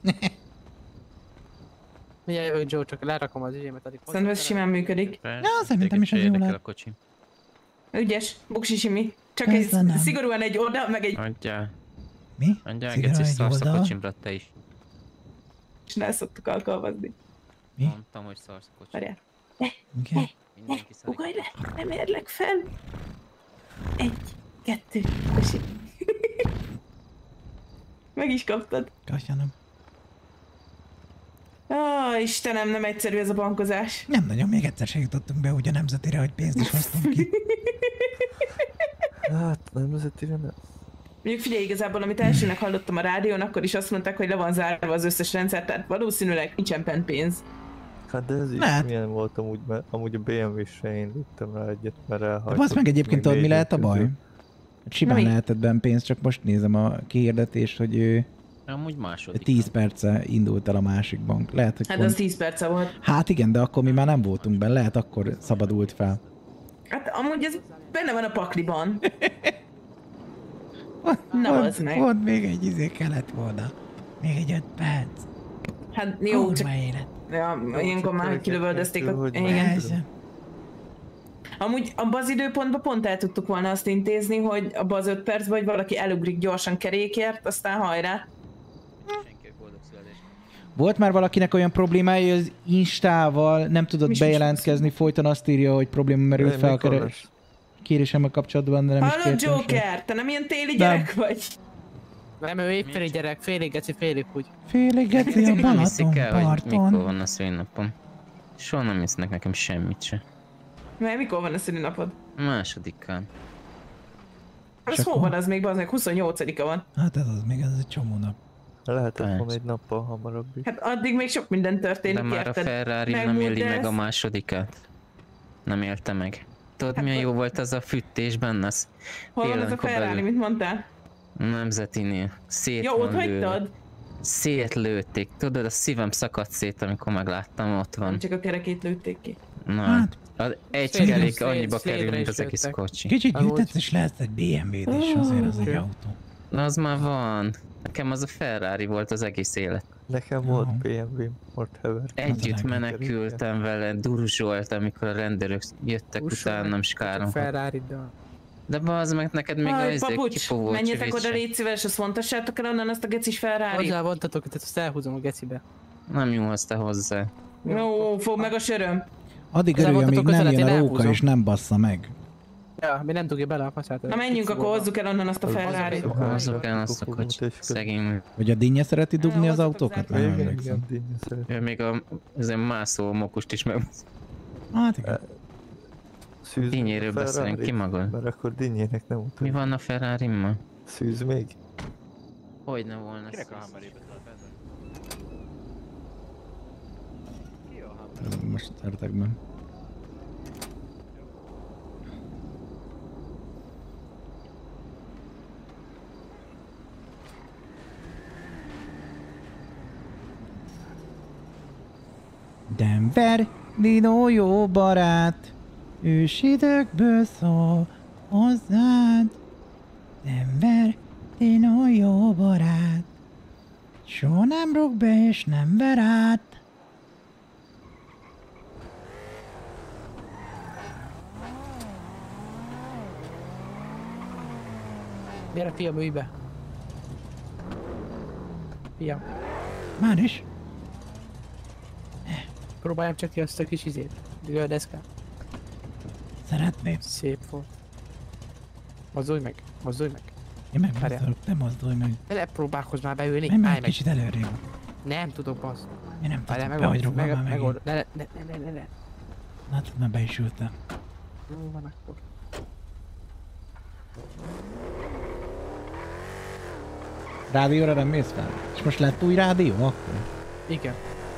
Ugye jövő Joe, csak lerakom az ügyémet, addig Szerintem ez simán működik. Ja, szerintem is ez jó lehet. Ügyes, buksi simi. Csak Ez egy, nem. szigorúan egy oda, meg egy... Adjál. Mi? Adjál, Szigorúan geci, egy szarsz a oldal? kocsimra te is. És ne szoktuk alkalmazni. Mondtam, hogy szarsz a kocsimra. Várjál. Igen? Mindenki szarik. Ugorj le, nem érlek fel. 1, 2, köszi. Meg is kaptad. Köszönöm. Istenem, nem egyszerű ez a bankozás. Nem nagyon, még egyszer se jutottunk be úgy a nemzetire, hogy pénzt is hoztunk ki. Hát, nemzetire nem. Mondjuk figyelj, igazából amit elsőnek hallottam a rádión, akkor is azt mondták, hogy le van zárva az összes rendszer, tehát valószínűleg nincsen bent pénz. Hát de ez is Lehet. milyen volt amúgy, mert amúgy a BMW-sre én lőttem rá egyet, mert elhagytam. De az meg egyébként tudod, mi lehet a baj? Simán Na mi? lehetett benne pénz, csak most nézem a kihirdetést, hogy ő Amúgy második. 10 perce indult el a másik bank. Lehet, hogy Hát az 10 perce volt. Hát igen, de akkor mi már nem voltunk benne, lehet akkor szabadult fel. Hát amúgy ez benne van a pakliban. Na, Ott- bazd meg. Ott még egy kellett volna. Még egy 5 perc. Hát jó, Kurva csak... élet. Ja, ilyenkor már kilövöldözték a... hogy Igen. Persze. Amúgy abban az időpontban pont el tudtuk volna azt intézni, hogy abban az 5 percben, hogy valaki elugrik gyorsan kerékért, aztán hajrá. Volt már valakinek olyan problémája, hogy az Instával nem tudott Mi is bejelentkezni, folyton azt írja, hogy probléma merült fel a kérésemmel kapcsolatban, de nem is Hallod, kértem se. Joker, te nem ilyen téli gyerek vagy? Nem, ő éppféli gyerek, félig geci, félig úgy. Félig geci a Nem hiszik el, hogy Balatonparton. mikor van a szülinapom. Soha nem hisznek nekem semmit se. Mert mikor van a szülinapod? Másodikán. Az hol van az még, az meg 28-a van. Hát ez még ez egy csomó nap. Lehetett volna egy nappal hamarabb is. Hát addig még sok minden történik, De már a érted? Ferrari nem Megmúlt éli meg ez. a másodikát. Nem élte meg. Tudod milyen jó volt az a fűtés benne? Az Hol van az a élenkor Ferrari, belül. mint mondtál? Nemzetinél. Szét Ja, van ott lőve. hagytad? Szétlőtték. Tudod, a szívem szakadt szét, amikor megláttam, ott van. Csak a kerekét lőtték ki. Na, az egy kerék annyiba kerül, mint az egész kocsi. Kicsit gyűjtesz, és lehet egy BMW-d is, azért az egy autó. Na az már van. Nekem az a Ferrari volt az egész élet. Nekem volt BMW, volt hever. Együtt menekültem vele, durzsolt, amikor a rendőrök jöttek utánam skáron. De bazd meg, neked még a Papucs, menjetek oda, légy szíves, azt vontassátok el onnan azt a gecis Ferrari-t. Hozzá vontatok, tehát azt elhúzom a gecibe. Nem jó azt te hozzá. Jó, fog meg a söröm. Addig örülj, amíg nem jön a róka és nem bassza meg. Ja, mi nem tudja bele a faszát. Na menjünk, akkor hozzuk el onnan azt a Ferrari-t. Hozzuk el azt a kocsit, szegény. Vagy a Dinnye szereti dugni az autókat? Nem emlékszem. Ő még az mászó mokust is meg... Hát igen. Dinnyéről beszélünk, ki magad? Mert akkor Dinnyének nem utána. Mi van a Ferrari-mmal? Szűz még? Hogyne volna szűz. Kinek a hammerébe Most értek be. Denver, Dino jó barát, ősidőkből szól hozzád. Denver, Dino jó barát, soha nem rúg be és nem ver át. Gyere fiam, ülj be. Fiam. Már is? Próbáljam csak ki azt a kis izét. Deszkát. Szeretném. Szép volt. Mozdulj meg, mozdulj meg. Én megmozdulok, te mozdulj meg. De ne próbálkozz már beülni. Menj már kicsit előrébb. Nem tudok, bassz. Mi nem tudok, be vagy rúgva már megint. Ne. Na, tudod, már be is ültem. Jó van akkor. Rádióra nem mész fel? És most lett új rádió akkor? Igen.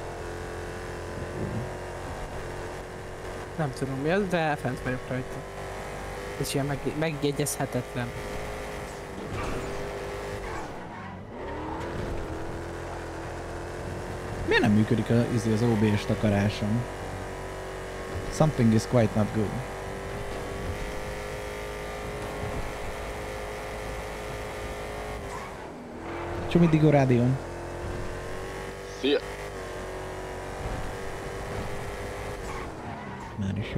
Nem tudom mi az, de fent vagyok rajta. Ez ilyen megjegyezhetetlen. Miért nem működik az OBS takarásom? Something is quite not good. Csumi Digo rádión. Szia! Már is jó.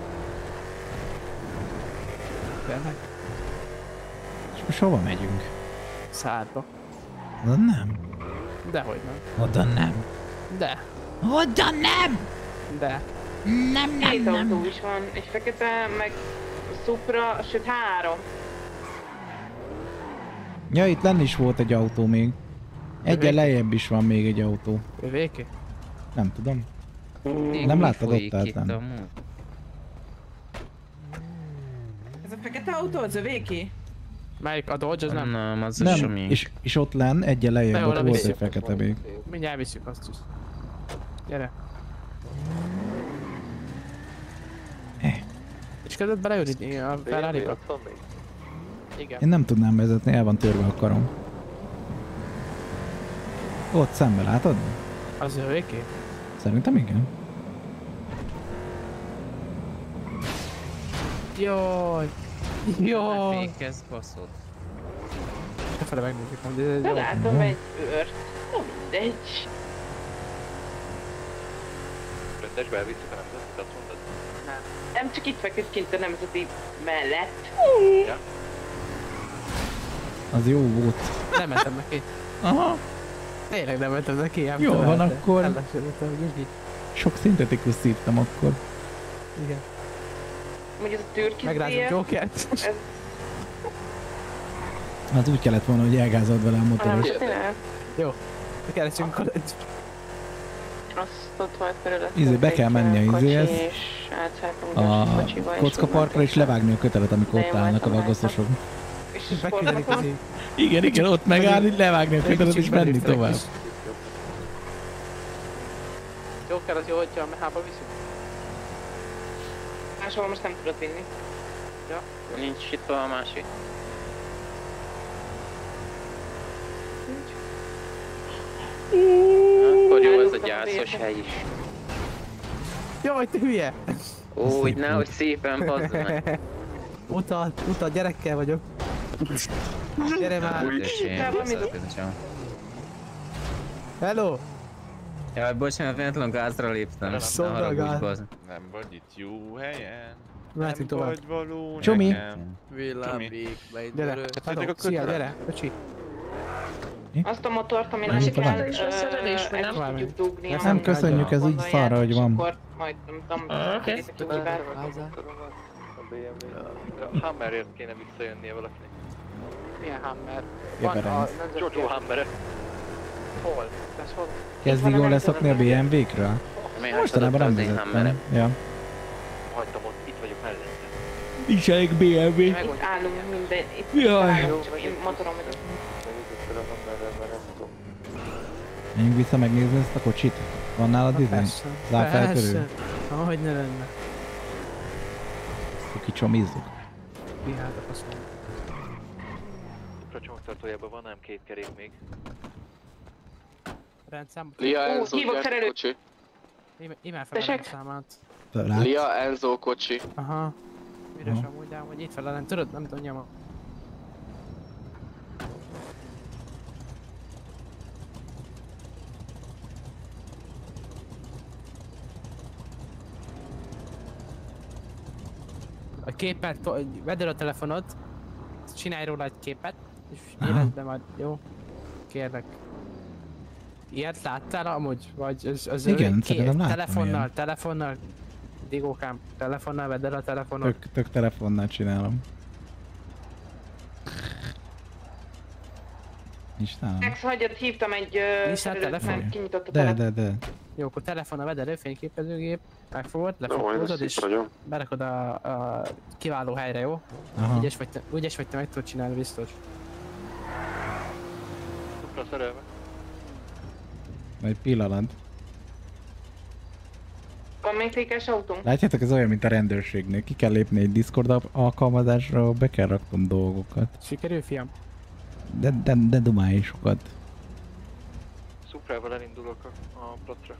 Tényleg? És most hova megyünk? Szádba. Oda nem. Dehogy nem. Oda nem. De. Oda nem! De. Nem. Két autó is van, egy fekete, meg Supra, sőt 3. Ja, itt lenn is volt egy autó még. Egyen lejjebb is van még egy autó. Övéké? Nem tudom. Nem láttad ott általán. Ez a fekete autó az övéké? Melyik? A Dodge az nem? Nem, az Nem, semmi. és ott lenn egyen lejjebb ott volt egy fekete még. Mindjárt visszük azt is. Gyere. És kezdett beleülni a Ferrari-ba? Igen. Én nem tudnám vezetni, el van törve a karom. Ott szembe, látod? Az övéké? Szerintem igen. Jaj! Jaj! Fékezd, baszod. Befele megnézzük, hogy ez De jó. látom egy őrt. Na mindegy. Rendesbe elvittük a nemzetet, azt mondod? Nem csak itt feküdt kint a nemzeti mellett. Ja. Az jó volt. Nem mentem neki. Aha. Tényleg nem mentem neki, nem Jó van akkor. Ellensődöttem, hogy így. Sok szintetikus szívtam akkor. Igen. Mondjuk ez a türkiz Megrázom Jokert. Az úgy kellett volna, hogy elgázolod vele a motoros. Jó. Keresünk kollégát. Azt ott volt körülött. Be kell menni a izéhez. A kockaparkra és levágni a kötelet, amikor ott állnak a vagoszosok. Igen, ott megállni, levágni a kötelet és menni tovább. Joker az jó, hogyha a mehába viszünk. Máshol most nem tudod vinni. Ja. Nincs itt a másik. Akkor jó ez a gyászos hely is. Jaj, te hülye! Úgy, nehogy szépen, bazd meg. Utal, gyerekkel vagyok. Gyere már! Hello! Jaj, bocsánat, véletlenül gázra léptem. Szomra gáz. Nem vagy itt jó helyen. Mehetünk tovább. Vagy való Csumi. nekem. Villámvékbe egy Gyere, szia, gyere, öcsi. Azt a motort, ami Menjünk nem kell, tovább. el tudjuk dugni. Nem köszönjük, ez úgy szarra, hogy van. Akkor majd nem tudom, Hammerért kéne visszajönnie valakinek. Milyen Hammer? Van a Giorgio Hammer. Hol? Ez hol? Kezd jól leszokni a BMW-kről? Mostanában nem vezettem. Ja. Hagytam ott, itt vagyok mellette. Nincs elég BMW. Itt állunk minden, itt Jaj. én motorom vagyok. Menjünk vissza megnézni ezt a kocsit? Van nálad izén? Zárfeltörő? Ahogy ne lenne. Kicsomizzuk. Pihált a faszom. A csomagtartójában van ám 2 kerék még. Rendszám. Lia Enzo hívok szerelőt. kocsi. Imel fel a számát. Lia Enzo kocsi. Aha. Üres amúgy ám, hogy itt felelem, tudod, nem tudom nyomom. A képet, vedd el a telefonod, csinálj róla egy képet, és életbe majd, jó? Kérlek. Ilyet láttál amúgy? Vagy az igen, szerintem láttam telefonnal, Digókám, telefonnal vedd el a telefonod. Tök telefonnal csinálom. Nincs nálam. Max, hagyjad, hívtam egy szerelőt, mert kinyitott a telefon. De. Jó, akkor telefonnal vedd elő, fényképezőgép, megfogod, lefotózod és berakod a kiváló helyre, jó? Ügyes vagy te meg tudod csinálni biztos. Supra szerelve. Egy pillanat. Van még fékes autónk? Látjátok, ez olyan, mint a rendőrségnél. Ki kell lépni egy Discord alkalmazásra, be kell raknom dolgokat. Sikerül, fiam? De dumálj sokat. Suprával elindulok a placra.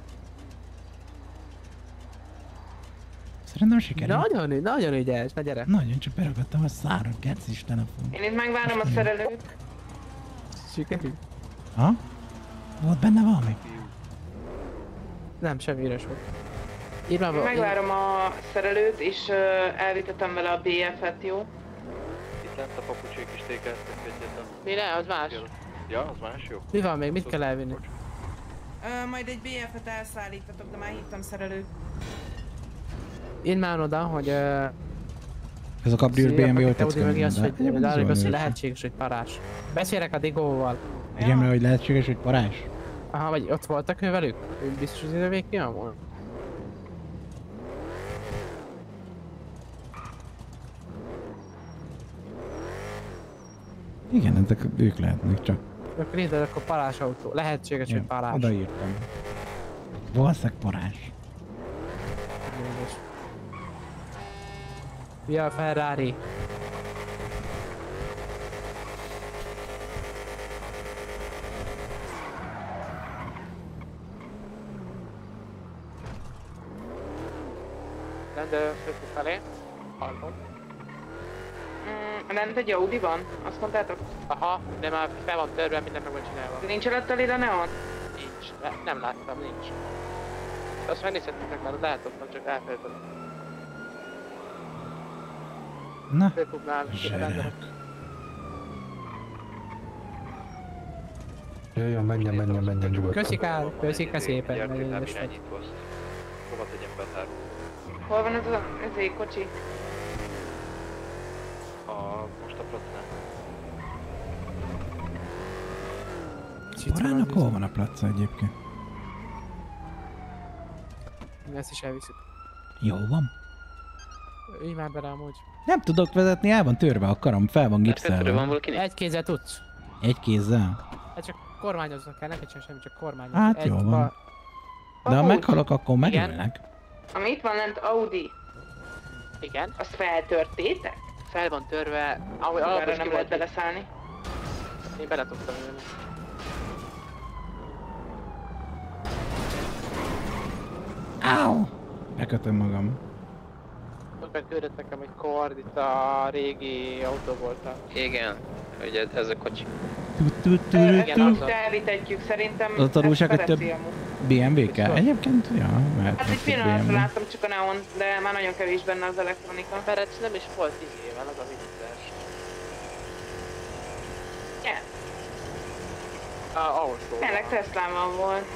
Szerintem sikerül. Nagyon ügyes, na gyere. Nagyon, csak beragadtam a szárat, gecis telefon. Én itt megvárom a szerelőt. Sikerül? Ha? Volt benne valami? Nem, semmi üres volt. Megvárom a szerelőt, és elvitetem vele a BF-et, jó? Itt lent a papucsék is tékeltek egyet a... Mire? Az más? Ja, az más, jó. Mi van még? Mit kell elvinni? Majd egy BF-et elszállítatok, de már hívtam szerelőt. Én már oda, hogy... Ez a kabriós BMW ott az, hogy lehetséges, hogy parás. Beszélek a Digóval. Igen, mert hogy lehetséges, hogy parás? Aha, vagy ott voltak ő velük? Biztos az idővég ki amúgy? Igen, ezek ők lehetnek csak. Akkor nézd, akkor parás autó. Lehetséges, hogy parás. Odaírtam. Valószínűleg parás. Mi a Ferrari? Rendőrfőkú felé. Hallom. Lent egy Audi van? Azt mondtátok? Aha, de már fel van törve, minden meg van csinálva. Nincs alatt a lila neon? Nincs. Nem láttam, nincs. Azt megnézhettek már, látottam, csak elfelejtettem. Na, zsereg. Jöjjön, menjen nyugodtan. Köszike szépen. Irányítva azt. Hova tegyem be a tárba? Hol van ez a kocsi? Most a placnál. Borának hol van a placa egyébként? Ezt is elviszük. Jó van. Ülj már bele amúgy. Nem tudok vezetni, el van törve a karom, fel van gipszelve. Egy kézzel tudsz. Egy kézzel? Hát csak kormányozni kell, neked sem semmi, csak kormányozni. Hát jó van. De ha meghalok, akkor megölnek. Ami itt van lent Audi. Igen. Azt feltörtétek? Fel van törve. Arra nem lehet beleszállni. Én bele tudtam jönni. Áú! Bekötöm magam. Akkor küldött nekem egy kord, itt a régi autó volt. Igen, ugye ez a kocsi. Igen, azt elvitetjük szerintem. Az a tanulság, hogy több BMW-kkel? Egyébként, ja, mert Hát egy pillanatra láttam csak a neon, de már nagyon kevés benne az elektronika. Perec nem is volt 10 éven, az a vicces. Igen. Ahol szól. Tényleg Teslával volt.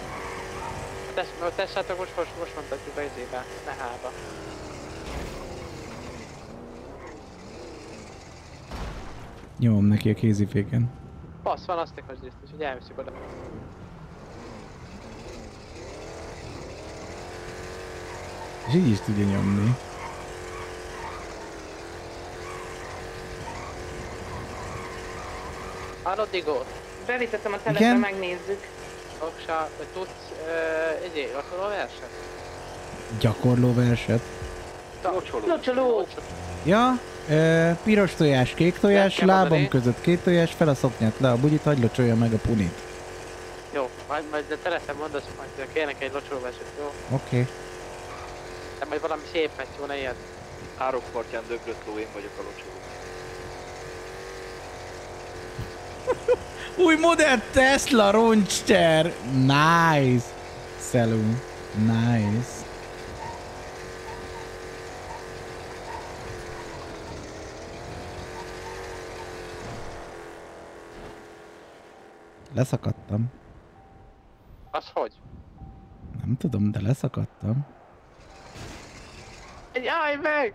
A Teslátok most mondhatjuk a izébe, Nehába. Nyomom neki a kéziféken. Passz van, azt nekaz biztos, hogy elviszik oda. És így is tudja nyomni. Hallod, Digo? Bevitettem a telepre, megnézzük. Oksa, hogy tudsz gyakorló verset? Gyakorló verset? Locsoló! Ja, piros tojás, kék tojás, lábam között 2 tojás, fel a szoknyát, le a bugyit, hagy locsolja meg a punit. Jó, majd te leszel mondasz, majd kérnek egy locsoló verset, jó? Oké. De majd valami szépet, jó, ne ilyet. Árokpartján döglött ló, én vagyok a locsoló. Új modern Tesla Roadster! Nice! Saloon. Nice. Leszakadtam. Az hogy? Nem tudom, de leszakadtam. Jaj meg!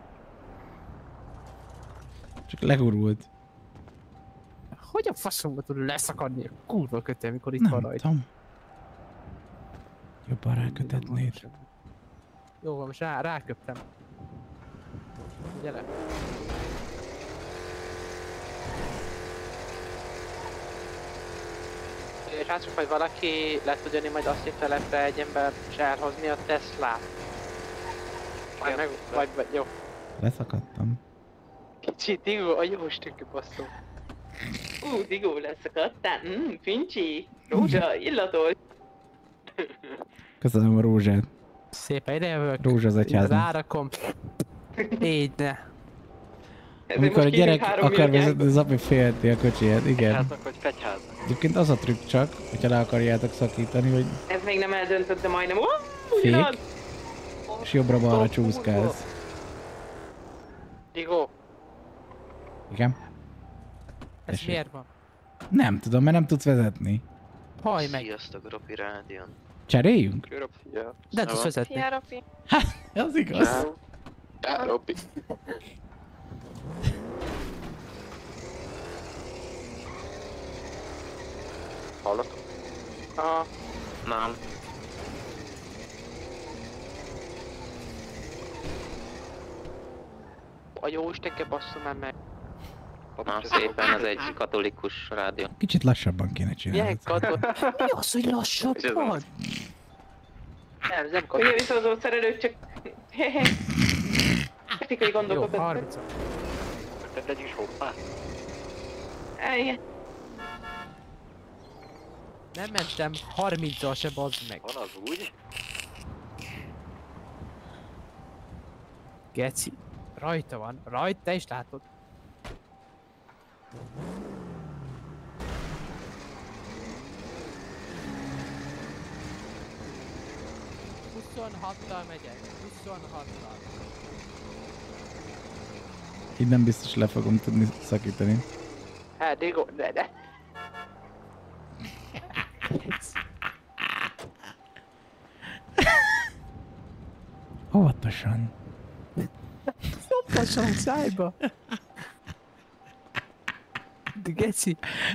Csak legurult. Hogy a faszomba tud leszakadni a kurva kötél, amikor itt van rajta? Nem jobban rákötetnéd. Jó, most ráköptem. Gyere. És látszunk, hogy valaki le tud jönni majd azt itt telepre egy ember és elhozni a Teslát. Majd meg, vagy jó. Leszakadtam. Kicsi Digo, a jó stükkű basszó. Digo, leszakadtál? Fincsi, rózsa, illatos. Köszönöm a rózsát. Szépen idejövök. Rózsa az egyháznak. Rárakom. Így ne. Amikor a gyerek akar vezetni, az api félti a kocsiját, igen. Egyháznak vagy fegyháznak? Egyébként az a trükk csak, hogyha le akarjátok szakítani, hogy Ez még nem eldöntött, de majdnem. fék, és jobbra-balra csúszkálsz. Digo. Igen? Ez miért van? Nem tudom, mert nem tudsz vezetni. Haj meg. Sziasztok, Ropi Rádion. Cseréljünk? De tudsz vezetni. Szia, Ropi. Az igaz. Ja, Ropi. Hallottam? Aha. Nem. A jó istenke basszom már meg. Na szépen, ez egy katolikus rádió. Kicsit lassabban kéne csinálni. Milyen katolikus? Mi az, hogy lassabban? Nem Ugye visszahozó szerelőt, csak... Technikai gondokat. Jó, 30. Te egy is hoppá. Igen. Nem mentem 30-al se, bazd meg. Van az úgy? Geci. Rajta van. Rajta, te is látod. Huszonhattal megyek. 26-tal. Így nem biztos le fogom tudni szakítani. Hát, Digo, de. Óvatosan. Szoppasan szájba. De geci.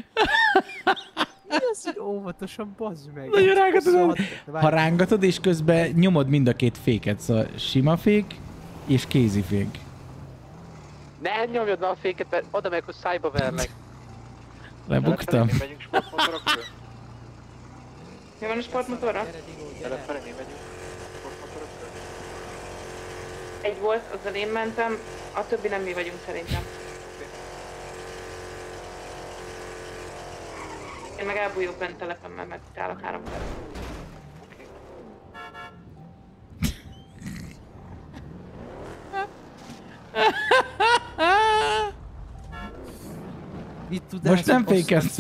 Mi az, hogy óvatosan, bazd meg? Nagyon rángatod, ha rángatod és közben nyomod mind a két féket, szóval sima fék és kézifék. Ne nyomjad be a féket, mert oda meg, hogy szájba verlek. Lebuktam. Megyünk sportmotorokról? Mi van a sportmotorra? Telefelé megyünk sportmotorokról? Egy volt, azzal én mentem, a többi nem mi vagyunk szerintem. Én meg elbújok bent telepen, mert megállok 3 perc. Mit tudás? Most nem fékezz.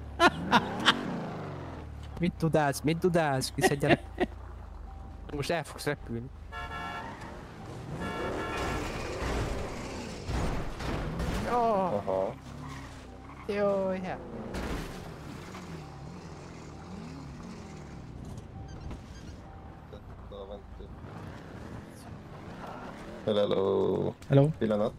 Mit tudás? Mit tudás? Kiszedjen. Most el fogsz repülni. Aha. Jó, ja. Hello. Hello. Pillanat.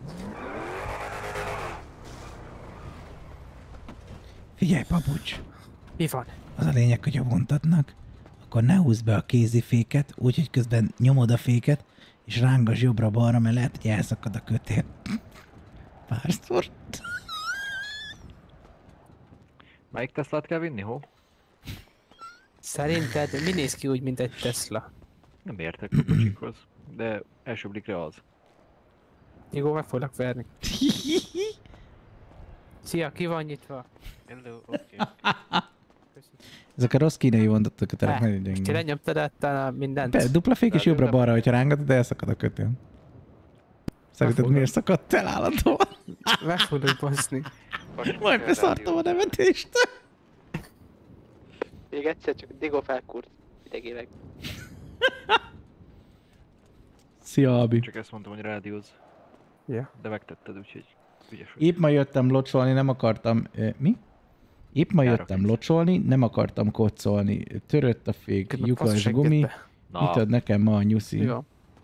Figyelj, papucs! Mi van? Az a lényeg, hogy ha vontatnak, akkor ne húzd be a kéziféket, úgyhogy közben nyomod a féket, és rángasd jobbra-balra, mert lehet, hogy elszakad a kötél. Párszor. Melyik Teslát kell vinni, hó? Szerinted mi néz ki úgy, mint egy Tesla? Nem értek a kocsikhoz, de első blikre az. Igor, meg foglak verni. Szia, ki van nyitva? Hello, oké. Ezek a rossz kínai mondatok, a nagyon gyengén. Ti lenyomtad ettől mindent? Dupla fék és jobbra-balra, hogyha rángatod, elszakad a kötél. Szerinted miért szakadt el állandóan? Meg fogok baszni. Majd beszartam a nevetést. Még egyszer csak Digo felkúrt idegéleg. Szia, Abi. Csak ezt mondtam, hogy rádióz. Ja. De megtetted, úgyhogy ügyes vagy. Épp ma jöttem locsolni, nem akartam... mi? Épp ma jöttem locsolni, nem akartam koccolni. Törött a fék, lyukas gumi. Mit ad nekem ma a nyuszi? Jó.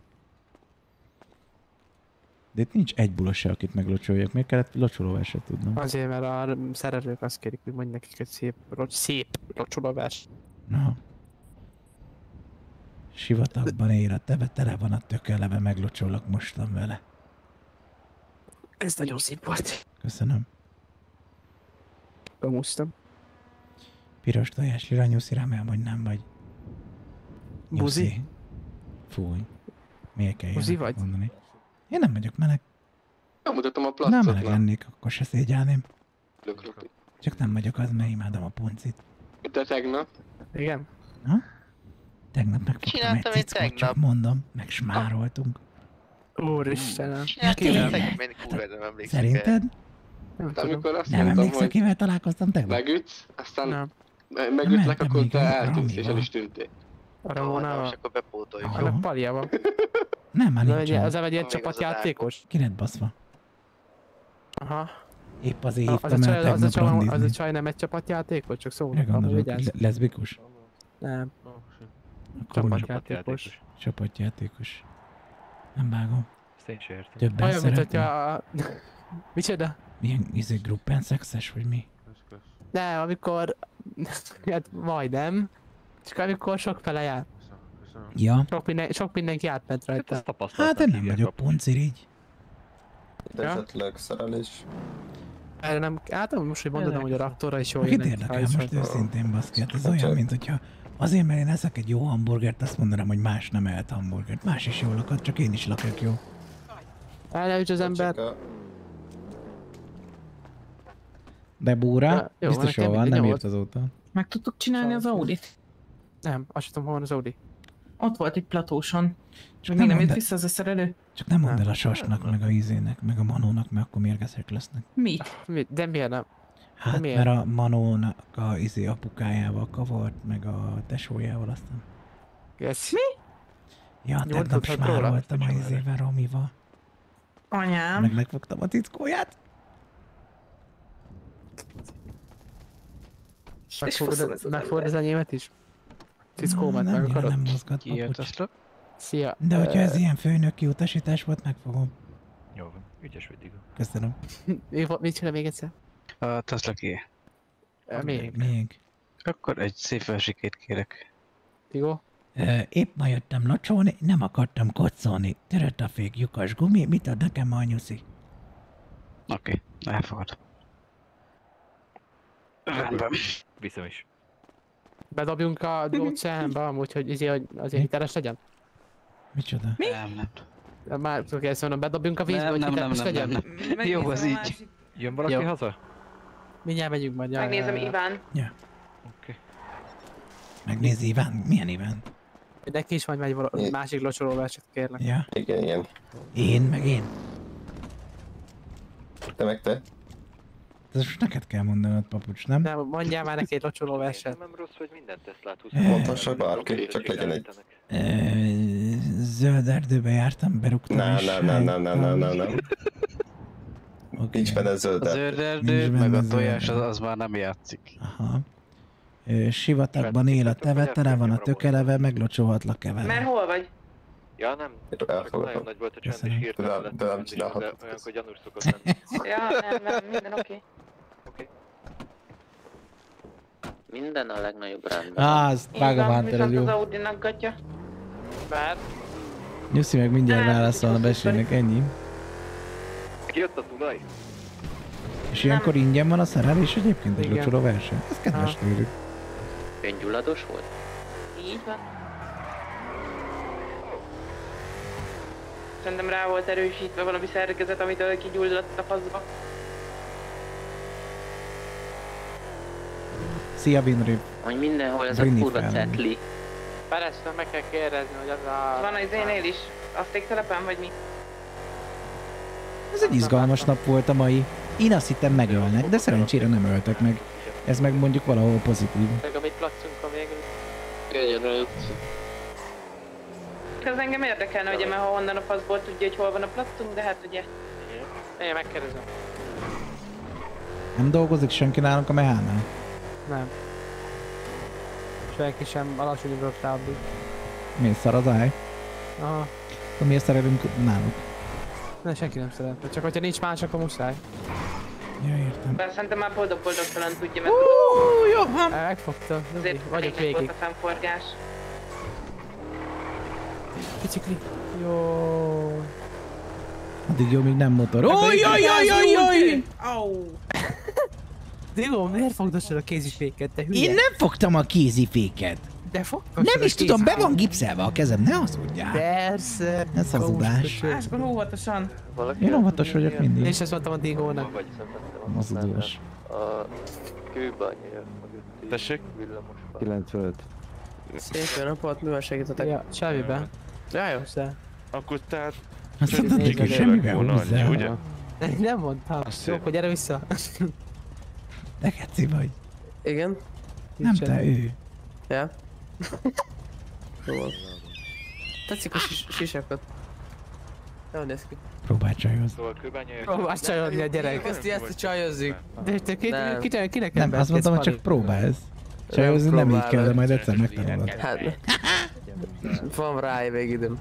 De itt nincs egy bulos se, akit meglocsoljak. Miért kellett locsolóvásra tudnom? Azért, mert a szerelők azt kérik, hogy mondj nekik egy szép locsolóvás. Na. Sivatagban ér a teve, tele van a tököleve, meglocsolok mostan vele. Ez nagyon szép volt. Köszönöm. Bemusztam. Piros tojás, lira nyuszi, remélem, hogy nem vagy. Buzi? Fúj. Miért kell Buzi ilyenek vagy? mondani? Én nem vagyok meleg. Bemutatom a Nem placot. meleg lennék, akkor se szégyelném. Lökröpi. Csak nem vagyok az, mert imádom a puncit. De tegnap? Igen. Ha? Tegnap megfogtam Csináltam egy én cickót, tegnap. csak mondom, meg smároltunk. Úristenem. Csináltam én tegnap, kurva nem emlékszik. Szerinted? De amikor azt Nem mondtam, emlékszel, hogy kivel találkoztam tegnap? megütsz, aztán Nem. megütlek, Nem, akkor még te a eltűnsz, és Ramival. el is tűntél. A Ramonával. Akkor bepótoljuk. Annak Paliával. Nem, már nincsen. Az egy ilyen csapatjátékos. Ki lett baszva? Aha. Épp azért Az hívtam el tegnap az a randizni. csaj nem egy csapatjátékos, csak Mire szólnak, hogy gondolok? vigyázz. Leszbikus? Nem. Akkor Csapatjátékos. Csapatjátékos. Nem vágom. Ezt én sem értem. Többen Olyan, mint szeretem. hogyha... Micsoda? Milyen gruppen szexes, vagy mi? Nem, amikor... Hát majdnem. Csak amikor sok fele jár. Ja. Sok mindenki átment rajta. Hát én nem vagyok puncirigy. De esetleg szerelés. Erre nem... Hát most, hogy mondod, hogy a Raptorra is jól Akit jönnek. érdekel, most őszintén baszki, hát ez olyan, mint hogyha azért, mert én eszek egy jó hamburgert, azt mondanám, hogy más nem ehet hamburgert. Más is jól lakad, csak én is lakok jó. Elnevíts az ember. De Bóra, Ja, jó, biztos nekem jól van, mindegy, nem jó írt azóta. Meg tudtuk csinálni az Audit? Nem, azt sem tudom, hol van az Audi. Ott volt egy platóson. Csak Még nem nem jött mondd- vissza az a szerelő? Csak nem mondd el a Sasnak, meg a Izének, meg a Manónak, mert akkor mérgezők lesznek. Mit? De miért nem? Hát, miért? mert a Manónak a apukájával kavart, meg a tesójával aztán. Yes. Mi? Ja, Jól tegnap tudtad róla? smároltam a Izével, Romival. Anyám. Meg megfogtam a tickóját. Megfogod az enyémet is? Cickómat meg Nem, akarod? nem mozgat, papucs. Szia. De hogyha ez ilyen főnöki utasítás volt, megfogom. Jó van, ügyes vagy, Digo. Köszönöm. Mit csinál még egyszer? A Tesla kié. Miénk. Akkor egy szép versikét kérek. Digo? Épp ma jöttem locsolni, nem akartam koccolni. Törött a fék, lyukas gumi, mit ad nekem a anyuszi? Oké, elfogadom. Rendben. Viszem is. Bedobjunk a óceánba amúgy, hogy azért hiteles legyen? Micsoda? Mi? Nem. Már tudok ezt mondom, bedobjunk a vízbe, hogy hiteles legyen? Jó, az így. Jön valaki haza? Mindjárt megyünk majd. Megnézem Iván. Ja. Oké. Megnézi Iván? Milyen Iván? Neki is majd megy másik locsolóverset kérlek. Ja. Igen. Én, meg én. Te meg te. Ez most neked kell mondanod, papucs, nem? Nem, mondjál már neki egy locsoló verset. Nem rossz, hogy minden Teslát húz. Mondhassa bárki, csak legyen egy. Zöld erdőbe jártam, berúgtam és... Nem. Nincs benne zöld A zöld erdő, meg a tojás az már nem játszik. Aha. Sivatagban él a teve, tele van a tökeleve, meglocsolhatlak kevele. Mert hol vagy? Ja, nem. Csak nagyon nagy volt a csend, és hirtelen de nem csinálhatod. Olyankor gyanús szokott lenni. Ja, nem, minden oké. Minden a legnagyobb rendben. Az Pága Hunter, az jó. Viszont az Audi-nak gatya. Bár. Nyuszi meg mindjárt válaszol a besélnek, ennyi. Kijött a tulaj? És ilyenkor ingyen van a szerelés egyébként egy locsoló verseny? Ez kedves tőlük. Öngyullados volt? Így van. Szerintem rá volt erősítve valami szerkezet, amitől kigyulladt a faszba. Szia, Winry. Hogy mindenhol ez a Brinni kurva fel. cetli. Persze, meg kell kérdezni, hogy az a... Van az énél is? Aztéktelepen vagy mi? Ez egy izgalmas nap volt a mai. Én azt hittem megölnek, de szerencsére nem öltek meg. Ez meg mondjuk valahol pozitív. Meg amit placunkon még... Jöjjön itt. Ez engem érdekelne, ugye, mert ha onnan a faszból tudja, hogy hol van a placunk, de hát ugye... Én megkérdezem. Nem dolgozik senki nálunk a mehánál? Nem. Senki sem alacsonyabb rábbi. Miért szar az áj? Aha. Akkor miért szerelünk náluk? Ne, senki nem szeretne. Csak hogyha nincs más, akkor muszáj. Ja, értem. Bár szerintem már boldog-boldogtalan tudja, mert... Jó van! Megfogta. Azért Vagyok végig volt végig. a szemforgás. Kicsikli. Jó. Addig jó, még nem motor. Ojjjjjjjjjjjj! Au! Digo, miért fogdossad a kéziféket, te hülye? Én nem fogtam a kéziféket. De fogdossad Nem is tudom, be van gipszelve a kezem, ne hazudjál. Persze. Ez hazudás. Máskor óvatosan. Én óvatos vagyok mindig. És ezt mondtam a Digónak. Vagy szemtettem Hazudós. a kőbányája mögötti Tessék? villamosban. 95. Szép napot, mivel segítetek? Ja, semmiben. Ja, jó. Akkor tehát... Azt mondtad, hogy semmivel húzzál. Ugye? Nem mondtam. Jó, hogy gyere vissza. De keci vagy. Igen? Nem te, ő. Ja. Jó. Tetszik a sisakot. Jól néz ki. Próbálj csajozni. Szóval kőbányája... Próbálj csajodni a gyerek. Ezt csajozzuk. De te kinek Nem, azt mondtam, hogy csak próbálsz. Csajozni nem így kell, de majd egyszer megtanulod. Hát, van rá még időm.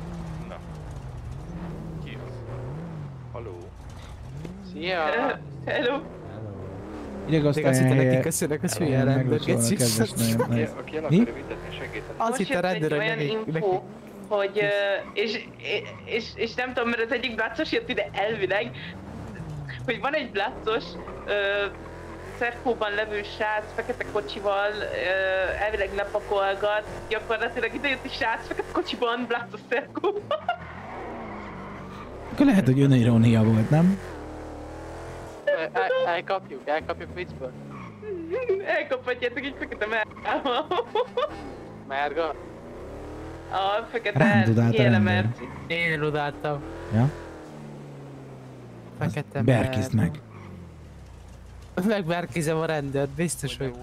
Halló. Szia! Hello! Idegasztályon helyre... Köszönök, hogy hülye rendőr, Aki Aki el akarja vitetni, segíteni. Az itt a rendőr, olyan info, hogy, és nem tudom, mert az egyik blácos jött ide elvileg, hogy van egy blácos, Szerkóban levő srác, fekete kocsival, elvileg lepakolgat, gyakorlatilag ide jött egy srác, fekete kocsiban, blácos Szerkóban. Akkor lehet, hogy önirónia volt, nem? Elkapjuk viccből. Elkaphatjátok egy fekete márgával. Márga? A fekete Rám dudált a rendőr. Én rudáltam. Ja? Fekete Berkizd meg. Megberkizem a rendőrt, biztos, hogy...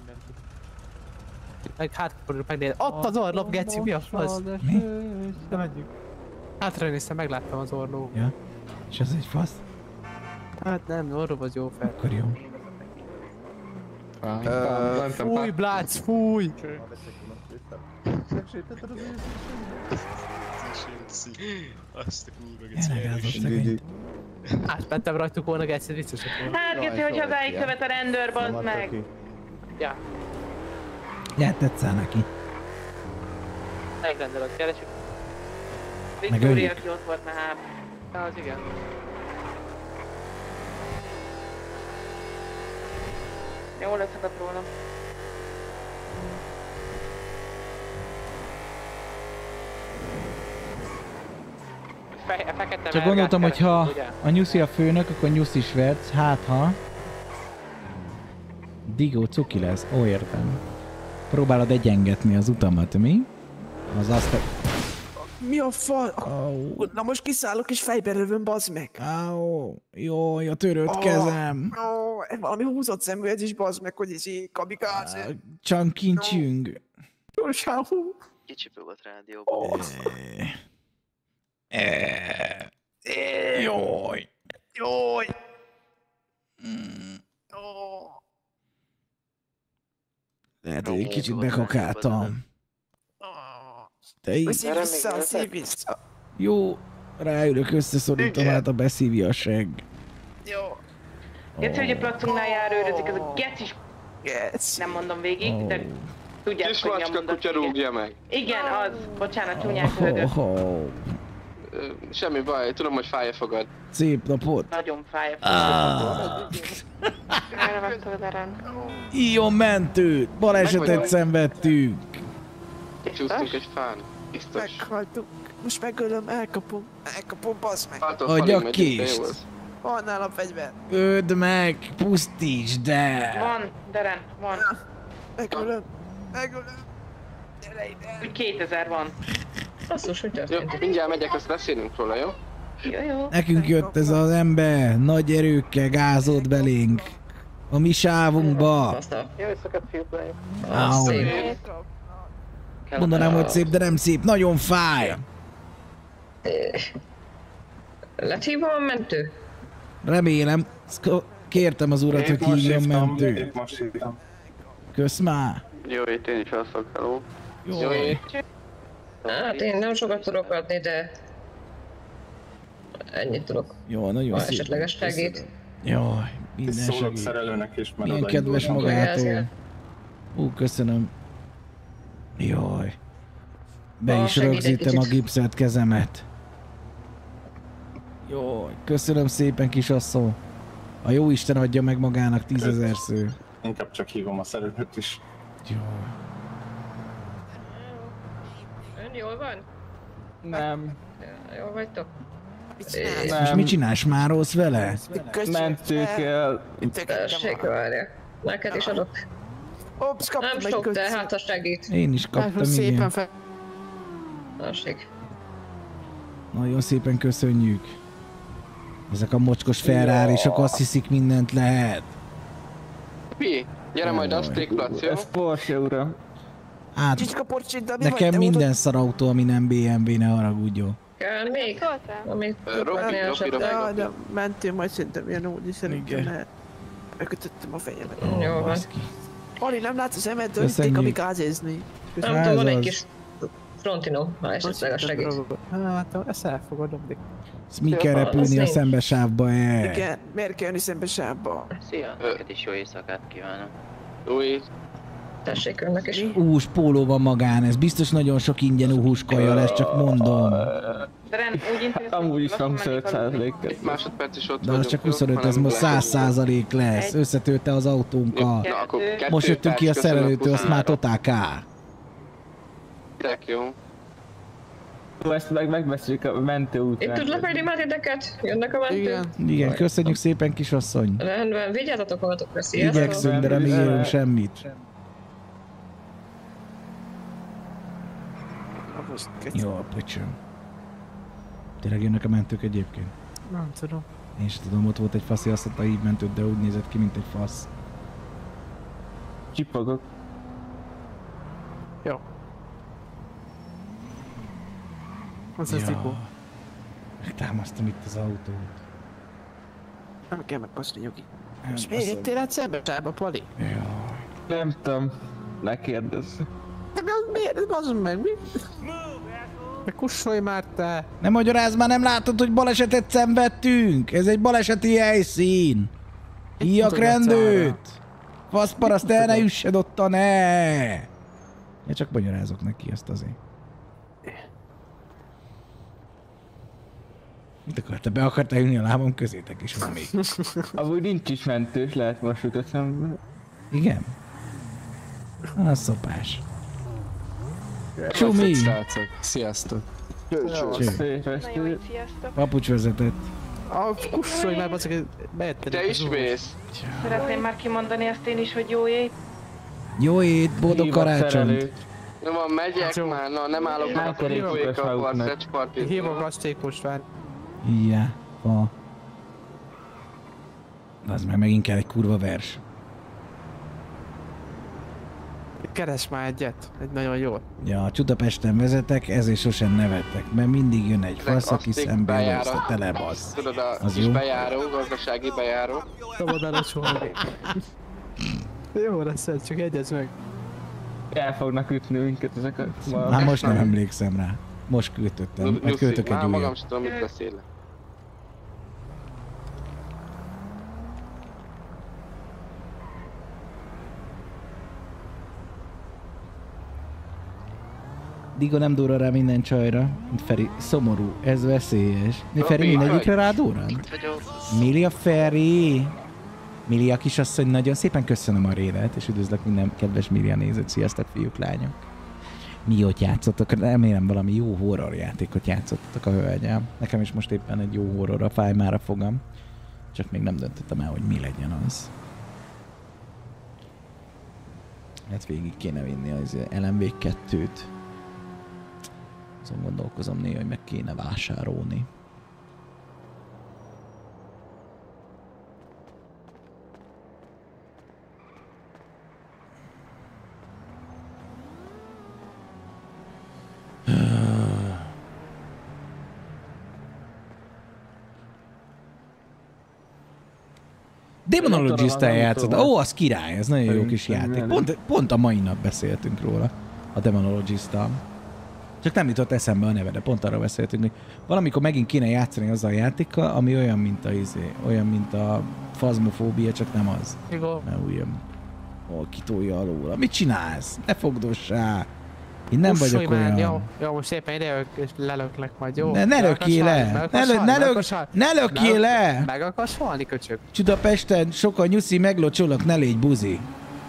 Meg hátkorul megnézem. Ott az orlop, geci, mi a fasz? Mi? De menjünk. Hátra néztem, megláttam az orló. Ja? És ez egy fasz? Hát nem, orlop az jó fel. Akkor jó. Fúj, Blác, fúj! Azt a kurva szegényt. Átmentem rajtuk volna, geci, biztos, hogy Hát Geci, hogy hazáig követ a rendőr, bazd meg! Ja. Lehet tetszel neki. Megrendelod, keresünk. Victoria, aki ott volt már. Ja, az igen. Jól leszakadt róla. Csak gondoltam, hogy ha a Nyuszi a főnök, akkor Nyuszi Sverc, hát ha... Digó cuki lesz, ó értem. Próbálod egyengetni az utamat, mi? Az azt... Mi a fa? Na most kiszállok és fejbe rövöm, bazd meg. Jaj, a törött kezem. Valami húzott szemű ez is, bazd meg, hogy ez így kamikáze. Csankincsünk. Gyorsáhú. Kicsipő volt rádióban. Jaj. Jaj. Lehet, hogy egy kicsit bekakáltam. Te így... Szív vissza. Jó, ráülök, összeszorítom, hát a beszívja a segg. Jó. Geci, hogy a placunknál járőrözik, ez a gecis... Nem mondom végig, de tudjátok, hogy mi a mondat. Kutya rúgja meg. Igen, az. Bocsánat, csúnyán köhögött. Semmi baj, tudom, hogy fáj a fogad. Szép napot. Nagyon fáj a fogad. Erre vettük Deren. Íjon mentőt! Balesetet szenvedtünk! Csúsztunk egy fán. Biztos. Meghaltunk. Most megölöm, elkapom, bazd meg. Adjak kést! Van nálam fegyver. Öld meg, pusztítsd el! Van, Deren, van. Megölöm. Gyere ide. 2000 van. Basszus, hogy történt? Jó, mindjárt megyek, azt beszélünk róla, jó? Jó. Nekünk jött ez az ember, nagy erőkkel gázolt belénk. A mi sávunkba. Jó éjszakát, fiúk. Mondanám, hogy szép, de nem szép, nagyon fáj. Lett hívva a mentő? Remélem. Kértem az urat, hogy hívjon mentő. Kösz már. Jó ét, én is alszok, hello. Jó ét. Hát én nem sokat tudok adni, de... Ennyit tudok. Jó, nagyon szép. Esetleges segít. Jaj, minden Szólok segít. szerelőnek is, mert Milyen kedves magától. Köszönöm. Jaj. Be is rögzítem a gipszelt kezemet. Jaj, köszönöm szépen, kisasszony. A jó Isten adja meg magának 10 000-ször. Inkább csak hívom a szerelőt is. Jaj. Ön jól van? Nem. Jól vagytok? És mit csinálsz? Márolsz vele? Mentő kell. Tessék, várja. Neked is adok. Nem sok, de hát a segít. Én is kaptam, igen. Tessék. Nagyon szépen köszönjük. Ezek a mocskos Ferrari-sok azt hiszik, mindent lehet. Pi, gyere majd a Streakplac, jó? Ez Porsche, uram. Hát, nekem minden szarautó, ami nem BMW, ne haragudjon. Kell még? Amit Robi, de mentő majd szerintem ilyen úgy, szerintem lehet. Megkötöttem a fejemet. Jó van. Ali, nem látsz az emetől, itt kamikázézni. Nem tudom, van egy kis frontino, ha esetleg a segít. Hát, ezt elfogadom, de... Ezt mi kell repülni a szembesávba, Igen, miért kell jönni szembesávba? Szia, neked is jó éjszakát kívánok. Jó ét. Tessék önnek is. Hús póló van magán, ez biztos nagyon sok ingyen hús kaja lesz, csak mondom. Amúgy is van 25%. Másodperc is ott de az csak 25, ez most 100% lesz. Összetörte az autónkkal. Most jöttünk ki a szerelőtől, azt már totál kár. Tök jó. Ezt megbeszéljük a mentő után. Itt tud lepelni már ideket? Jönnek a mentők? Igen, köszönjük szépen, kisasszony. Rendben, vigyázzatok magatokra, sziasztok! Igyekszünk, de nem ígérünk semmit. Jó, pöcsöm. Tényleg jönnek a mentők egyébként? Nem tudom. Én sem tudom, ott volt egy faszi, azt mondta, így mentőt, de úgy nézett ki, mint egy fasz. Csipogok. Jó. Az az Zipó. Megtámasztom itt az autót. Nem kell megbaszni, Nyugi. És miért jöttél át szembesávba, Pali? Jaj. Nem tudom. Ne kérdezz. Miért? Bazzon meg, mi? Me kussolj már te! Nem magyarázz már, nem látod, hogy balesetet szenvedtünk? Ez egy baleseti helyszín. Hívjak rendőrt! Faszparaszt, el ne üssed otta, ne! Én csak magyarázok neki ezt azért. Mit akartál? Be akartál ülni a lábam közétek is van még. Amúgy nincs is mentős, lehet most jut eszembe. Igen? Az szopás. Csumi! Sziasztok! Papucs vezetett. Kussolj már, bazzak, bejötted. Te is mész? Szeretném már kimondani ezt én is, hogy jó ét. Jó ét, boldog karácsonyt! Nem van, megyek már, na nem állok meg a folyékkal, Szecspartit. Hívom a stékos vár. Ja, az már megint kell egy kurva vers. Keres már egyet, egy nagyon jót. Ja, Csudapesten vezetek, ezért sosem nevettek, mert mindig jön egy fasz, aki szembe össze telebasz. Tudod, a az kis jó? bejáró, gazdasági bejáró. Szabad elocsolni. Jó lesz ez, csak egyez meg. El fognak ütni minket ezek a... Már most nem emlékszem rá. Most küldöttem, majd küldtök egy már magam újat. sem tudom, mit beszélek. Digo nem durra rá minden csajra, mint Feri. Szomorú, ez veszélyes. Mi Feri mindegyikre rádurrant? Milia Feri! Milia kisasszony, nagyon szépen köszönöm a rédet, és üdvözlök minden kedves Milia nézőt. Sziasztok, fiúk, lányok! Miót játszottak? Remélem valami jó horror játékot játszottak a hölgyem. Nekem is most éppen egy jó horror, a fáj már a fogam. Csak még nem döntöttem el, hogy mi legyen az. Hát végig kéne vinni az LMV2-t. Azon gondolkozom néha, hogy meg kéne vásárolni. Demonologist-tel játszott. Ó, az király, ez nagyon jó kis játék. Pont a mai nap beszéltünk róla, a Demonologist-tal. Csak nem jutott eszembe a neve, de pont arra beszéltünk, hogy valamikor megint kéne játszani azzal a játékkal, ami olyan, mint a olyan, mint a fazmofóbia, csak nem az. Igor. Mert olyan, kitolja alóla. Mit csinálsz? Ne fogdossál! Én nem vagyok olyan. Jó, most szépen ide és lelöklek majd, jó? Ne lökjél le! Ne lökjél le! Meg akarsz halni, köcsög? Csudapesten sokan nyuszi, meglocsolok, ne légy buzi.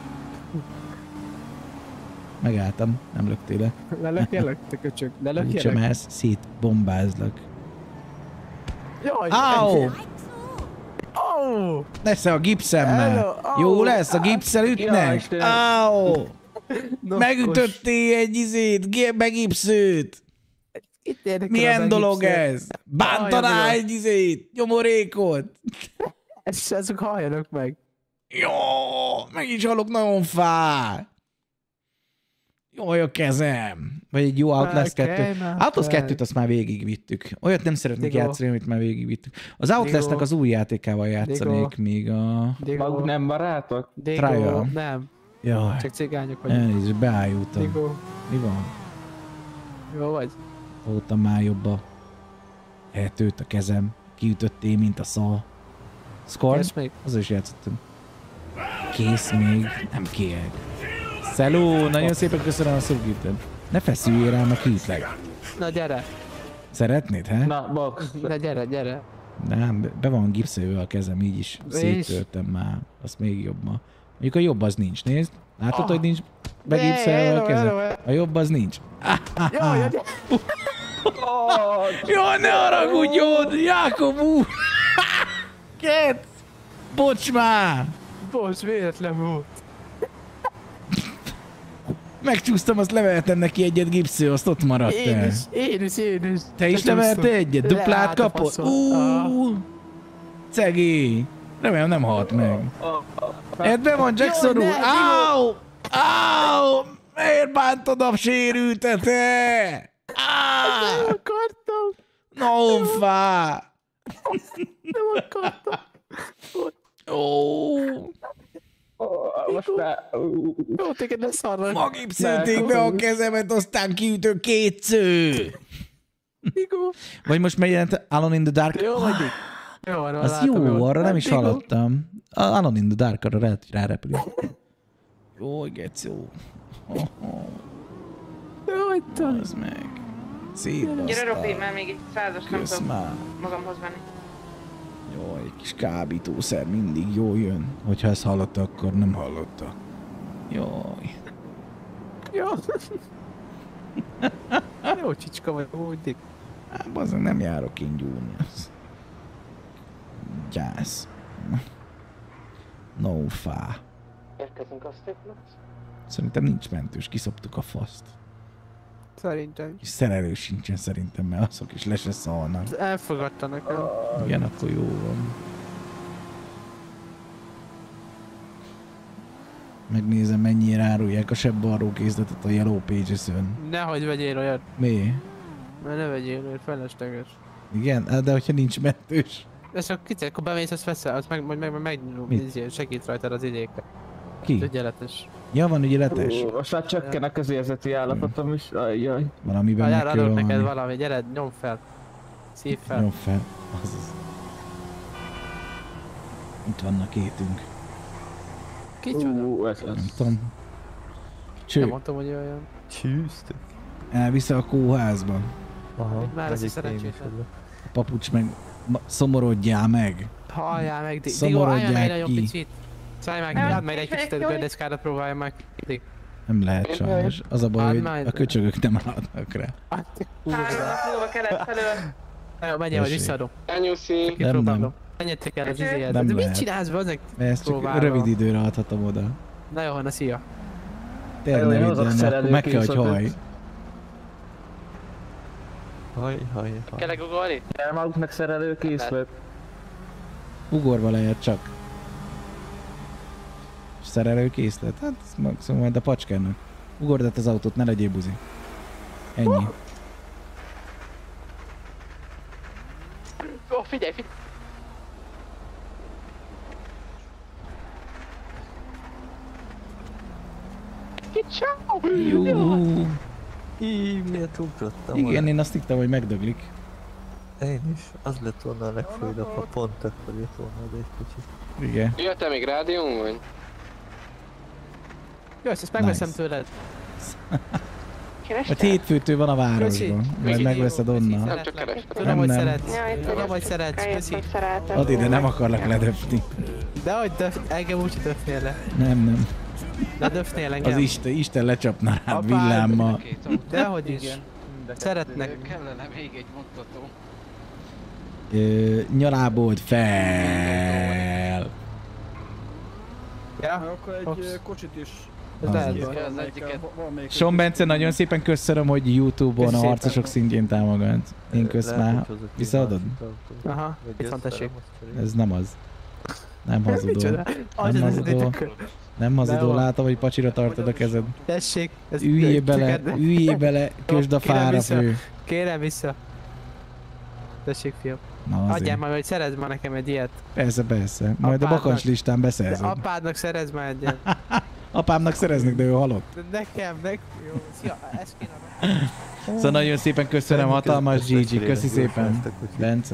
Megálltam, nem löktél le. Lelökjélek, te köcsög, lelökjélek. Úgysem ez, szétbombázlak. Jaj! Áó! Áó! Nesze a gipszemmel. Jó lesz, a gipsszel ütnek. Áó! Megütöttél egy begipszőt. Milyen dolog ez? Bántanál egy nyomorékot. Ezek halljanak meg. Jó, meg is hallok, nagyon fáj. Jaj, a kezem. Vagy egy jó Outlast 2. Outlast 2-t azt már végigvittük. Olyat nem szeretnék játszani, amit már végigvittük. Az Outlastnek az új játékával játszanék még a... Maguk nem barátok? Trial. Nem. Jaj. Csak cigányok vagyunk. Elnézést, beállultam. Mi van? Jó vagy? Voltam már jobb a hetőt a kezem. Kiütöttél, mint a szal. Scorn? Azzal is játszottunk. Kész még? Nem kér. Szeló, nagyon szépen köszönöm a szubgiftet. Ne feszüljél rám, mert kiütlek. Na gyere. Szeretnéd, he? Na, box. Na gyere. Nem, be van gipszélve a kezem, így is széttörtem már. Az még jobb ma. Mondjuk a jobb az nincs, nézd. Látod, hogy nincs begipszélve a kezem? A jobb az nincs. Jó, ne haragudjon, Jákob úr! Két! Bocs már! Bocs, véletlen volt. Megcsúsztam, azt levertem neki egyet gipsző, azt ott maradt el. Én is. Te is levertél egyet? Duplát kapott? Cegély! Remélem nem halt meg. Ebben van Jackson úr! Áó! Áó! Miért bántod a sérültet, te? Nem akartam. No, fá! Nem akartam. Ó! Most már... Jó, téged ne szarrak. Ma gipszölték be a kezemet, aztán kiütök kétsző. Vagy most megjelent Alone in the Dark? Jó vagy itt. Jó, az jó, arra nem is hallottam. Alone in the Dark, arra rárepülünk. Jó, gecó. Jó, itt az meg. Szétbasztál. Gyere Robi, mert még itt 100-as nem tudom magamhoz venni. Jó, egy kis kábítószer mindig jó jön. Hogyha ezt hallotta, akkor nem hallotta. Jaj. Jó. Jó csicska vagy, úgy. Hát, bazdmeg nem járok én gyúrni. Gyász. No fá. Érkezünk a szépnek. Szerintem nincs mentős, kiszoptuk a faszt. Szerintem. És szerelő sincsen szerintem, mert azok is le se szólnak. Elfogadta nekem. Igen, akkor jó van. Megnézem, mennyire árulják a sebbarró készletet a Yellow Pages-ön. Nehogy vegyél olyat. Mi? Mert ne vegyél olyat, felesleges. Igen? De hogyha nincs mentős. Ez csak kicsit, akkor bemész, azt veszel, azt segít rajtad az idéket. Ki? Ügyeletes. Ja, van ügyeletes? Most már csökken a közérzeti állapotom is, ajjaj. Valamiben meg kell adok neked valami. valami, gyere, nyom fel. Szív fel. Nyom fel. Azaz. Itt vannak étünk. Kicsoda? Nem tudom. Nem mondtam, hogy olyan. Csűztök. Elvisze a kóházba. Aha, Már lesz megyek én is szerencsétlen. oda. A papucs meg... Szomorodjál meg. Halljál meg, Szomorodjál ki. Picit. Szállj meg, add meg egy kicsit gördeszkádat, próbálja meg. Nem lehet sajnos. Az a baj, hogy a köcsögök nem állnak rá. 3 nap múlva kelet felől. Jó, menjél, vagy visszaadom. Elnyúszi. Nem. Menjetek el az izéhez. Nem De mit lehet. csinálsz be ezek? Ezt csak rövid időre adhatom oda. Na jó, na szia. Tényleg ne vidd lenne, akkor meg kell, hogy haj. Haj. Kell-e googolni? El maguknak szerelőkészlet. Ugorva lehet csak. Szerelőkészlet? Hát ez maximum majd a pacskának. Ugord át az autót, ne legyél buzi. Ennyi. Ó, figyelj! Jó. Miért ugrottam? Igen, én azt hittem, hogy megdöglik. Én is. Az lett volna a legfőbb, ha pont akkor jött volna egy kicsit. Igen. Jöttem még rádión, vagy? Jó, ezt megveszem tőled. Hát hétfőtől van a városban. Majd megveszed onnan. Nem csak kerestem. Tudom, hogy szeretsz. Tudom, hogy szeretsz. Köszi. Add ide, nem akarlak ledöfni. De hogy engem úgy döfnél le. Nem. De döfnél engem. Az Isten lecsapna rád villámmal. Dehogy is. Szeretnek. Kellene még egy mondható. Nyalábold fel! Ja, akkor egy kocsit is. Son Bence, nagyon szépen köszönöm, hogy YouTube-on a harcosok szintjén támogat. Én kösz már. Visszaadod? Aha, itt van, tessék. Ez nem az. Nem hazudó. Nem hazudó, látom, hogy pacsira tartod a kezed. Tessék. Üljél bele, kösd a fára fő. Kérem vissza. Tessék, fiam. Adjál majd, hogy szerezd már nekem egy ilyet. Persze. Majd a bakancs listán beszerzed. Apádnak szerezd már egyet. Apámnak szereznek, de ő halott. Nekem. Jó, szia, ezt kéne. Szóval nagyon szépen köszönöm, hatalmas Gigi, köszi szépen. Bence.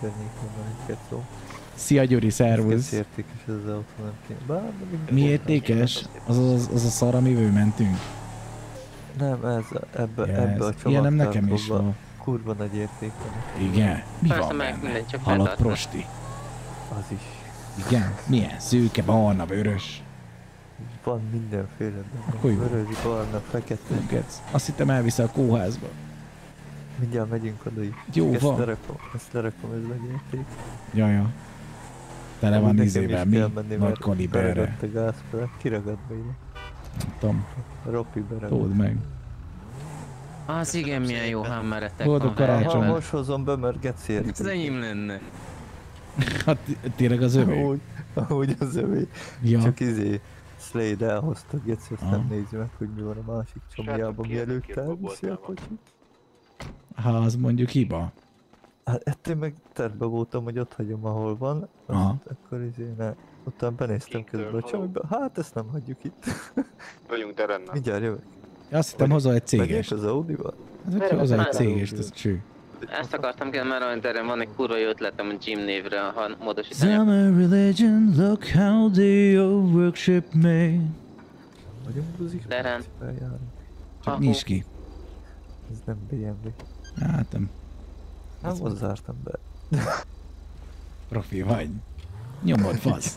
Szia Gyuri, szervusz. Értékes ez az autó, nem kéne. Mi értékes? Az a szar, amivel mentünk? Nem, ebbe a ilyen nem nekem is van. Kurva nagy értéke. Igen? Mi van benne? Halott prosti. Az is. Igen? Milyen? Szőke, barna, vörös? Van mindenféle. Vörös, barna, fekete. Azt hittem elviszel a kóházba. Mindjárt megyünk oda is. Jó, van. Ezt lerakom, ez nagy érték. Jaja. Tele van izével, mi? Nagy kaliberre. A gázfele. Kiragad be ide. Nem tudom. Ropi beragad. Told meg. Az igen, milyen jó hammeretek Boldog karácsony. Ha most hozom be, mert geci érték. Ez enyém lenne. Hát tényleg az övé? Ahogy az övé. Ja. Csak Slade elhozta geci, aztán nézzük meg, hogy mi van a másik csomójában, mielőtt elviszi a kocsit. Ha az mondjuk hiba. Hát ettől meg terve voltam, hogy ott hagyom, ahol van. Akkor utána benéztem közben a csomóba. Hát ezt nem hagyjuk itt. Vagyunk Derennel. Mindjárt jövök. Azt hittem hozol egy cégest. Megyünk az Audi-val? Hát hozol egy cégest, ez cső. Ezt akartam kell, mert erre van egy kurva jó ötletem a Jim névre, ha módosítani. Summer religion, look how the old workshop made. Vagyunk buzik? Deren. Csak nyisd ki. Ez nem BMW. Hát nem. Nem hozzártam be. Profi vagy. Nyomod, fasz.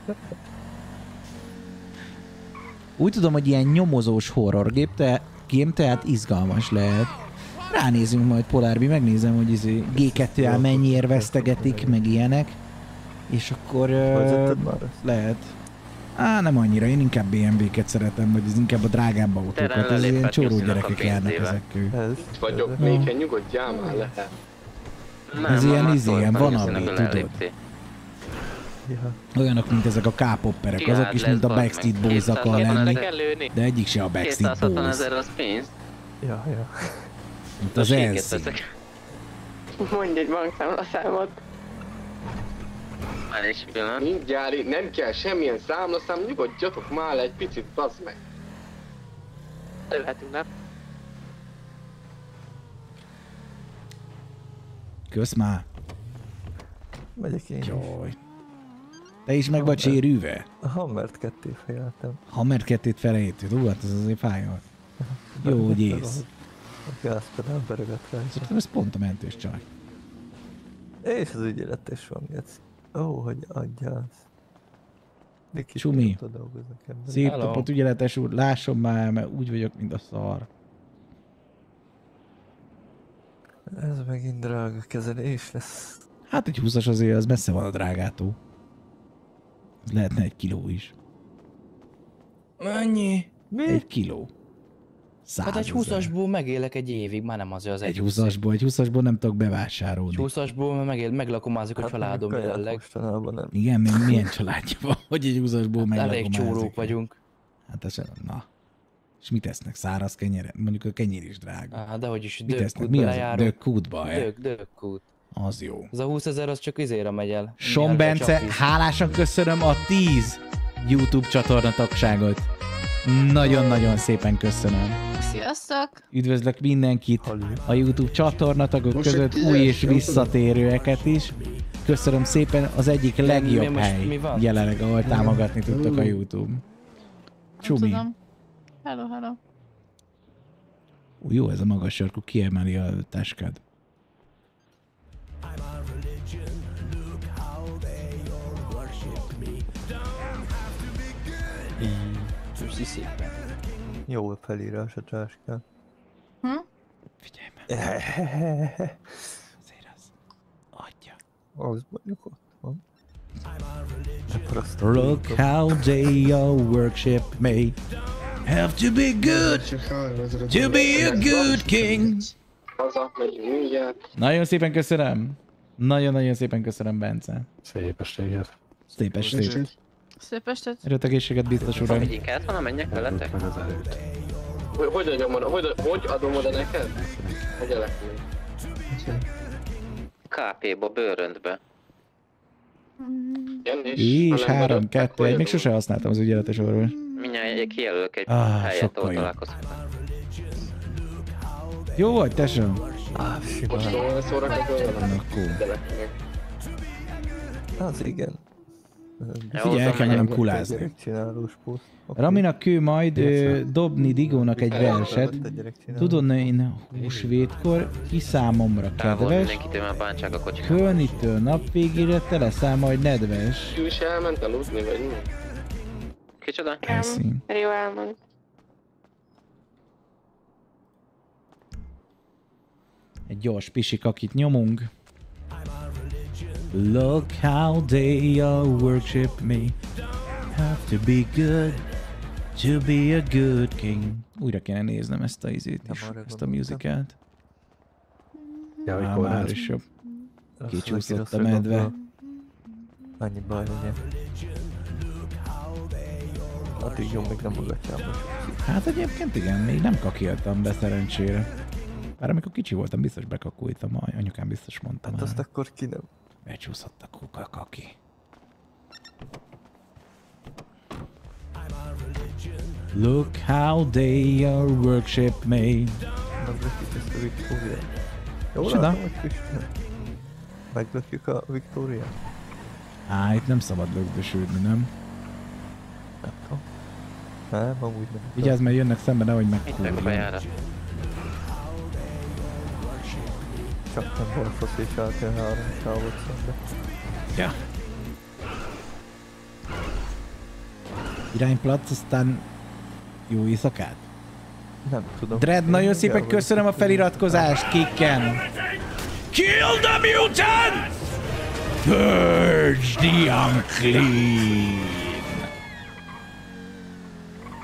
Úgy tudom, hogy ilyen nyomozós horror game, tehát izgalmas lehet. Ránézünk majd Polárbi, megnézem, hogy G2-el mennyiért vesztegetik, meg ilyenek. És akkor lehet. Nem annyira, én inkább BMW-ket szeretem, vagy ez inkább a drágább autókat, ez ilyen csóró gyerekek járnak ezekkel. Itt vagyok, néken nyugodjál már lehet. Ez ilyen van abbi, tudod? Olyanok, mint ezek a K-popperek, azok is, mint a Backstreet Boys akar lenni, de egyik se a Backstreet Boys. 260 000 az pénz. Ja. Mint az Elsie. Mondj egy bankszámlaszámot. Már is pillanat. Mindjárt, nem kell semmilyen számlaszám, nyugodjatok már egy picit, bazd meg. Előhetünk, nem? Kösz már. Megyek én. Jaj. Te is meg vagy sérülve? A Hammert ketté fejeltem. Hammert kettét felejtett, hát ez azért fájol. Jó, hogy ész. A gázpedál berögött rá. Szerintem ez pont a mentős csaj. És az ügyeletes van, Geci. Hogy adjálsz. Csumi. Szép napot, ügyeletes úr, lásson már, mert úgy vagyok, mint a szar. Ez megint drága kezelés lesz. Hát egy 20-as azért, az messze van a drágától. Ez lehetne 1 kiló is. Mennyi? Mi? 1 kiló. 100 hát egy 20-asból megélek egy évig, már nem azért az egy 20-asból nem tudok bevásárolni. 20-asból meglakomázik a családom jelenleg. Nem. Igen, milyen családja van, hogy egy 20-asból meglakomázik? Elég csórók vagyunk. Hát ez na. És mit esznek? Száraz kenyeret? Mondjuk a kenyér is drága. Dehogy is, mi az? Dökkútba, Dökkút. Az jó. Az a 20 000 az csak izére megy el. Son Bence, hálásan köszönöm a 10 YouTube csatorna tagságot. Nagyon-nagyon szépen köszönöm. Sziasztok! Üdvözlök mindenkit a YouTube csatornatagok között, új és visszatérőeket is. Köszönöm szépen, az egyik legjobb hely jelenleg, ahol támogatni tudtok a YouTube. Csumi. Hello. Jó, ez a magas sarkú, kiemeli a táskád. Köszi szépen. Jó felírás a táskán. Figyelj meg. Azért az. Adja. Az mondjuk ott van. Look how they all worship me. Have to be good to be a good king. Nagyon szépen köszönöm. Nagyon-nagyon szépen köszönöm, Bence. Szép estéget. Szép estét. Szép estet. Erőt egészséget biztos uram. Vigyünk át, hanem menjek veletek? Hogy adom oda neked? Hegyelek még. KP-ba, bőröntbe. És 3, 2, 1. Még sose használtam az ügyeletes orvos. Mindjárt kijelölök egy helyet, ahol találkozunk. Jó vagy, tesóm? Most szórakozol? Az igen. Figyelj, el kell mennem kulázni. Raminak kő majd dobni Digónak egy verset. Tudod, én húsvétkor ki számomra kedves, Kölnitől napvégére te leszel majd nedves. Ő is elment aludni, vagy mi? Kicsoda? Jó elment. Egy gyors pisik, akit nyomunk. Look how they all worship me. Have to be good to be a good king. Újra kéne néznem ezt a izét is, ezt a musicalt. Már is jobb. Kicsúszott a medve. Annyi baj legyen. Addig jó, még nem magatjám. Hát egyébként igen, még nem kakiltam be szerencsére. Bár amikor kicsi voltam, biztos bekakultam, anyukám biztos mondta hát már. azt akkor ki nem. Becsúszott a kaki. Look how they all worship me. Meglökjük ezt a Viktóriát. Jól látom, hogy Krisztina. Meglökjük a Viktóriát. Itt nem szabad lökdösődni, nem? Nem tudom. Nem, amúgy nem. Vigyázz, mert jönnek szembe, nehogy megkúrjon. Csak nem Wolfos és átjön 3 sávot szembe. Ja. Irányplac, aztán jó éjszakát? Nem tudom. Dread, nagyon szépen köszönöm a feliratkozást, Kicken! Kill the mutant! Purge the unclean!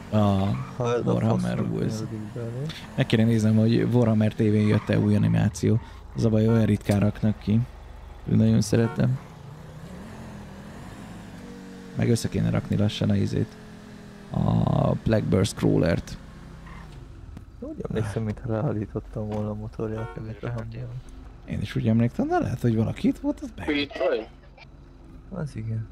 A Warhammer Rules. Meg kéne néznem, hogy Warhammer TV-n jött-e új animáció. Az a baj, olyan ritkán raknak ki. Nagyon szeretem. Meg össze kéne rakni lassan a izét. A Blackburst Crawlert. Úgy emlékszem, mintha ráállítottam volna a motorját ennek a hangján. Én is úgy emlékszem, de lehet, hogy valaki itt volt, az meg. Az igen.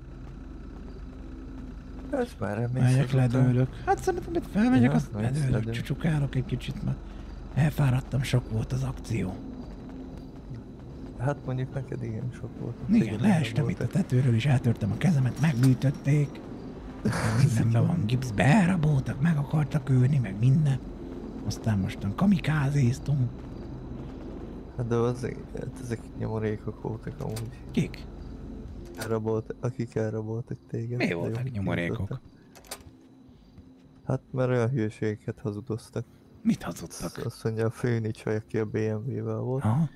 Ez már remény. Megyek, ledőlök. Hát szerintem itt felmegyek, azt ledőlök, csücsukálok egy kicsit, mert elfáradtam, sok volt az akció. Hát mondjuk neked igen, sok volt. Igen, leestem itt a tetőről, és eltörtem a kezemet, megműtötték. Mindenben van gipszbe, elraboltak, meg akartak ülni, meg minden. Aztán mostan kamikázéztunk. Hát de ezek nyomorékok voltak amúgy. Kik? Akik elraboltak téged. Mi voltak nyomorékok? Hát mert olyan hülyeségeket hazudoztak. Mit hazudtak? Azt mondja a főni csaj, aki a BMW-vel volt. Aha.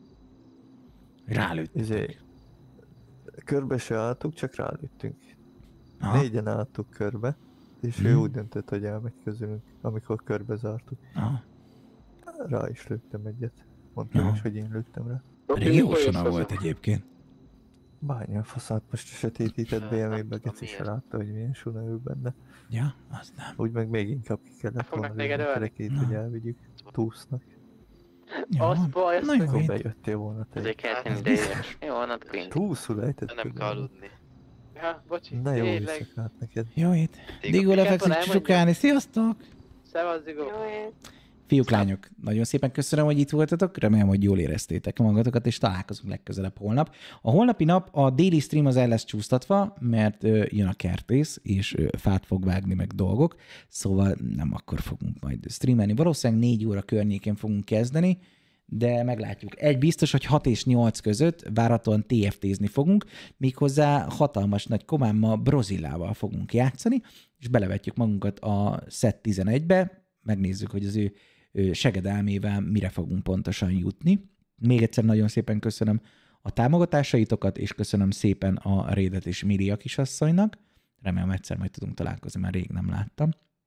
Rálőttünk. Körbe se álltuk, csak rálőttünk. Aha. 4-en álltuk körbe, és ő úgy döntött, hogy elmegy közülünk, amikor körbe zártuk. Aha. Rá is lőttem egyet. Mondtam is, hogy én lőttem rá. Pedig jó sona volt egyébként. Bármilyen faszát most a sötétített BMW-be, Geci se látta, hogy milyen suna ül benne. Ja, az nem. Úgy meg még inkább ki kellett volna lőni a kerekét, hogy elvigyük. Túsznak. Ja, az baj, na jó, akkor bejöttél volna te. Ezért kellett ideérek. Jó, annat pénz. Túlszul ejtett. Nem kell aludni. Ja, bocsi, Na jó, tényleg. visszakát neked. Jó itt. Digó lefekszik csukálni, sziasztok! Szevasz, Digó. Fiúk, lányok, nagyon szépen köszönöm, hogy itt voltatok, remélem, hogy jól éreztétek magatokat, és találkozunk legközelebb holnap. A holnapi nap a déli stream az el lesz csúsztatva, mert jön a kertész, és fát fog vágni meg dolgok, szóval nem akkor fogunk majd streamelni. Valószínűleg 4 óra környékén fogunk kezdeni, de meglátjuk. Egy biztos, hogy 6 és 8 között várhatóan TFT-zni fogunk, méghozzá hatalmas nagy komámmal Brozillával fogunk játszani, és belevetjük magunkat a set 11-be, megnézzük, hogy az ő segedelmével mire fogunk pontosan jutni. Még egyszer nagyon szépen köszönöm a támogatásaitokat, és köszönöm szépen a Rédet és Miria kisasszonynak. Remélem egyszer majd tudunk találkozni, mert rég nem láttam.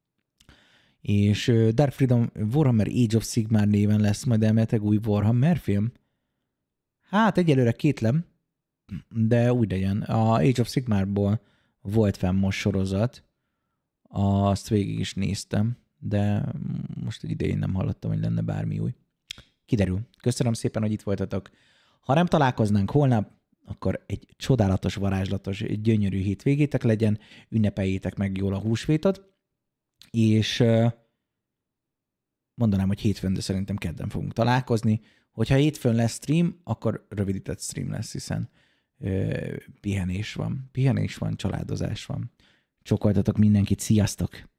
És Dark Freedom Warhammer Age of Sigmar néven lesz majd elméletileg új Warhammer film. Hát egyelőre kétlem, de úgy legyen. A Age of Sigmarból volt fenn most sorozat, azt végig is néztem, de most idején nem hallottam, hogy lenne bármi új. Kiderül. Köszönöm szépen, hogy itt voltatok. Ha nem találkoznánk holnap, akkor egy csodálatos, varázslatos, gyönyörű hétvégétek legyen, ünnepeljétek meg jól a húsvétot, és mondanám, hogy hétfőn, de szerintem kedden fogunk találkozni. Hogyha hétfőn lesz stream, akkor rövidített stream lesz, hiszen pihenés van. Pihenés van, családozás van. Csokoltatok mindenkit, sziasztok!